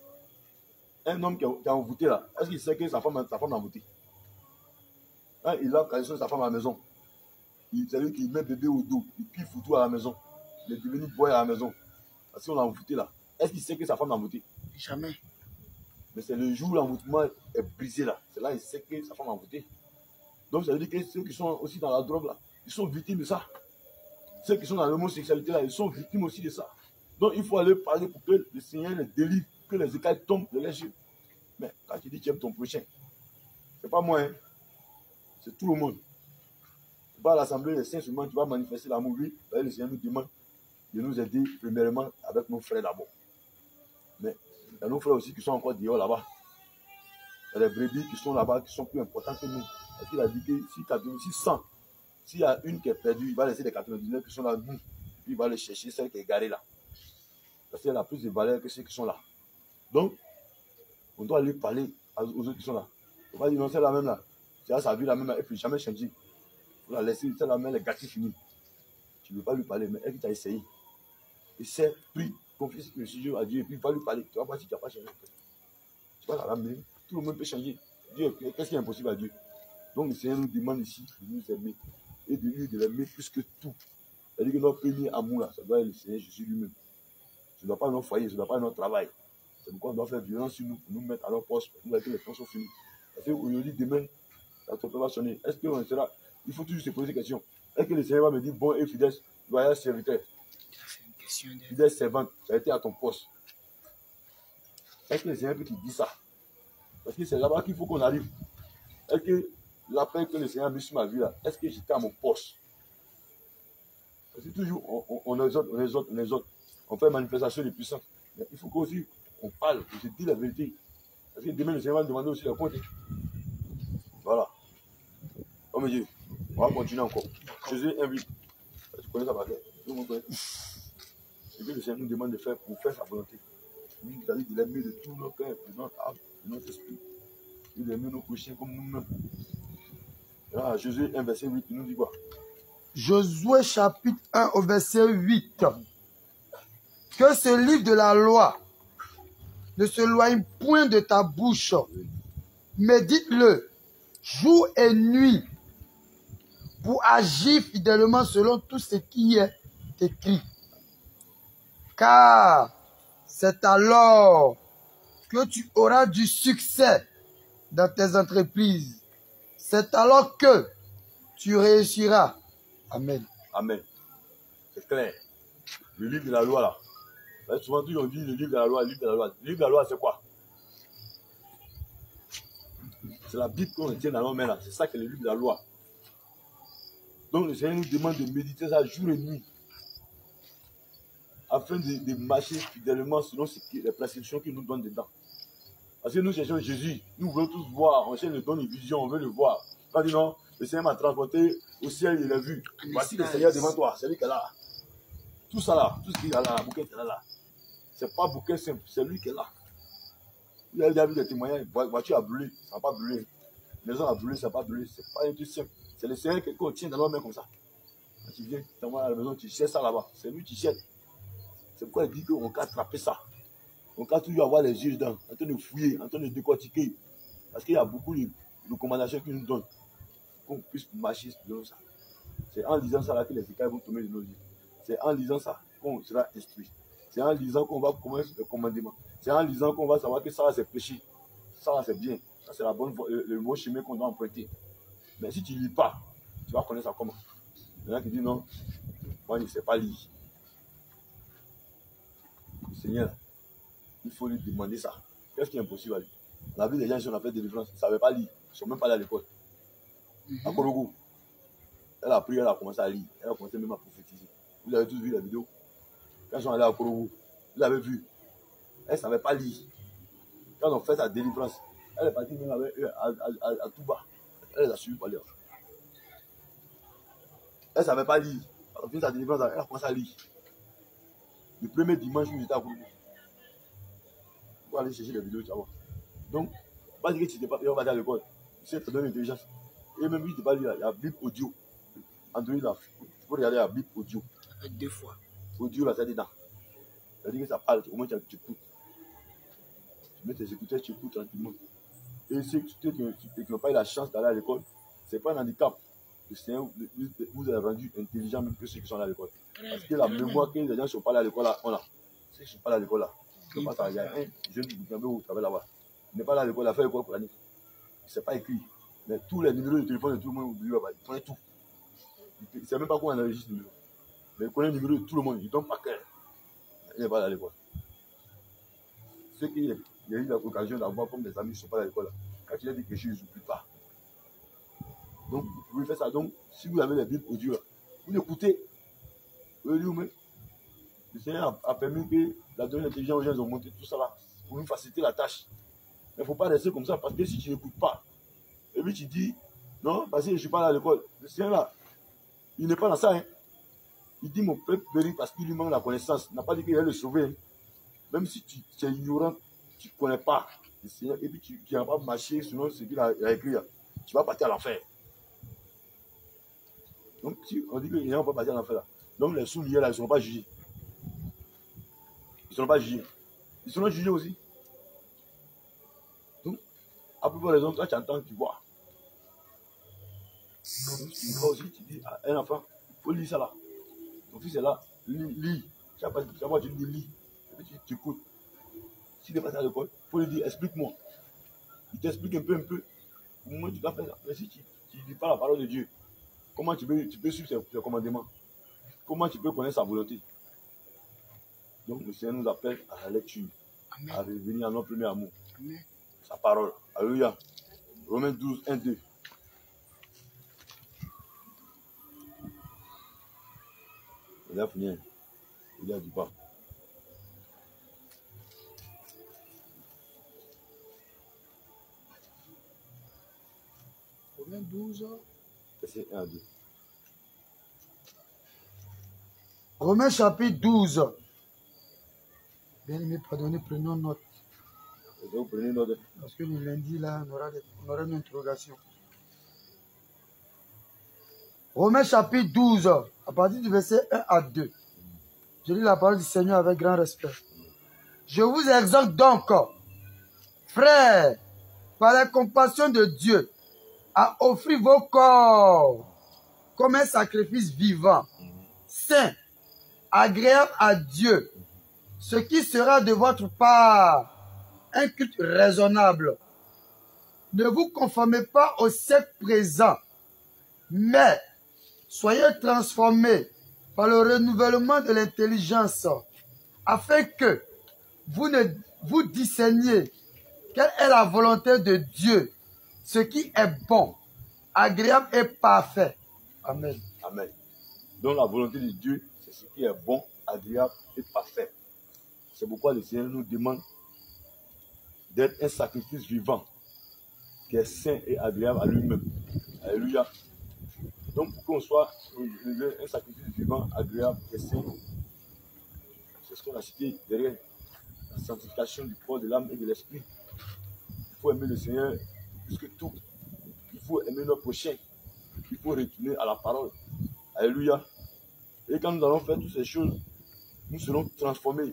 Un homme qui a envoûté là, est-ce qu'il sait que sa femme a envoûté? Quand il a caché sa femme à la maison, c'est lui qui met bébé au dos, il pille foutu à la maison. Il est devenu boy à la maison. Parce qu'on l'a envoûté là. Est-ce qu'il sait que sa femme a envoûté? Jamais. Mais c'est le jour où l'envoûtement est brisé là. C'est là qu'il sait que sa femme a envoûté. Donc ça veut dire que ceux qui sont aussi dans la drogue là, ils sont victimes de ça. Ceux qui sont dans l'homosexualité là, ils sont victimes aussi de ça. Donc il faut aller parler pour que le Seigneur les délivre, que les écailles tombent de leurs yeux. Mais quand tu dis que tu aimes ton prochain, c'est pas moi, hein. C'est tout le monde. Tu vas à l'assemblée des saints seulement, tu vas manifester l'amour. Oui, le Seigneur nous demande de nous aider premièrement avec nos frères d'abord. Mais il y a nos frères aussi qui sont encore dehors là-bas. Il y a des brebis qui sont là-bas, qui sont plus importants que nous. Parce qu'il a dit que si 100, s'il y a une qui est perdue, il va laisser les 99 qui sont là, nous. Puis il va aller chercher celle qui est garée là. Parce qu'elle a plus de valeur que ceux qui sont là. Donc, on doit aller parler aux autres qui sont là. On va dire non, c'est la même là. Tu as sa vie la même là, et puis jamais changer. Il faut la laisser, c'est la même, les gâteaux finis. Tu ne veux pas lui parler, mais elle qui t'a essayé. Essaie, prie, confie le sujet à Dieu, et puis va lui parler. Tu vas voir si tu n'as pas changé. Tu vas la ramener. Tout le monde peut changer. Dieu, qu'est-ce qui est impossible à Dieu? Donc le Seigneur nous demande ici de nous aimer et de lui de l'aimer plus que tout. C'est-à-dire que notre premier amour là, ça doit être le Seigneur Jésus lui-même. Ce ne doit pas être notre foyer, ce ne doit pas être notre travail. C'est pourquoi on doit faire violence sur nous pour nous mettre à notre poste, pour nous dire que les temps sont finis. Parce qu'aujourd'hui, demain, la trompette va sonner. Est-ce qu'on sera... Il faut toujours se poser des questions. Est-ce que le Seigneur va me dire bon et fidèle, loyal serviteur, fidèle servante, ça a été à ton poste? Est-ce que le Seigneur peut te dire ça? Parce que c'est là-bas qu'il faut qu'on arrive. Est-ce que l'appel que le Seigneur a mis sur ma vie là, est-ce que j'étais à mon poste? C'est toujours, on exhorte. On fait manifestation de puissance. Mais il faut qu'aussi on parle, que je dis la vérité. Parce que demain, le Seigneur va demander aussi la compte. Voilà. Oh mon Dieu, on va continuer encore. Jésus invite. Tu connais ça par cœur. Tout le monde connaît. Et puis le Seigneur nous demande de faire pour faire sa volonté. Lui, il a dit de l'aimer de tout notre cœur, de notre âme, de notre esprit. Il aime nos prochains comme nous-mêmes. Là, Jésus 1, verset 8, il nous dit quoi? Josué chapitre 1 au verset 8. Que ce livre de la loi ne s'éloigne point de ta bouche. Médite-le jour et nuit pour agir fidèlement selon tout ce qui est écrit. Car c'est alors que tu auras du succès dans tes entreprises. C'est alors que tu réussiras. Amen. Amen. C'est clair. Le livre de la loi, là. Souvent, on dit le livre de la loi, le livre de la loi. Le livre de la loi, c'est quoi? C'est la Bible qu'on tient dans nos mains, là. C'est ça que le livre de la loi. Donc, le Seigneur nous demande de méditer ça jour et nuit. Afin de marcher fidèlement selon les prescriptions qu'il nous donne dedans. Parce que nous cherchons Jésus. Nous voulons tous voir. On cherche le don de vision. On veut le voir. Quand dit non, le Seigneur m'a transporté au ciel, il l'a vu. Voici le Seigneur devant toi. C'est lui qui est là. Tout ça là, tout ce qu'il y a là, la bouquet est là. C'est pas bouquet simple, c'est lui qui est là. Il a déjà vu des témoignages. Voiture a brûlé, ça n'a pas brûlé. Maison a brûlé, ça n'a pas brûlé. C'est pas un truc simple. C'est le Seigneur qu'on tient dans nos mains comme ça. Quand tu viens, tu vas à la maison, tu cherches ça là-bas. C'est lui qui cherche. C'est pourquoi il dit qu'on peut attraper ça. On peut toujours avoir les yeux dedans, en train de fouiller, en train de décortiquer. Parce qu'il y a beaucoup de recommandations qu'il nous donne. Qu'on puisse marcher selon ça. C'est en lisant ça là que les écailles vont tomber de nos yeux. C'est en lisant ça qu'on sera instruit. C'est en lisant qu'on va commencer le commandement. C'est en lisant qu'on va savoir que ça c'est péché. Ça c'est bien. Ça c'est le bon chemin qu'on doit emprunter. Mais si tu ne lis pas, tu vas connaître ça comment. Il y en a qui disent non, moi je ne sais pas lire. Le Seigneur, il faut lui demander ça. Qu'est-ce qui est impossible à lui? La vie des gens, si on a fait délivrance, ils ne savaient pas lire. Ils ne sont même pas allés à l'école. À Korogo, elle a prié, elle a commencé à lire. Elle a commencé même à prophétiser. Vous avez tous vu la vidéo. Quand ils sont allés à Korogo, vous l'avez vu. Elle ne savait pas lire. Quand on a fait sa délivrance, elle est partie même avec eux à tout bas. Elle les a suivis par lire. Elle ne savait pas lire. Quand on a fait sa délivrance, elle a commencé à lire. Le premier dimanche où j'étais à Korogo. Vous allez chercher les vidéos, tu vas voir. Donc, pas dire que tu n'étais pas, on va aller à l'école. Tu te donne l'intelligence. Et même si tu n'es pas lire, il y a Bible audio. Android là, tu peux regarder la Bible audio. 2 fois. Audio là, ça dit dedans. Ça dit que ça parle, au moins tu écoutes. Tu mets tes écouteurs, tu écoutes tranquillement. Et ceux qui n'ont pas eu la chance d'aller à l'école, ce n'est pas un handicap. Le Seigneur vous a rendu intelligent même que ceux qui sont allés à l'école. Parce que la mémoire que les gens ne sont pas allés à l'école là, on a. Ceux qui ne sont pas allés à l'école là, il y a un jeune Burkinabé au travail là-bas. Il n'est pas allé à l'école, il a fait l'école pour l'année. Il ne sait pas écrit. Mais tous les numéros de téléphone de tout le monde, il connaît tout. Il ne sait même pas comment on enregistre le numéro. Mais il connaît le numéro de tout le monde, il ne donne pas cœur. Il n'est pas allé à l'école. Ceux qui ont eu l'occasion d'avoir comme des amis qui ne sont pas allés à l'école, quand il a dit quelque chose, ils n'oublient pas. Donc, vous pouvez faire ça. Donc, si vous avez les Bibles audio, vous l'écoutez. Le Seigneur a permis que la donnée d'intelligence aux gens ils ont monté tout ça là pour nous faciliter la tâche. Mais il ne faut pas rester comme ça parce que si tu n'écoutes pas, et puis tu dis, non, parce que je ne suis pas là à l'école. Le Seigneur là, il n'est pas dans ça. Hein. Il dit mon peuple périt parce qu'il lui manque la connaissance. Il n'a pas dit qu'il allait le sauver. Hein. Même si tu es ignorant, tu ne connais pas le Seigneur, et puis tu n'as pas marché selon ce qu'il a écrit, tu vas partir à l'enfer. Donc, si on dit que les gens vont pas partir à l'enfer là, donc les sous-liés là, ils ne seront pas jugés. Ils ne seront pas jugés. Ils seront jugés aussi. Donc, à peu près les hommes, toi tu entends, tu vois. Donc, tu vois aussi, tu dis à un enfant, il faut lire ça là. Ton fils est là, lis. Chaque fois tu dis lis. Et puis tu écoutes. S'il est passé à l'école, il faut lui dire, explique-moi. Il t'explique un peu. Au moins tu dois faire ça. Mais si tu ne dis pas la parole de Dieu, comment tu peux suivre ses commandements? Comment tu peux connaître sa volonté? Donc le Seigneur nous appelle à la lecture, Amen. À revenir à notre premier amour. Amen. Sa parole. Alléluia. Romains 12, 1, 2. Il a fini. Il a du pas. Romains 12. Verset 1 à 2. Romains chapitre 12. Bien aimé, pardonnez, prenons note. Vous prenez note. Parce que le lundi, là, on aura une interrogation. Romains chapitre 12, à partir du verset 1 à 2. Je lis la parole du Seigneur avec grand respect. Je vous exhorte donc, frères, par la compassion de Dieu, à offrir vos corps comme un sacrifice vivant, saint, agréable à Dieu, ce qui sera de votre part un culte raisonnable. Ne vous conformez pas au siècle présent, mais soyez transformés par le renouvellement de l'intelligence, afin que vous discerniez quelle est la volonté de Dieu, ce qui est bon, agréable et parfait. Amen. Amen. Donc la volonté de Dieu, c'est ce qui est bon, agréable et parfait. C'est pourquoi le Seigneur nous demande d'être un sacrifice vivant, qui est saint et agréable à lui-même. Alléluia. Donc pour qu'on soit un sacrifice vivant, agréable et saint, c'est ce qu'on a cité derrière la sanctification du corps, de l'âme et de l'esprit. Il faut aimer le Seigneur plus que tout. Il faut aimer notre prochain. Il faut retourner à la parole. Alléluia. Et quand nous allons faire toutes ces choses, nous serons transformés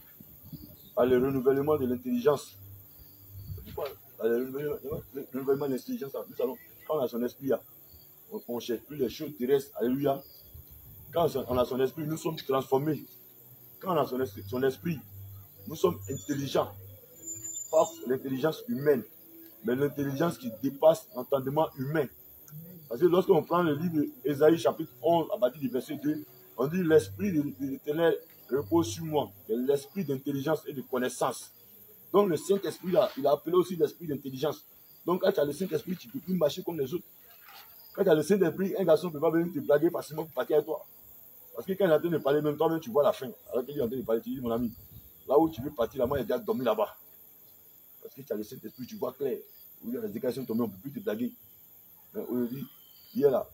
par le renouvellement de l'intelligence. Pourquoi? Par le renouvellement de l'intelligence, nous allons, quand on a son esprit, on ne cherche plus les choses terrestres. Alléluia. Quand on a son esprit, nous sommes transformés. Quand on a son esprit, nous sommes intelligents. Pas l'intelligence humaine, mais l'intelligence qui dépasse l'entendement humain. Parce que lorsqu'on prend le livre d'Ésaïe chapitre 11, à partir du verset 2, on dit l'esprit de l'Éternel repose sur moi, l'esprit d'intelligence et de connaissance. Donc le Saint-Esprit, il a appelé aussi l'esprit d'intelligence. Donc quand tu as le Saint-Esprit, tu ne peux plus marcher comme les autres. Quand tu as le Saint-Esprit, un garçon ne peut pas venir te blaguer facilement pour partir avec toi. Parce que quand il est en train de parler, même toi-même, tu vois la fin. Alors qu'il est en train de parler, tu dis, mon ami, là où tu veux partir, là-bas, il a déjà dormi là-bas. Parce que tu as le Saint-Esprit, tu vois clair. Où il y a les déclarations tombées, on ne peut plus te blaguer. Mais aujourd'hui, hier là,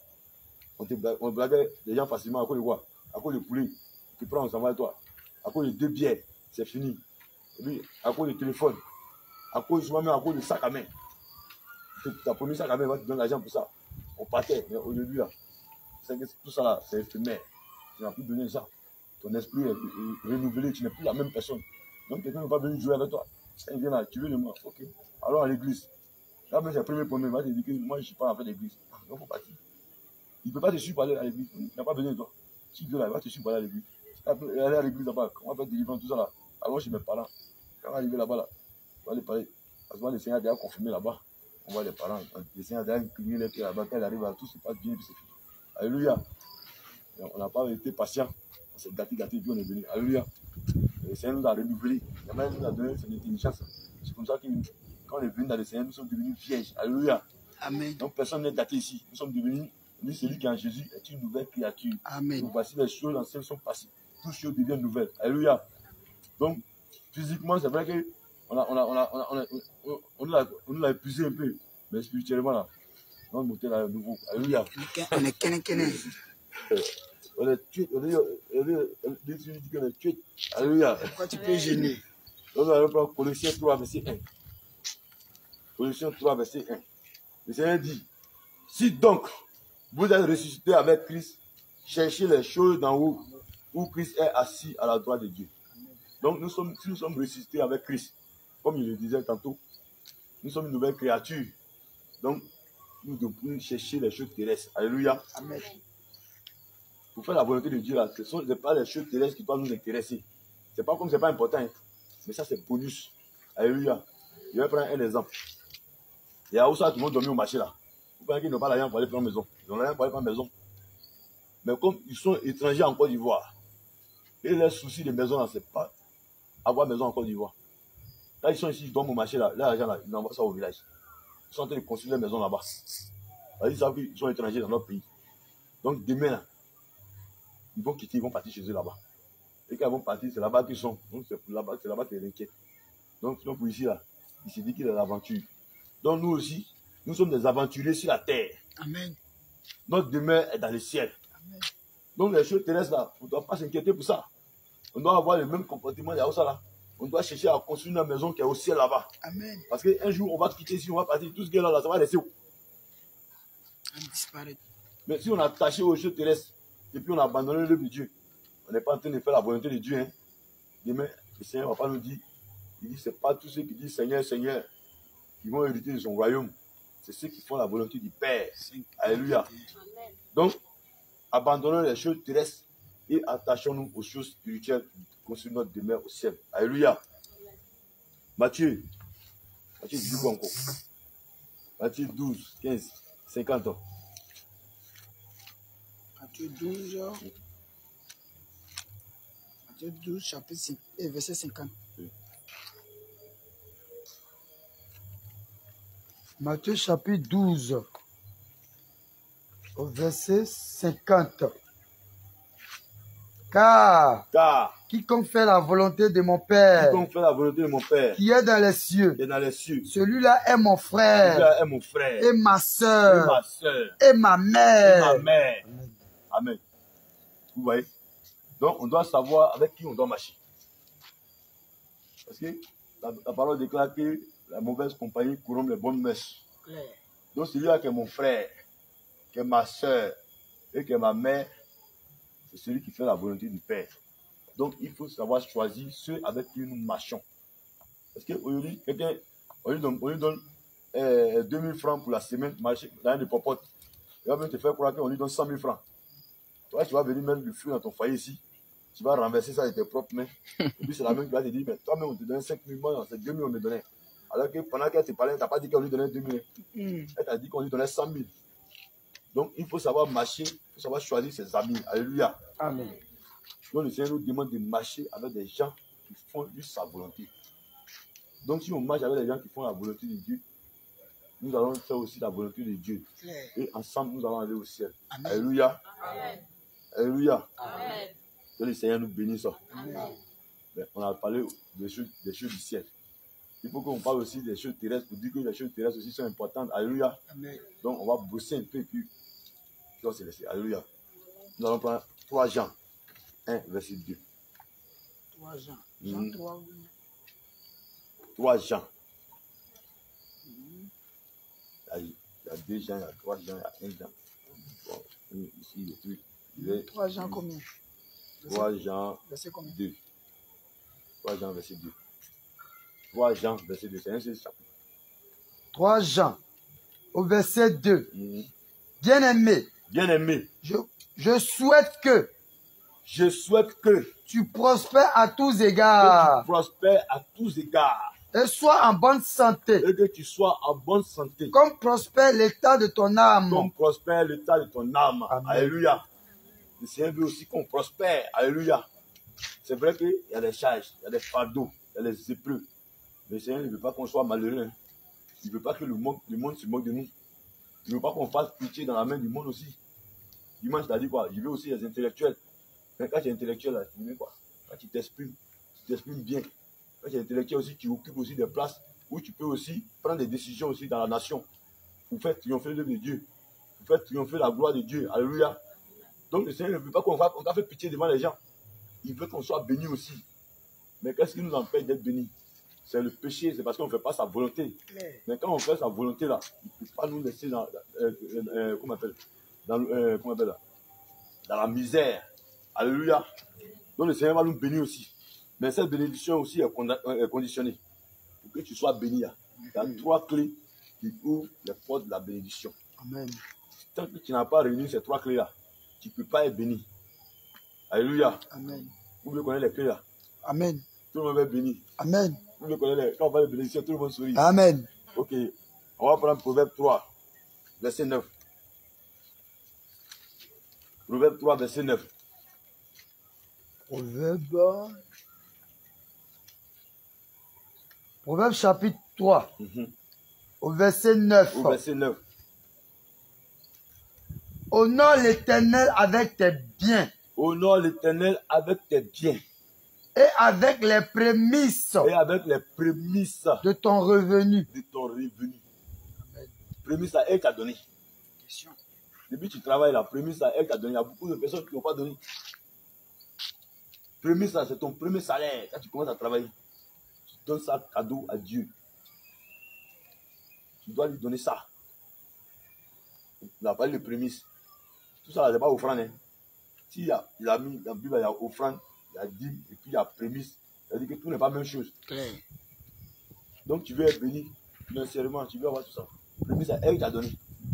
on blaguait les gens facilement à cause de quoi? À cause de poulet. Tu prends, on s'en va avec toi. À cause de 2 bières, c'est fini. Et puis, à cause du téléphone, à cause souvent même à cause du sac à main. Tu as promis sac à main, tu donnes l'argent pour ça. On partait, mais aujourd'hui là, tout ça là, c'est éphémère. Tu n'as plus donné ça. Ton esprit est renouvelé, tu n'es plus la même personne. Donc quelqu'un ne va pas venir jouer avec toi. Quand il vient là, tu veux le moi, ok. Alors à l'église. Là, même c'est le premier premier, il va te dire que moi je ne suis pas en fait d'église. Donc il faut partir. Il ne peut pas te suivre aller à l'église. Il n'a pas besoin de toi. Si Dieu là, il va te suivre aller à l'église. Aller à l'église là-bas, on va faire délivrance, tout ça là. Alors chez mes parents. Quand on va arriver là-bas, là, on va aller parler. Parce que le Seigneur a déjà confirmé là-bas. On voit les parents. Le Seigneur a déjà incliné les pieds là-bas. Quand il arrive à tout se passe bien, puis c'est fini. Alléluia. On n'a pas été patient. On s'est gâté, puis on est venu. Alléluia. Le Seigneur nous a renouvelé. Il nous a donné son intelligence. C'est comme ça que quand on est venu dans le Seigneur, nous sommes devenus vierges. Alléluia. Amen. Donc personne n'est gâté ici. Nous sommes devenus, lui, celui qui est en Jésus est une nouvelle créature. Amen. Donc voici les choses anciennes sont passées. Toutes choses deviennent nouvelles. Alléluia. Donc, physiquement, c'est vrai que on l'a épuisé un peu. Mais spirituellement, là, on va monter là à nouveau. Alléluia. On est kene. On est tué. On est tué. Alléluia. Pourquoi tu peux gêner? Donc, on va prendre Colossiens 3, verset 1. Colossiens 3, verset 1. Le Seigneur dit, si donc vous êtes ressuscité avec Christ, cherchez les choses d'en haut, où Christ est assis à la droite de Dieu. Donc, si nous sommes ressuscités avec Christ, comme je le disais tantôt, nous sommes une nouvelle créature. Donc, nous devons chercher les choses terrestres. Alléluia. Amen. Pour faire la volonté de Dieu, là, ce ne sont pas les choses terrestres qui doivent nous intéresser. Ce n'est pas comme ce n'est pas important, hein. Mais ça, c'est bonus. Alléluia. Je vais prendre un exemple. Il y a où ça, tout le monde dormit au marché là. Vous pensez qu'ils n'ont pas l'argent pour aller prendre maison. Ils n'ont rien pour aller prendre maison. Mais comme ils sont étrangers en Côte d'Ivoire, et leur souci de maison là, c'est pas avoir maison en Côte d'Ivoire. Là, ils sont ici, ils dorment au marché là. L'argent là, ils envoient ça au village. Ils sont en train de construire leur maison là-bas. Ils savent qu'ils sont étrangers dans leur pays. Donc demain là, ils vont quitter, ils vont partir chez eux là-bas. Et quand ils vont partir, c'est là-bas qu'ils sont. Donc c'est là-bas qu'ils inquiètent. Donc sinon pour ici là, il s'est dit qu'il est l'aventure. Donc nous aussi, nous sommes des aventuriers sur la terre. Amen. Notre demeure est dans le ciel. Amen. Donc les choses terrestres là, on ne doit pas s'inquiéter pour ça. On doit avoir le même comportement il y a ça là. On doit chercher à construire une maison qui est au ciel là-bas. Amen. Parce qu'un jour on va quitter ici, on va partir, tout ce qui est là, ça va laisser où? Disparaître. Mais si on a attaché aux choses terrestres et puis on a abandonné l'œuvre de Dieu, on n'est pas en train de faire la volonté de Dieu. Hein. Demain, le Seigneur ne va pas nous dire, il dit, ce n'est pas tous ceux qui disent Seigneur, Seigneur, qui vont hériter de son royaume. C'est ceux qui font la volonté du Père. Alléluia. Donc, abandonnons les choses terrestres et attachons-nous aux choses spirituelles qui construisent notre demeure au ciel. Alléluia. Matthieu 10 encore. Matthieu 12, 15, 50 ans. Matthieu 12, Matthieu 12, chapitre 5, verset 50. Oui. Matthieu chapitre 12, au verset 50. Car quiconque fait la volonté de mon Père, quiconque fait la volonté de mon Père, qui est dans les cieux, est dans les cieux, celui-là est mon frère, celui-là est mon frère, et ma soeur, et ma soeur, et ma mère. et ma mère. Amen. Vous voyez? Donc, on doit savoir avec qui on doit marcher. Parce que la parole déclare que la mauvaise compagnie corrompt les bonnes mœurs. Donc, celui-là qui est mon frère, qui est ma soeur et qui est ma mère, c'est celui qui fait la volonté du Père. Donc, il faut savoir choisir ceux avec qui nous marchons. Parce qu'aujourd'hui, quelqu'un, on lui donne 2000 francs pour la semaine, marcher dans une popote. Il va même te faire croire qu'on lui donne 100 000 francs. Toi, tu vas venir mettre du feu dans ton foyer ici. Tu vas renverser ça avec tes propres mains. Et puis, c'est la même qui va te dire, mais toi-même, on te donnait 5 000, moi, c'est 2 000 on me donnait. Alors que pendant qu'elle te parlait, elle t'a pas dit qu'on lui donnait 2 000. Elle t'a dit qu'on lui donnait 100 000. Donc, il faut savoir marcher, il faut savoir choisir ses amis. Alléluia. Amen. Donc, le Seigneur nous demande de marcher avec des gens qui font juste sa volonté. Donc, si on marche avec des gens qui font la volonté de Dieu, nous allons faire aussi la volonté de Dieu. Et ensemble, nous allons aller au ciel. Amen. Alléluia. Amen. Alléluia. Amen. Que le Seigneur nous bénisse. Mais on a parlé des choses du ciel. Il faut qu'on parle aussi des choses terrestres pour dire que les choses terrestres aussi sont importantes. Alléluia. Amen. Donc, on va bosser un peu et puis on va se laisser. Alléluia. Nous allons prendre 3 Jean 1, verset 2. 3 Jean. Jean 3. 3 Jean. Il y a 2 Jean, il y a 3 Jean, il y a 1 Jean. Bon, ici, le truc. 3 Jean combien? 3 Jean verset combien? 2. 3 Jean, verset 2. 3 Jean, verset 2. C'est un seul chapitre. 3 Jean, au verset 2. Bien-aimé. Bien-aimé. Je souhaite que tu prospères à tous égards. Que tu prospères à tous égards. Et sois en bonne santé. Et que tu sois en bonne santé. Comme prospère l'état de ton âme. Comme prospère l'état de ton âme. Amen. Alléluia. Le Seigneur veut aussi qu'on prospère. Alléluia. C'est vrai qu'il y a des charges, il y a des fardeaux, il y a des épreuves. Mais le Seigneur ne veut pas qu'on soit malheureux. Il ne veut pas que le monde se moque de nous. Il ne veut pas qu'on fasse pitié dans la main du monde aussi. Dimanche, t'as dit quoi? Je veux aussi les intellectuels. Mais quand tu es intellectuel, là, tu veux quoi? Quand tu t'exprimes bien. Quand tu es intellectuel aussi, tu occupes aussi des places où tu peux aussi prendre des décisions aussi dans la nation pour faire triompher l'œuvre de Dieu, pour faire triompher la gloire de Dieu. Alléluia. Donc le Seigneur ne veut pas qu'on fasse pitié devant les gens. Il veut qu'on soit béni aussi. Mais qu'est-ce qui nous empêche d'être bénis? C'est le péché, c'est parce qu'on ne fait pas sa volonté. Mais quand on fait sa volonté là, il ne peut pas nous laisser dans dans la misère. Alléluia. Donc le Seigneur va nous bénir aussi. Mais cette bénédiction aussi est conditionnée. Pour que tu sois béni, il y a 3 clés qui ouvrent les portes de la bénédiction. Amen. Tant que tu n'as pas réuni ces 3 clés là, tu ne peux pas être béni. Alléluia. Amen. Vous voulez connaître les clés là? Amen. Tout le monde va être béni. Amen. Vous voulez connaître quand on parle de bénédiction, tout le monde sourit. Amen. Ok. On va prendre Proverbe 3, verset 9. Proverbe 3, verset 9. Proverbe chapitre 3, au verset 9. Au verset 9. Honore l'Éternel avec tes biens Honore l'Éternel avec tes biens. Et avec les prémices Et avec les prémices de ton revenu. de ton revenu. Prémices, ça, elle t'a donné. Depuis que tu travailles, la prémisse, ça, elle t'a donné. Il y a beaucoup de personnes qui n'ont pas donné. Prémisse, ça, c'est ton premier salaire. Quand tu commences à travailler, tu donnes ça cadeau à Dieu. Tu dois lui donner ça. Il n'a pas eu de prémisse. Tout ça, ce n'est pas offrande. Hein. Si il a mis dans la Bible, il y a offrande, il y a dîme, et puis il y a prémisse. Ça veut dire que tout n'est pas la même chose. Donc tu veux être béni financièrement, tu veux avoir tout ça. Prémisse, c'est elle qui t'a donné.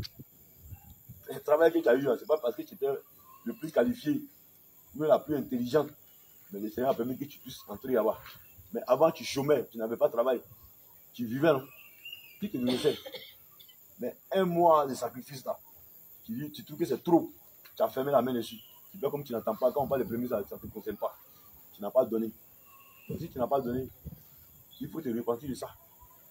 Le travail que tu as eu, ce n'est pas parce que tu étais le plus qualifié ou la plus intelligente. Mais le Seigneur a permis que tu puisses entrer là-bas. Mais avant, tu chômais, tu n'avais pas de travail. Tu vivais, non? Qui te nourrissait? Mais un mois de sacrifice là, tu trouves que c'est trop. Tu as fermé la main dessus. Tu fais comme tu n'entends pas. Quand on parle de prémisse, ça ne te concerne pas. Tu n'as pas donné. Donc, si tu n'as pas donné, il faut te repentir de ça.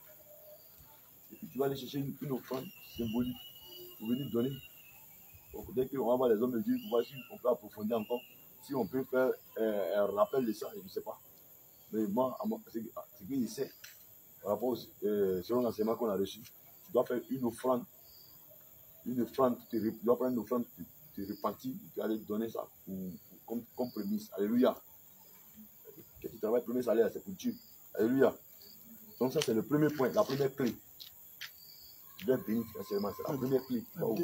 Et puis tu vas aller chercher une offrande symbolique pour venir donner. Donc, dès qu'on va voir les hommes de Dieu, pour voir si on peut approfondir encore, si on peut faire un rappel de ça, je ne sais pas. Mais moi, ce que je sais, par rapport selon l'enseignement qu'on a reçu, tu dois faire une offrande, tu dois prendre une offrande, te repentir, tu vas aller donner ça comme prémisse. Alléluia. Que tu travailles, premier salaire, c'est pour Dieu. Alléluia. Donc ça, c'est le premier point, la première clé. Tu dois être béni financièrement, c'est la première clé.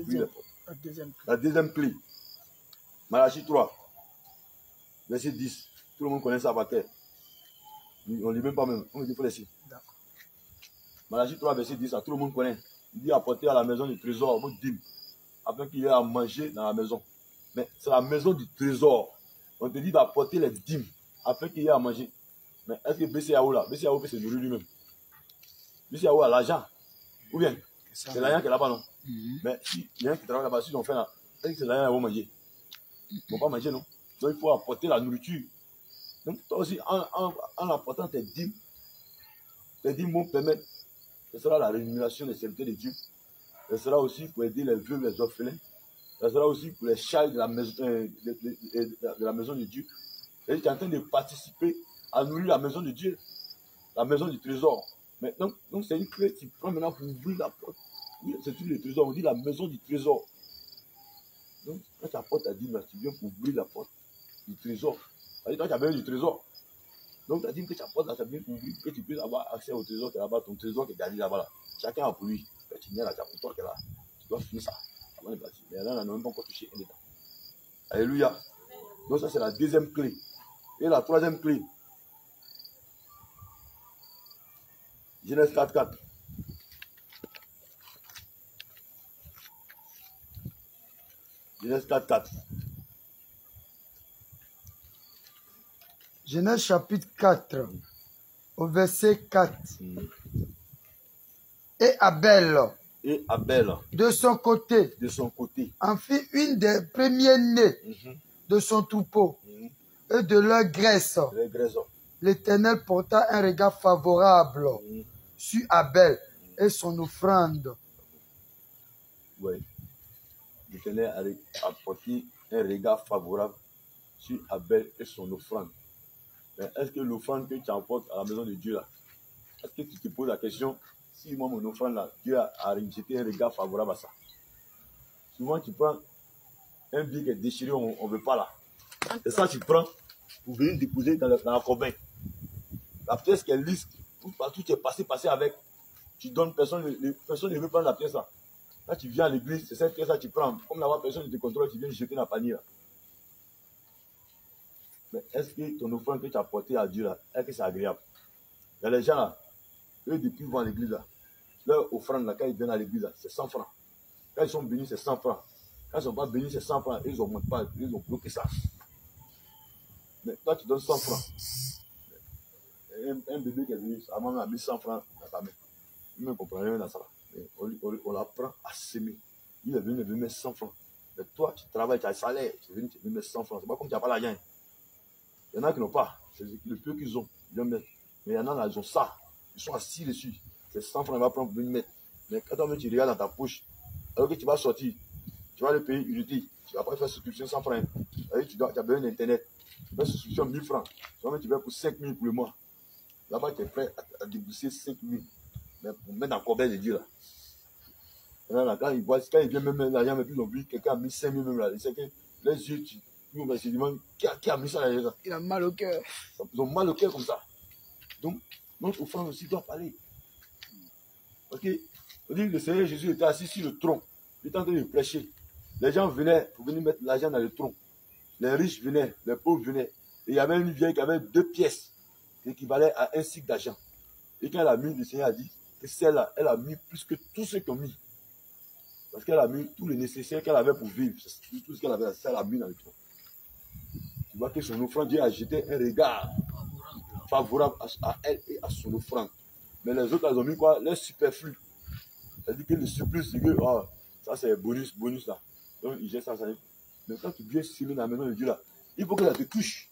La deuxième clé. Malachie 3, verset 10. Tout le monde connaît ça par terre. On ne lit même pas même. On dit qu'il faut laisser. Malachie 3, verset 10, ça, tout le monde connaît. Il dit apporter à la maison du trésor votre dîme, afin qu'il y ait à manger dans la maison. Mais c'est la maison du trésor. On te dit d'apporter les dîmes, afin qu'il y ait à manger. Mais est-ce que BCAO là, BCAO peut se nourrir lui-même? BCAO a l'argent. Ou bien, c'est l'argent qui est là-bas, non? Mais si il y a un qui travaille là-bas, si ils ont fait là, est-ce que c'est l'argent qu'ils vont manger? Ils ne vont pas manger, non? Donc il faut apporter la nourriture. Donc toi aussi, en apportant tes dîmes vont permettre, ce sera la rémunération des serviteurs de Dieu. Ce sera aussi pour aider les veuves, les orphelins. Ce sera aussi pour les charges de la maison de Dieu. Et tu es en train de participer à nourrir la maison de Dieu, la maison du trésor. Mais donc c'est une clé, tu prends maintenant pour ouvrir la porte. Oui, c'est tout le trésor, on dit la maison du trésor. Donc quand tu apportes ta dîme, tu viens pour ouvrir la porte du trésor. C'est-à-dire toi tu as besoin du trésor. Donc ta dîme que tu apportes là, ça vient pour ouvrir, que tu puisses avoir accès au trésor qui est là-bas, ton trésor qui est gardé là-bas. Là. Chacun a pour lui. Quand tu viens là, tu as pour toi qui est là. Tu dois finir ça avant de partir. Mais là, on n'a même pas encore touché un état. Alléluia. Donc ça c'est la deuxième clé. Et la troisième clé, Genèse 4.4. Genèse 4.4. Genèse chapitre 4, au verset 4. Et Abel, de son côté, en fit une des premiers-nés de son troupeau et de leur graisse. L'Éternel porta un regard favorable sur Abel et son offrande. Oui. L'Éternel a porté un regard favorable sur Abel et son offrande. Mais est-ce que l'offrande que tu apportes à la maison de Dieu là, est-ce que tu te poses la question, si moi mon offrande là, Dieu a jeté un regard favorable à ça? Souvent tu prends un billet qui est déchiré, on ne veut pas là. Et ça tu prends pour venir déposer dans la corbeille. La pièce qui est lisse, partout tu es passé avec, tu donnes, personne ne veut prendre la pièce là. Quand tu viens à l'église, c'est cette pièce là que tu prends. Comme là-bas, personne ne te contrôle, tu viens jeter dans la panier là. Mais est-ce que ton offrande que tu as portée à Dieu là, est-ce que c'est agréable? Il y a les gens là, eux depuis ils vont à l'église là, leur offrande là, quand ils viennent à l'église là, c'est 100 francs. Quand ils sont bénis, c'est 100 francs. Quand ils ne sont pas bénis, c'est 100 francs. Ils n'augmentent pas, ils ont bloqué ça. Mais toi, tu donnes 100 francs. Un bébé qui est venu, sa maman a mis 100 francs dans sa main. Il ne comprend rien dans ça. Mais on l'apprend à s'aimer. Il est venu mettre 100 francs. Mais toi, tu travailles, tu as un salaire, tu es venu mettre 100 francs. Ce n'est pas comme tu n'as pas l'argent. Il y en a qui n'ont pas. C'est le peu qu'ils ont. Ils vont mettre. Mais il y en a là, ils ont ça. Ils sont assis dessus. C'est 100 francs, il va prendre pour venir mettre. Mais quand tu regardes dans ta poche, alors que tu vas sortir, tu vas le payer unité. Tu ne vas pas faire subscription 100 francs. Tu as besoin d'Internet. Tu fais subscription 1000 francs. Tu vas pour 5 000 pour le mois. Là-bas, tu es prêt à débourser 5 000. Mais pour mettre dans le corbeille de Dieu, là. Là, quand il vient même l'argent, mais plus non plus, quelqu'un a mis 5 000 même là. C'est que les yeux, tu se demandes qui a mis ça là. Il a mal au cœur. Ils ont mal au cœur comme ça. Donc, notre offrande aussi doit parler. Parce que, on dit que le Seigneur Jésus était assis sur le tronc. Il était en train de prêcher. Les gens venaient pour venir mettre l'argent dans le tronc. Les riches venaient, les pauvres venaient. Et il y avait une vieille qui avait 2 pièces qui équivalaient à un cycle d'argent. Et quand elle a mis, le Seigneur a dit que celle-là, elle a mis plus que tous ceux qui ont mis. Parce qu'elle a mis tout le nécessaire qu'elle avait pour vivre. Tout ce qu'elle avait, elle a mis dans le tronc. Tu vois que son offrande, Dieu a jeté un regard favorable à elle et à son offrande. Mais les autres, elles ont mis quoi? Les superflus. C'est-à-dire que le surplus, c'est que ça c'est bonus là. Donc ils jettent ça. Mais quand tu viens s'aimer dans la maison de Dieu là, il faut que ça te touche.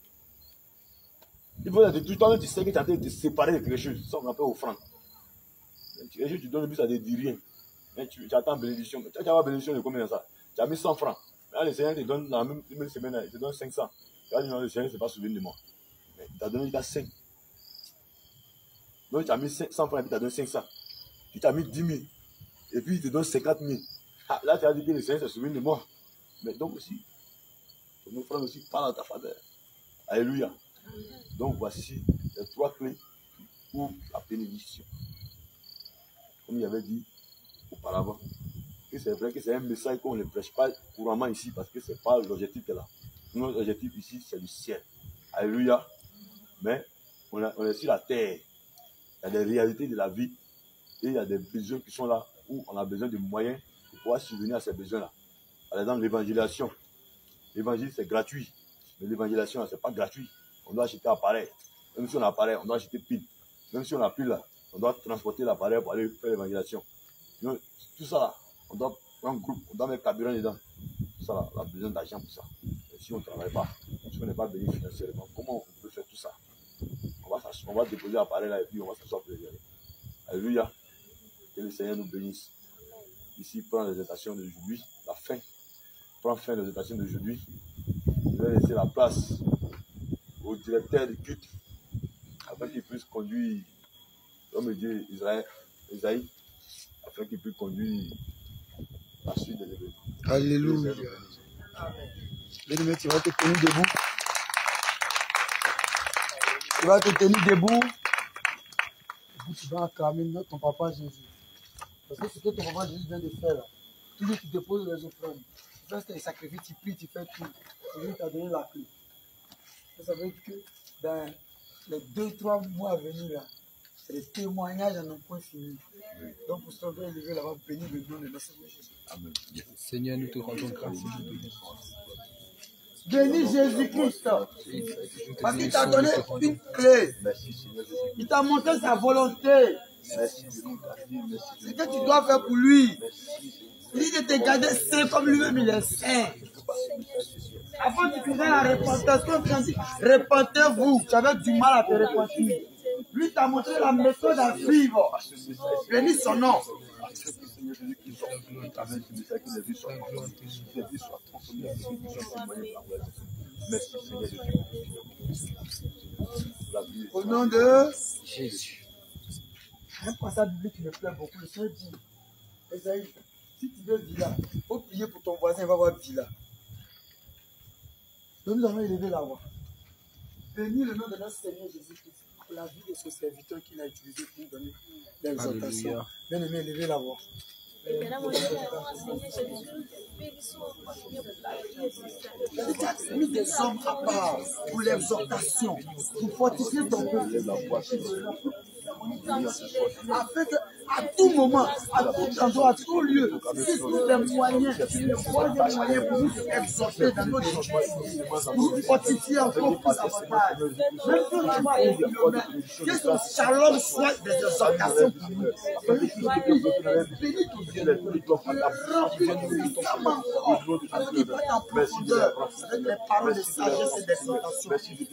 Il faut que ça te touche. Toi-même, tu sais que tu es en train de te séparer de quelque chose. Ça, on appelle offrande. Quelque chose, tu donnes le but, ça ne dit rien. Mais tu attends bénédiction. Tu as bénédiction de combien ça? Tu as mis 100 francs. Là, le Seigneur te donne dans la même semaine, il te donne 500. Tu as dit non, le Seigneur ne s'est pas souvenu de moi. Mais il t'a donné, il t'a 5. Donc tu as mis 100 francs et puis tu as donné 500. Puis tu as mis 10 000. Et puis il te donne 50 000. Ah, là, tu as dit que le Seigneur s'est souvenu de moi. Mais donc aussi, ton offrande aussi parle à ta faveur. Alléluia. Donc voici les 3 clés pour la bénédiction. Comme il avait dit auparavant. Et c'est vrai que c'est un message qu'on ne prêche pas couramment ici parce que ce n'est pas l'objectif qu'elle a. Notre objectif ici, c'est le ciel. Alléluia. Mais on est sur la terre. Il y a des réalités de la vie et il y a des besoins qui sont là où on a besoin de moyens pour pouvoir subvenir à ces besoins-là. Par exemple, l'évangélisation. L'évangile, c'est gratuit. Mais l'évangélisation, ce n'est pas gratuit. On doit acheter appareil. Même si on a appareil, on doit acheter pile. Même si on a pile là, on doit transporter l'appareil pour aller faire l'évangélisation. Tout ça là, on doit prendre un groupe, on doit mettre carburant dedans. Tout ça là, on a besoin d'argent pour ça. Et si on ne travaille pas, si on n'est pas béni financièrement, comment on peut faire tout ça? On va déposer l'appareil là et puis on va s'asseoir pour les gérer. Alléluia. Que le Seigneur nous bénisse. Ici, prends les exhortations d'aujourd'hui, la fin. Prends fin aux exhortations d'aujourd'hui. Je vais laisser la place au directeur du culte afin qu'il puisse conduire l'homme de Dieu Isaïe, afin qu'il puisse conduire la suite des événements. Alléluia. Bien-aimé, tu vas te tenir debout. Tu vas te tenir debout. Tu vas acclamer ton papa Jésus. Parce que ce que ton papa Jésus vient de faire là, toujours tu déposes les offrandes. Tu fais des sacrifices, tu pries, tu fais tout. Et lui t'a donné la clé. Ça veut dire que dans les 2-3 mois à venir là, c'est des témoignages à nos points finis. Donc pour ça, on doit élever là-bas, bénir le nom de notre Seigneur Jésus. Amen. Seigneur, nous te rendons grâce. Bénis Jésus-Christ. Parce qu'il t'a donné une clé. Il t'a montré sa volonté. Ce que tu dois faire pour lui. Il dit de te garder saint comme lui-même il est saint. Avant que tu viennes à la repentance, comme tu as dit, repentez-vous. Tu avais du mal à te repentir. Lui t'a montré la méthode à suivre. Bénis son nom. Au nom de Jésus. Un passage biblique qui me plaît beaucoup. Le Seigneur dit, Esaïe, si tu veux villa, il faut prier pour ton voisin, il va avoir villa. Donc nous allons élever la voix. Bénis le nom de notre Seigneur Jésus-Christ pour la vie de ce serviteur qu'il a utilisé pour nous donner l'exaltation. Bien aimé, élevez la voix. Il a mis des hommes à part pour l'exhortation, pour fortifier ton peuple. Afin qu'à tout moment, à tout endroit, à tout lieu, si tous les moyens, pour nous exhorter dans notre église, pour nous fortifier encore plus davantage. Même si on n'a pas un kilomètre, que ce shalom soit des exhortations pour nous. Bénis ton Dieu, remplis puissamment fort, afin qu'il parte en profondeur avec les paroles de sagesse et d'exhortation.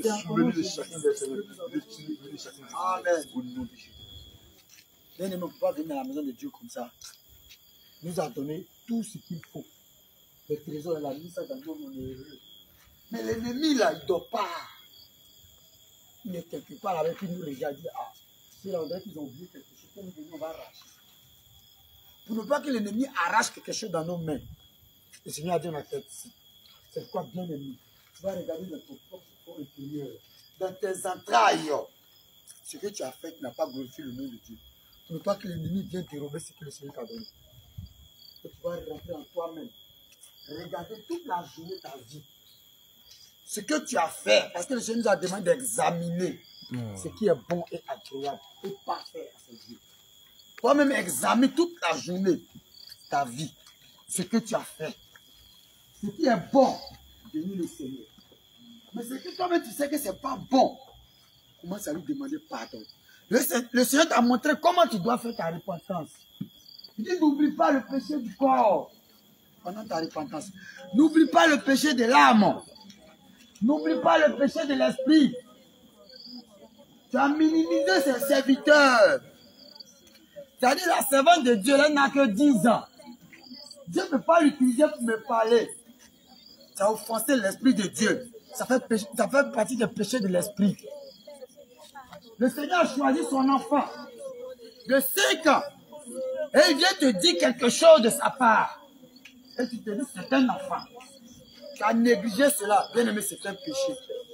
Amen. Bien-aimé, on ne peut pas venir à la maison de Dieu comme ça. Il nous a donné tout ce qu'il faut. Les trésors, la mise ça dans le monde, on est heureux. Mais l'ennemi, là, il ne dort pas. Il est quelque part avec qui nous regarde. Ah, c'est là, on dirait qu'ils ont oublié quelque chose. Quand nous venons, on va arracher. Pour ne pas que l'ennemi arrache quelque chose dans nos mains. Le Seigneur a dit dans la tête ici. C'est quoi bien aimé? Tu vas regarder dans ton propre intérieur, dans tes entrailles. Ce que tu as fait, tu n'as pas glorifié le nom de Dieu. Pour ne pas que l'ennemi vienne te rober ce que le Seigneur t'a donné. Et tu vas rentrer en toi-même. Regarder toute la journée ta vie. Ce que tu as fait, parce que le Seigneur nous a demandé d'examiner ce qui est bon et agréable et parfait à ses yeux. Toi-même examine toute la journée ta vie, ce que tu as fait. Ce qui est bon, bénis le Seigneur. Mais ce que toi-même tu sais que ce n'est pas bon, commence à lui demander pardon. Le Seigneur t'a montré comment tu dois faire ta repentance. Il dit n'oublie pas le péché du corps pendant ta repentance. N'oublie pas le péché de l'âme. N'oublie pas le péché de l'esprit. Tu as minimisé ses serviteurs. C'est-à-dire la servante de Dieu, elle n'a que 10 ans. Dieu ne peut pas l'utiliser pour me parler. Ça a offensé l'esprit de Dieu. Ça fait partie des péchés de l'esprit. Le Seigneur a choisi son enfant de 5 ans. Et il vient te dire quelque chose de sa part. Et tu te dis, c'est un enfant. Tu as négligé cela. Bien aimé, c'est un péché.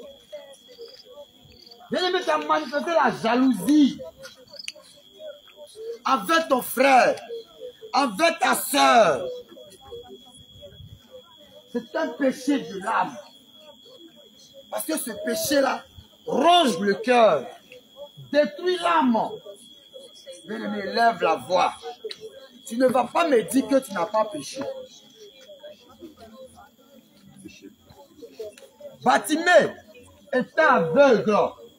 Bien aimé, tu as manifesté la jalousie avec ton frère, avec ta soeur. C'est un péché de l'âme. Parce que ce péché-là ronge le cœur, détruit l'âme. Bien aimé, lève la voix. Tu ne vas pas me dire que tu n'as pas péché. Bartimée était aveugle.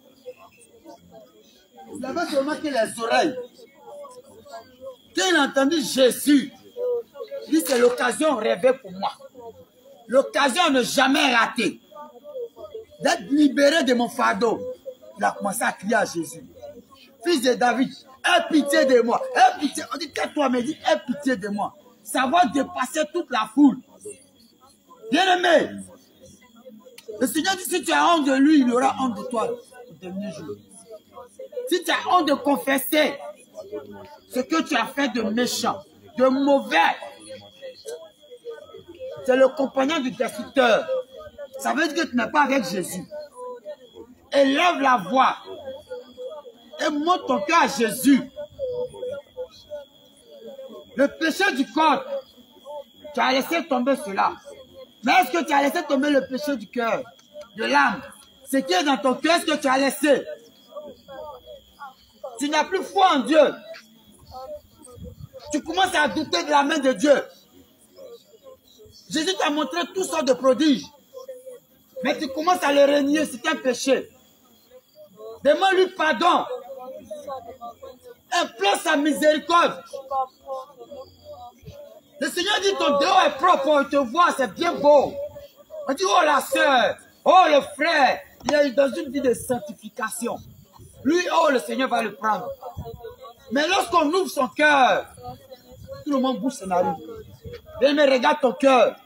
Il avait seulement que les oreilles. Quand il a entendu Jésus, il dit c'est l'occasion rêvée pour moi. L'occasion à ne jamais rater. D'être libéré de mon fardeau. Il a commencé à crier à Jésus. Fils de David, aie pitié de moi. Aie pitié. On dit tais-toi, mais dit aie pitié de moi. Ça va dépasser toute la foule. Bien aimé. Le Seigneur dit si tu as honte de lui, il aura honte de toi au dernier jour. Si tu as honte de confesser ce que tu as fait de méchant, de mauvais, c'est le compagnon du destructeur. Ça veut dire que tu n'es pas avec Jésus. Élève la voix et montre ton cœur à Jésus. Le péché du corps, tu as laissé tomber cela. Mais est-ce que tu as laissé tomber le péché du cœur, de l'âme? Ce qui est dans ton cœur, est-ce que tu as laissé? Tu n'as plus foi en Dieu. Tu commences à douter de la main de Dieu. Jésus t'a montré toutes sortes de prodiges. Mais tu commences à le renier, c'est un péché. Demande-lui pardon. Implore sa miséricorde. Le Seigneur dit ton dehors est propre, on te voit, c'est bien beau. On dit, oh la sœur, oh le frère, il est dans une vie de sanctification. Lui, oh le Seigneur va le prendre. Mais lorsqu'on ouvre son cœur, tout le monde bouge son narine. Mais regarde ton cœur.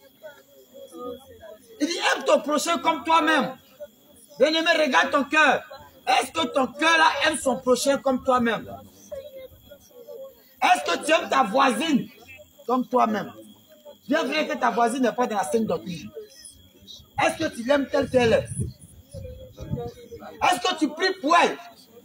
Il dit, aime ton prochain comme toi-même. Bien-aimé, regarde ton cœur. Est-ce que ton cœur là aime son prochain comme toi-même? Est-ce que tu aimes ta voisine comme toi-même? Bien vrai que ta voisine n'est pas dans la saine doctrine. Est-ce que tu l'aimes telle qu'elle est? Est-ce que tu pries pour elle?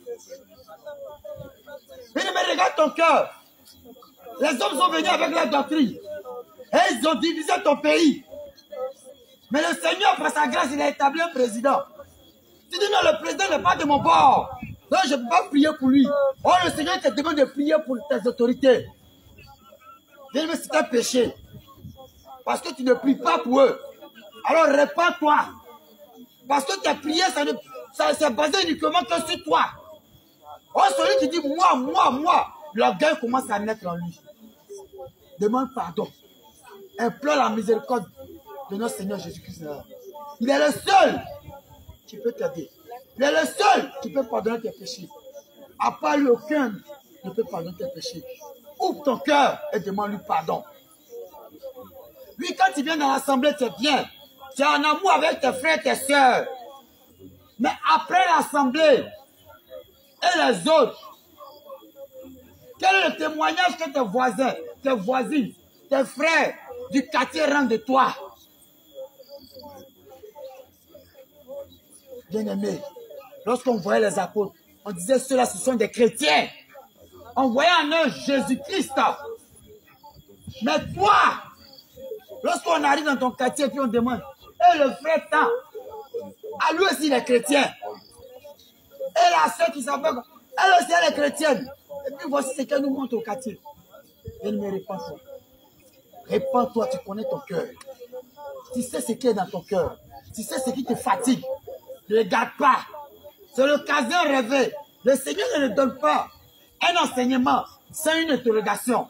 Bien-aimé, regarde ton cœur. Les hommes sont venus avec leur doctrine. Et ils ont divisé ton pays. Mais le Seigneur, par sa grâce, il a établi un président. Tu dis non, le président n'est pas de mon bord. Donc je ne peux pas prier pour lui. Oh, le Seigneur te demande de prier pour tes autorités. Mais c'est un péché. Parce que tu ne pries pas pour eux. Alors répands-toi. Parce que tes prières, ça s'est basé uniquement que sur toi. Oh, celui qui dit moi, l'orgueil commence à naître en lui. Demande pardon. Implore la miséricorde de notre Seigneur Jésus-Christ. Il est le seul qui peut t'aider. Il est le seul qui peut pardonner tes péchés. À part lui, aucun ne peut pardonner tes péchés. Ouvre ton cœur et demande-lui pardon. Lui, quand il vient dans l'assemblée, c'est bien. Tu es en amour avec tes frères et tes sœurs. Mais après l'assemblée et les autres, quel est le témoignage que tes voisins, tes voisines, tes frères du quartier rendent de toi? Bien-aimé, lorsqu'on voyait les apôtres, on disait ceux-là, ce sont des chrétiens. On voyait en eux Jésus-Christ. Mais toi, lorsqu'on arrive dans ton quartier et puis on demande, et le frère tant, à lui aussi il est chrétien. Et la sœur qui s'appelle, elle aussi elle est chrétienne. Et puis voici ce qu'elle nous montre au quartier. Bien-aimé, répands-toi. Répands-toi, tu connais ton cœur. Tu sais ce qui est dans ton cœur. Tu sais ce qui te fatigue. Ne regarde pas. C'est l'occasion rêvée. Le Seigneur ne le donne pas un enseignement sans une interrogation.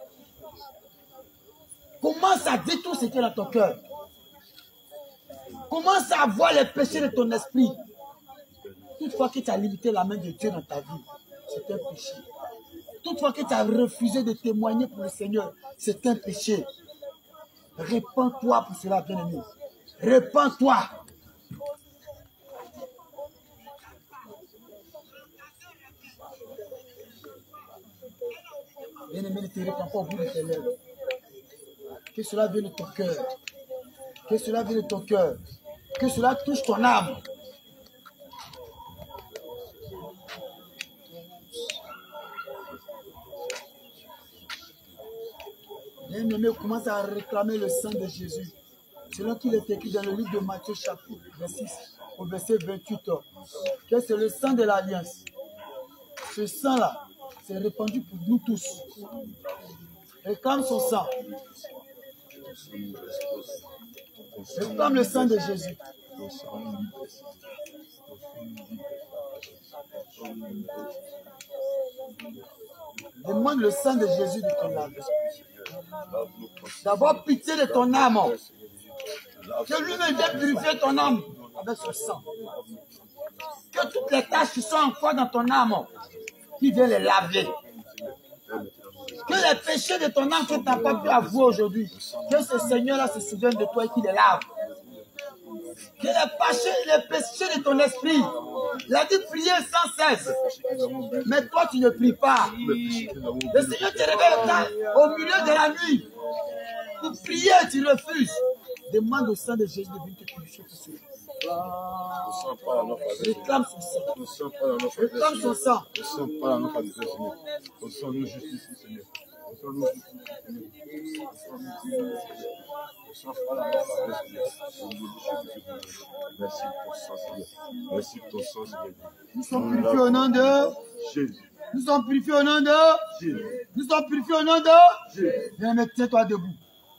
Commence à dire tout ce qui est dans ton cœur. Commence à voir les péchés de ton esprit. Toutefois que tu as limité la main de Dieu dans ta vie, c'est un péché. Toutefois que tu as refusé de témoigner pour le Seigneur, c'est un péché. Répands-toi pour cela, bien-aimé. Répands-toi. Bien-aimé, ne te répands pas au bout de tes lèvres. Que cela vienne de ton cœur. Que cela vienne de ton cœur. Que cela touche ton âme. Bien-aimé, commence à réclamer le sang de Jésus. Selon qu'il est écrit dans le livre de Matthieu, chapitre 26, au verset 28, que c'est le sang de l'alliance. Ce sang-là, c'est répandu pour nous tous. Réclame son sang. Réclame le sang de Jésus. Demande le sang de Jésus de ton âme. D'avoir pitié de ton âme. Que lui-même vienne purifier ton âme avec ce sang. Que toutes les tâches qui sont encore dans ton âme, qu'il vienne les laver. Que les péchés de ton âme que tu n'as pas pu avouer aujourd'hui, que ce Seigneur-là se souvienne de toi et qu'il les lave. Que les péchés de ton esprit, il a dit prier sans cesse. Mais toi, tu ne pries pas. Le Seigneur te réveille au milieu de la nuit. Pour prier, tu refuses. Demande au sang de Jésus de venir te purifier pour cela. Réclame son sang. Réclame son sang. Merci pour ton sang, Seigneur. Nous sommes purifiés au nom de Jésus. Nous sommes purifiés au nom de Jésus. Nous sommes purifiés au nom de Jésus. Viens, tiens-toi debout.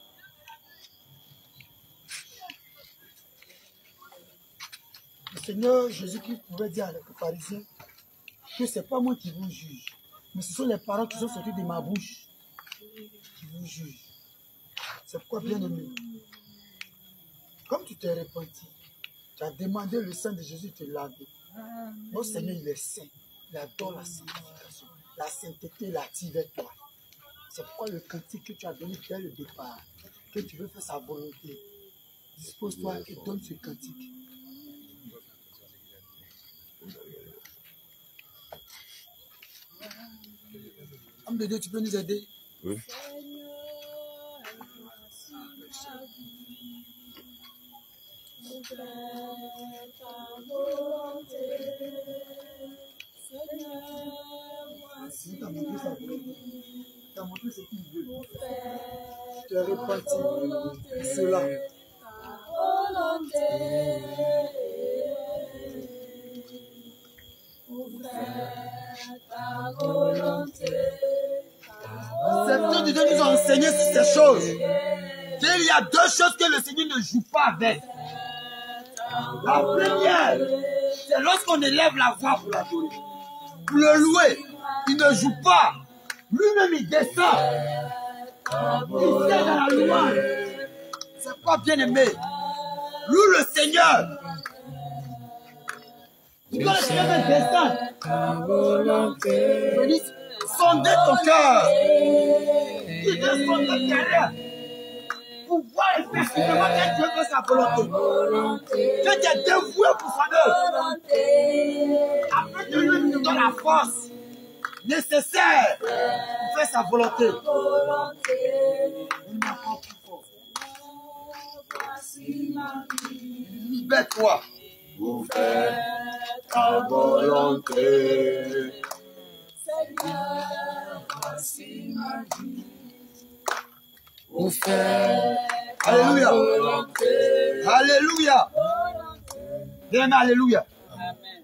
Le Seigneur Jésus-Christ pouvait dire à les pharisiens que ce n'est pas moi qui vous juge, mais ce sont les paroles qui sont sorties de ma bouche qui vous jugent. C'est pourquoi, bien aimé, comme tu t'es repenti, tu as demandé le sang de Jésus de te laver. Notre Seigneur, il est saint. Il adore la sanctification. La sainteté l'attire vers toi. C'est pourquoi le cantique que tu as donné dès le départ, que tu veux faire sa volonté, dispose-toi et donne ce cantique. Homme de Dieu, tu peux nous aider? Oui. Si tu as montré sa volonté, tu as montré ce qu'il veut. Tu as repenti cela. Seigneur de Dieu nous a enseigné sur ces choses. Qu'il y a deux choses que le Seigneur ne joue pas avec. La première, c'est lorsqu'on élève la voix pour l'adorer. Pour le louer, il ne joue pas. Lui-même, il descend. Il vient dans la louange. C'est pas bien aimé. Loue le Seigneur. Tu dois le Seigneur descendre. Sondez ton cœur. Il doit sonder ta cœur. pouvoir effectivement que Dieu fait sa volonté. Que tu es dévoué pour son œuvre. Afin que lui nous donne la force nécessaire pour faire sa volonté. Libère-toi. Pour faire ta volonté. Seigneur, voici ma vie. Pour faire Alléluia. ta volonté. Alléluia. Viens, alléluia. Amen.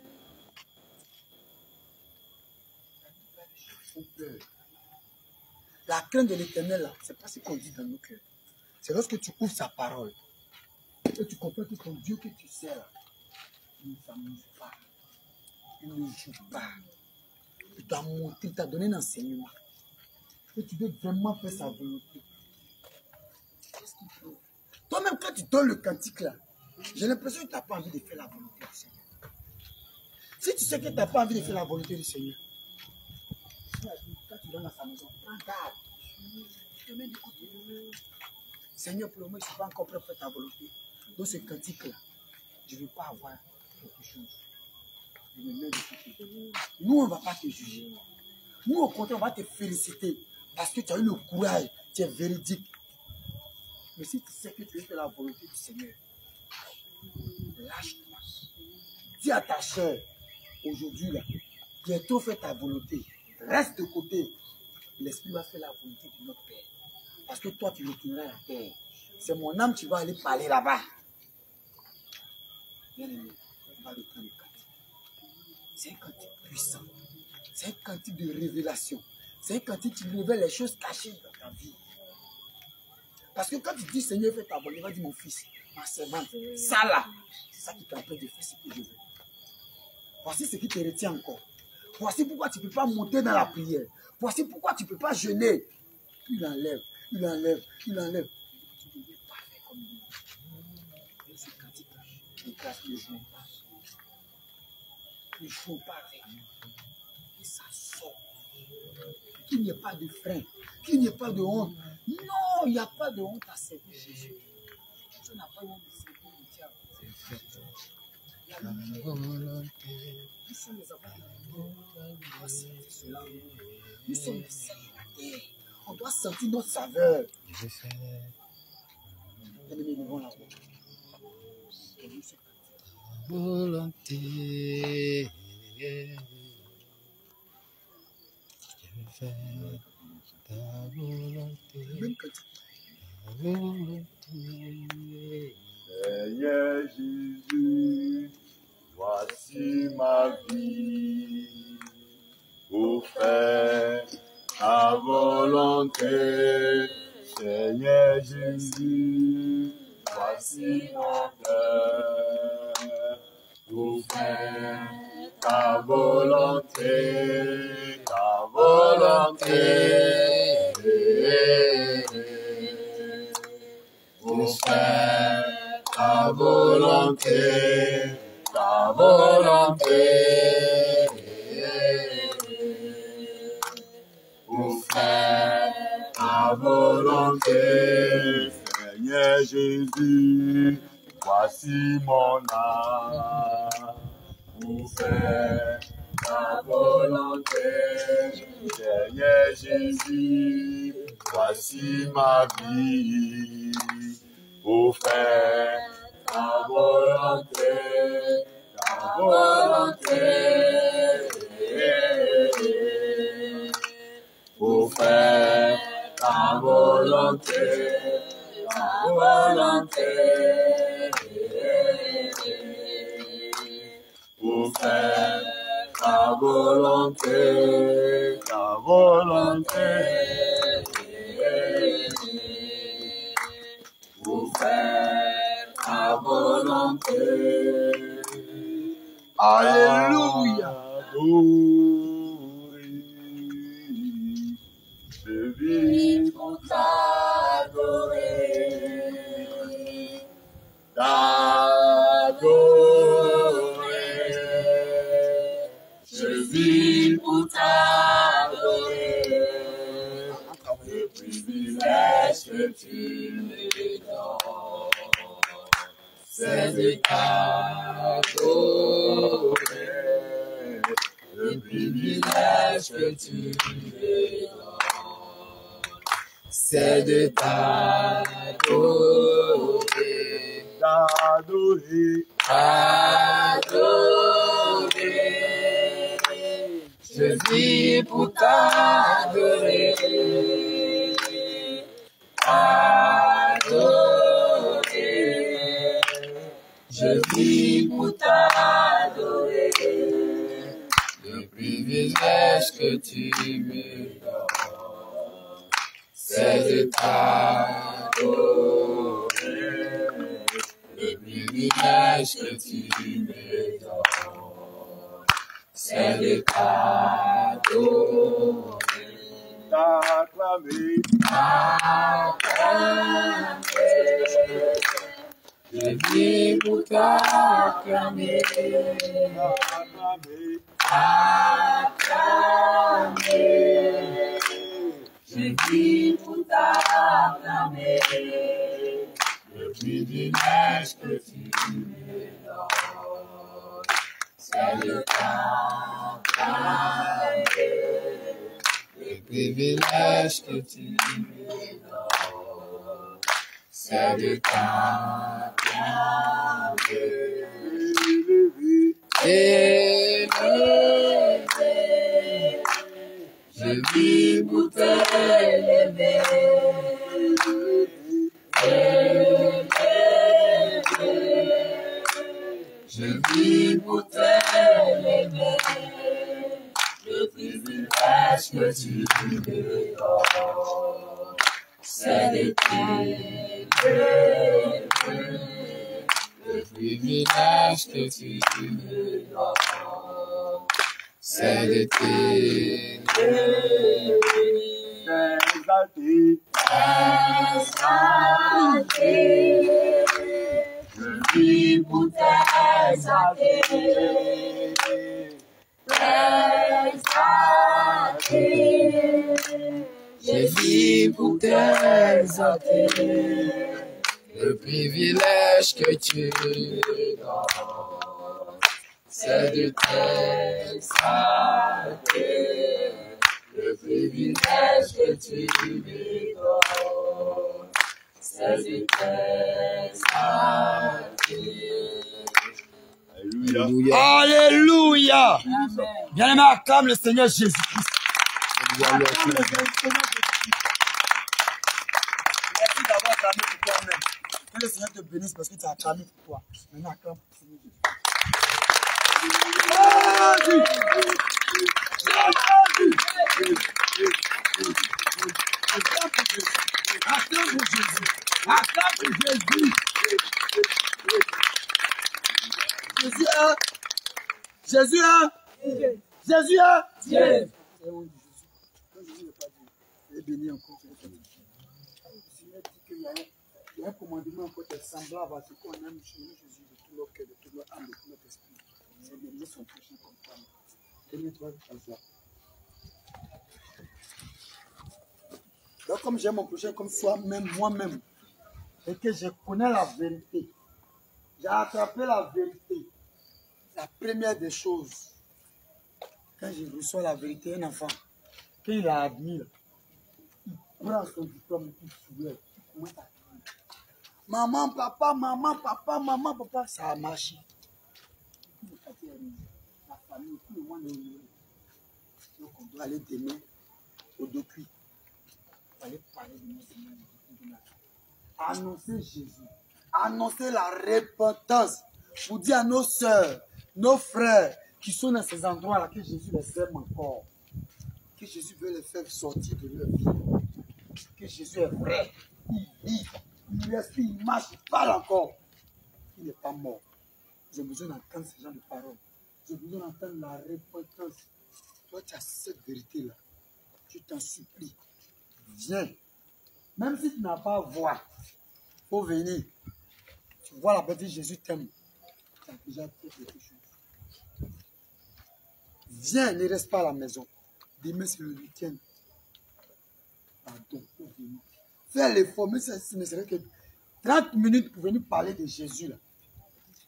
La crainte de l'éternel, là, c'est pas ce qu'on dit dans nos cœurs. C'est lorsque tu ouvres sa parole et tu comprends que ton Dieu que tu sers, là, il ne s'amuse pas. Il ne joue pas. Il t'a montré, il t'a donné un enseignement. Et tu veux vraiment faire sa volonté. Qu'est-ce qu'il faut? Toi-même, quand tu donnes le cantique là, j'ai l'impression que tu n'as pas envie de faire la volonté du Seigneur. Si tu sais que tu n'as pas envie de faire la volonté du Seigneur, quand tu donnes à sa maison, prends garde. Je te mets du côté. Seigneur, pour le moment, je ne suis pas encore prêt pour faire ta volonté. Dans ce cantique-là, je ne veux pas avoir quelque chose. Je me mets du côté. Nous, on ne va pas te juger. Nous, au contraire, on va te féliciter parce que tu as eu le courage, tu es véridique. Mais si tu sais que tu veux faire la volonté du Seigneur, lâche-toi. Dis à ta chair, aujourd'hui, là, bientôt fais ta volonté. Reste de côté. L'Esprit va faire la volonté de notre Père. Parce que toi, tu retourneras à la terre. C'est mon âme, tu vas aller parler là-bas. Bien-aimé, on va le prendre le cantique. C'est un cantique puissant. C'est un cantique de révélation. C'est un cantique qui révèle les choses cachées dans ta vie. Parce que quand tu dis Seigneur, fais ta volonté, il va dire mon fils, ma servante, ça là, c'est ça qui t'empêche de faire ce que je veux. Voici ce qui te retient encore. Voici pourquoi tu ne peux pas monter dans la prière. Voici pourquoi tu ne peux pas jeûner. Il enlève, il enlève, il enlève. Tu deviens parfait comme lui. Et ce cantique-là, les grâces ne jouent pas. Ne jouent pas avec lui. Et ça sort. Qu'il n'y ait pas de frein, qu'il n'y ait pas de honte. Non, il n'y a pas de honte à servir Jésus. Tu n'as pas honte de servir le diable. Nous sommes les enfants de Dieu. On doit sentir cela. Nous sommes les saints de la terre. On doit sentir notre saveur. Bien-aimés, nous allons là-bas. Volonté. Je veux faire ta volonté. Même quand Ta volonté. Seigneur Jésus, voici ma vie. Pour faire ta volonté. Seigneur Jésus, voici mon cœur. Pour faire ta volonté, ta volonté. Pour faire ta volonté, ta volonté. Pour faire ta volonté, Seigneur Jésus, voici mon âme. Pour faire ta volonté, Seigneur Jésus, voici ma vie. Pour faire ta volonté, ta volonté. Pour faire ta volonté, ta volonté. Pour faire ta volonté, ta volonté. Pour faire ta volonté. Alléluia. Je vis Pour t'adorer. t'adorer. Je vis pour t'adorer. Le privilège que tu me c'est de t'adorer. Le privilège que tu me donnes, c'est de t'adorer. T'adorer. T'adorer. Je vis pour t'adorer. Adorer. Je vis pour t'adorer. Le privilège que tu me donnes, c'est de t'adorer. Le privilège que tu me donnes, c'est de t'adorer. T'acclamer. Acclamer. Je vis pour t'acclamer. T'acclamer. Acclamer. Je vis pour t'acclamer. Le privilège que tu me donnes, c'est de t'acclamer. Le privilège que tu me donnes, c'est de t'acclamer. Élever. Je vis pour t'élever. Je vis pour t'élever. Le privilège que tu me donnes, c'est de t'élever. Le privilège que tu me donnes, c'est de t'élever. T'exalter. Je vis pour t'exalter. T'exalter. Je vis pour t'exalter. Le privilège que tu me donnes, c'est de t'exalter. Le privilège que tu me donnes, c'est de t'exalter. Alléluia. Alléluia. Amen. Bien-aimé, acclame le Seigneur Jésus-Christ. Acclame le Seigneur Jésus-Christ. Merci d'avoir acclamé pour toi-même. Que le Seigneur te bénisse parce que tu as acclamé pour toi. Maintenant, acclame pour le Seigneur Jésus-Christ. Acclame pour Jésus. Acclame pour Jésus. Jésus est. Jésus est. Jésus est. Dieu. Quand Jésus n'est pas Dieu, il est béni encore. Le Seigneur dit qu'il y a un commandement encore qui est semblable à ce qu'on aime chez Jésus de tout notre cœur, de tout notre âme, de tout notre esprit. C'est d'aimer son prochain comme toi-même. Aime-toi comme ça. Donc, comme j'aime mon prochain comme soi-même, moi-même, et que je connais la vérité, j'ai attrapé la vérité. La première des choses, quand je reçois la vérité, un enfant, quand il la admire, il prend son diplôme, il soulève, il commence à crier. Maman, papa, ça a marché. La famille, tout le monde est heureux. Donc on doit aller demain au docuit. On va aller parler de notre Seigneur. Annoncer Jésus. Annoncer la repentance. Pour dire à nos sœurs, nos frères qui sont dans ces endroits-là que Jésus les aime encore. Que Jésus veut les faire sortir de leur vie. Que Jésus est vrai. Il vit, il respire, il marche, il parle encore. Il n'est pas mort. J'ai besoin d'entendre ce genre de paroles. J'ai besoin d'entendre la repentance. Toi, tu as cette vérité-là. Je t'en supplie. Viens. Même si tu n'as pas voix, il faut venir. Tu vois la bête de Jésus t'aime. Tu as déjà fait quelque chose. Viens, ne reste pas à la maison. Demain, c'est le week-end. Pardon, pour venir. Fais l'effort, mais ce ne serait que 30 minutes pour venir parler de Jésus. Là.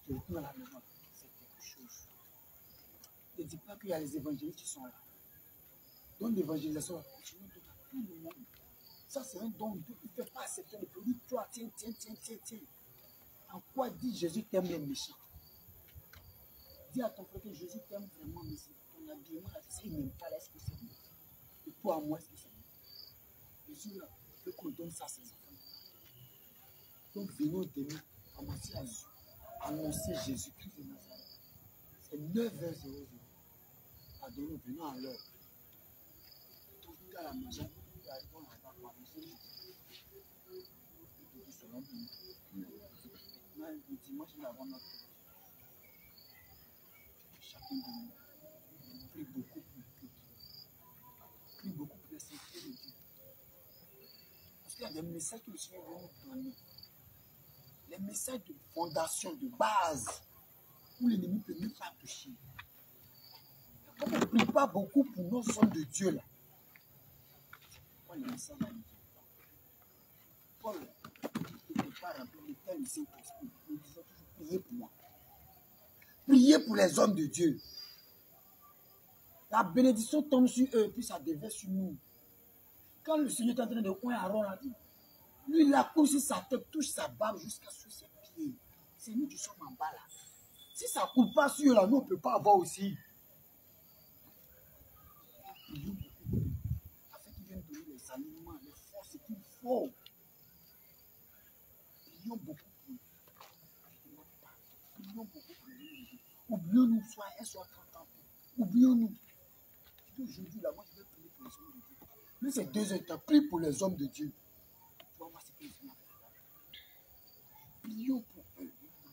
Tu retournes à la maison, c'est quelque chose. Ne dis pas qu'il y a les évangélistes qui sont là. Donne l'évangélisation, tu donnes à tout le monde. Ça, c'est un don. Dieu ne fait pas accepter le produit. Toi, tiens. En quoi dit Jésus t'aime les méchants? Dis à ton frère que Jésus t'aime vraiment, mais ton habillement, il n'aime pas, est-ce que c'est bon? Et toi, moi, est-ce que c'est bon? Jésus, là, veut qu'on donne ça à ses enfants. Donc, venons demain, commencer à annoncer Jésus-Christ de Nazareth. C'est 9h00. Pardonnez, venons à l'heure. Tout à la maison, il y a un là-bas pour annoncer Jésus. Maintenant, le dimanche, nous avons notre chacun de nous prie beaucoup pour le culte. Prie beaucoup pour la sainteté de Dieu. Parce qu'il y a des messages que le Seigneur va nous donner. Les messages de fondation, de base, où l'ennemi ne peut même pas toucher. Comme on ne prie pas beaucoup pour nos hommes de Dieu là, pourquoi les messages là? Paul n'était pas rempli de tel Saint-Esprit. Nous disons toujours priez pour moi. Priez pour les hommes de Dieu. La bénédiction tombe sur eux, puis ça déverse sur nous. Quand le Seigneur est en train de coin Aaron a dit, lui il a couru sur sa tête, touche sa barbe jusqu'à sur ses pieds. C'est nous qui sommes en bas là. Si ça ne coule pas sur eux là, nous on ne peut pas avoir aussi. Prions beaucoup. Afin qu'ils viennent donner les aliments, les forces qu'il faut. Prions beaucoup pour eux. Prions beaucoup pour eux. Oublions-nous, soit 1, soit 30 ans. Oublions-nous. Aujourd'hui, là, moi, je vais prier pour les hommes de Dieu. Mais c'est 2 heures, prie pour les hommes de Dieu. Pour voir ce qu'ils font. Prions pour eux.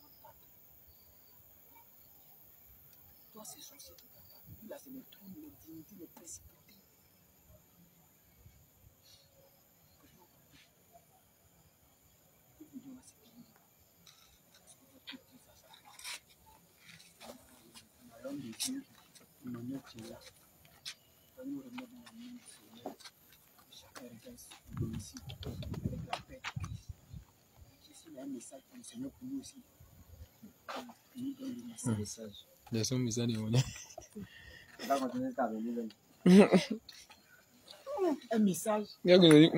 Toi, c'est censé te faire. Là, c'est les trônes, les dignités, les principautés. Prions pour eux. Que Dieu va se prier. Parce que votre petit face à ça. L'homme de Dieu, il me met là. Nous remettre dans la main du Seigneur. Chacun reste au domicile avec la paix de Christ. Ici, il y a un message pour le Seigneur pour nous aussi. Il nous donne le message. Il y a son message de monnaie. On va continuer à venir. Un message. Ils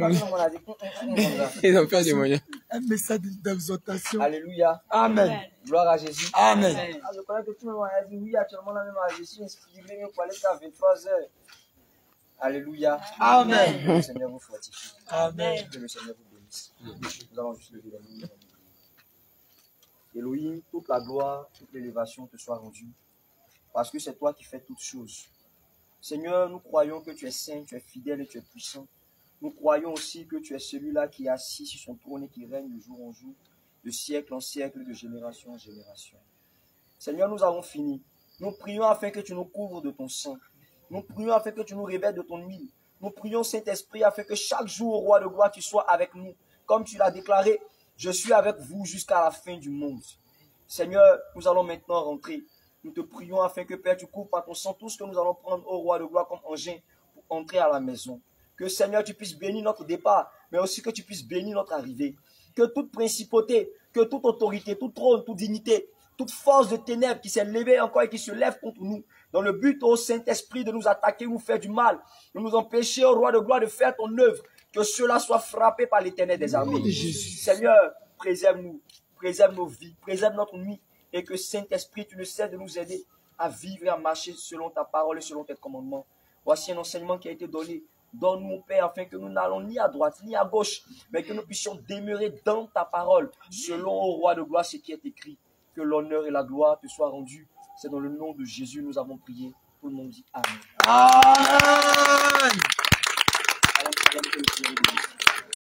ont fait des moyens. Un message d'exhortation. Alléluia. Amen. Gloire à Jésus. Amen. Ah, je connais que tout le monde a dit oui, actuellement, là même, je suis inspiré pour aller à 23h. Alléluia. Amen. Que le Seigneur vous fortifie. Amen. Que le Seigneur vous bénisse. Nous allons juste lever les mains. Elohim, toute la gloire, toute l'élévation te soit rendue. Parce que c'est toi qui fais toutes choses. Seigneur, nous croyons que tu es saint, tu es fidèle et tu es puissant. Nous croyons aussi que tu es celui-là qui est assis sur son trône et qui règne de jour en jour, de siècle en siècle, de génération en génération. Seigneur, nous avons fini. Nous prions afin que tu nous couvres de ton sang. Nous prions afin que tu nous revêtes de ton huile. Nous prions, Saint-Esprit, afin que chaque jour, roi de gloire, tu sois avec nous. Comme tu l'as déclaré, je suis avec vous jusqu'à la fin du monde. Seigneur, nous allons maintenant rentrer. Nous te prions afin que, Père, tu couvres par ton sang tout ce que nous allons prendre au roi de gloire comme engin pour entrer à la maison. Que, Seigneur, tu puisses bénir notre départ, mais aussi que tu puisses bénir notre arrivée. Que toute principauté, que toute autorité, tout trône, toute dignité, toute force de ténèbres qui s'est levée encore et qui se lève contre nous, dans le but, ô Saint-Esprit, de nous attaquer, nous faire du mal, de nous empêcher, ô roi de gloire, de faire ton œuvre, que cela soit frappé par l'Éternel des armées. Seigneur, préserve-nous, préserve nos vies, préserve notre nuit, et que Saint-Esprit, tu ne cesses de nous aider à vivre et à marcher selon ta parole et selon tes commandements. Voici un enseignement qui a été donné. Donne-nous, Père, afin que nous n'allons ni à droite ni à gauche, mais que nous puissions demeurer dans ta parole, selon, ô roi de gloire, ce qui est écrit. Que l'honneur et la gloire te soient rendus. C'est dans le nom de Jésus nous avons prié. Tout le monde dit Amen. Amen.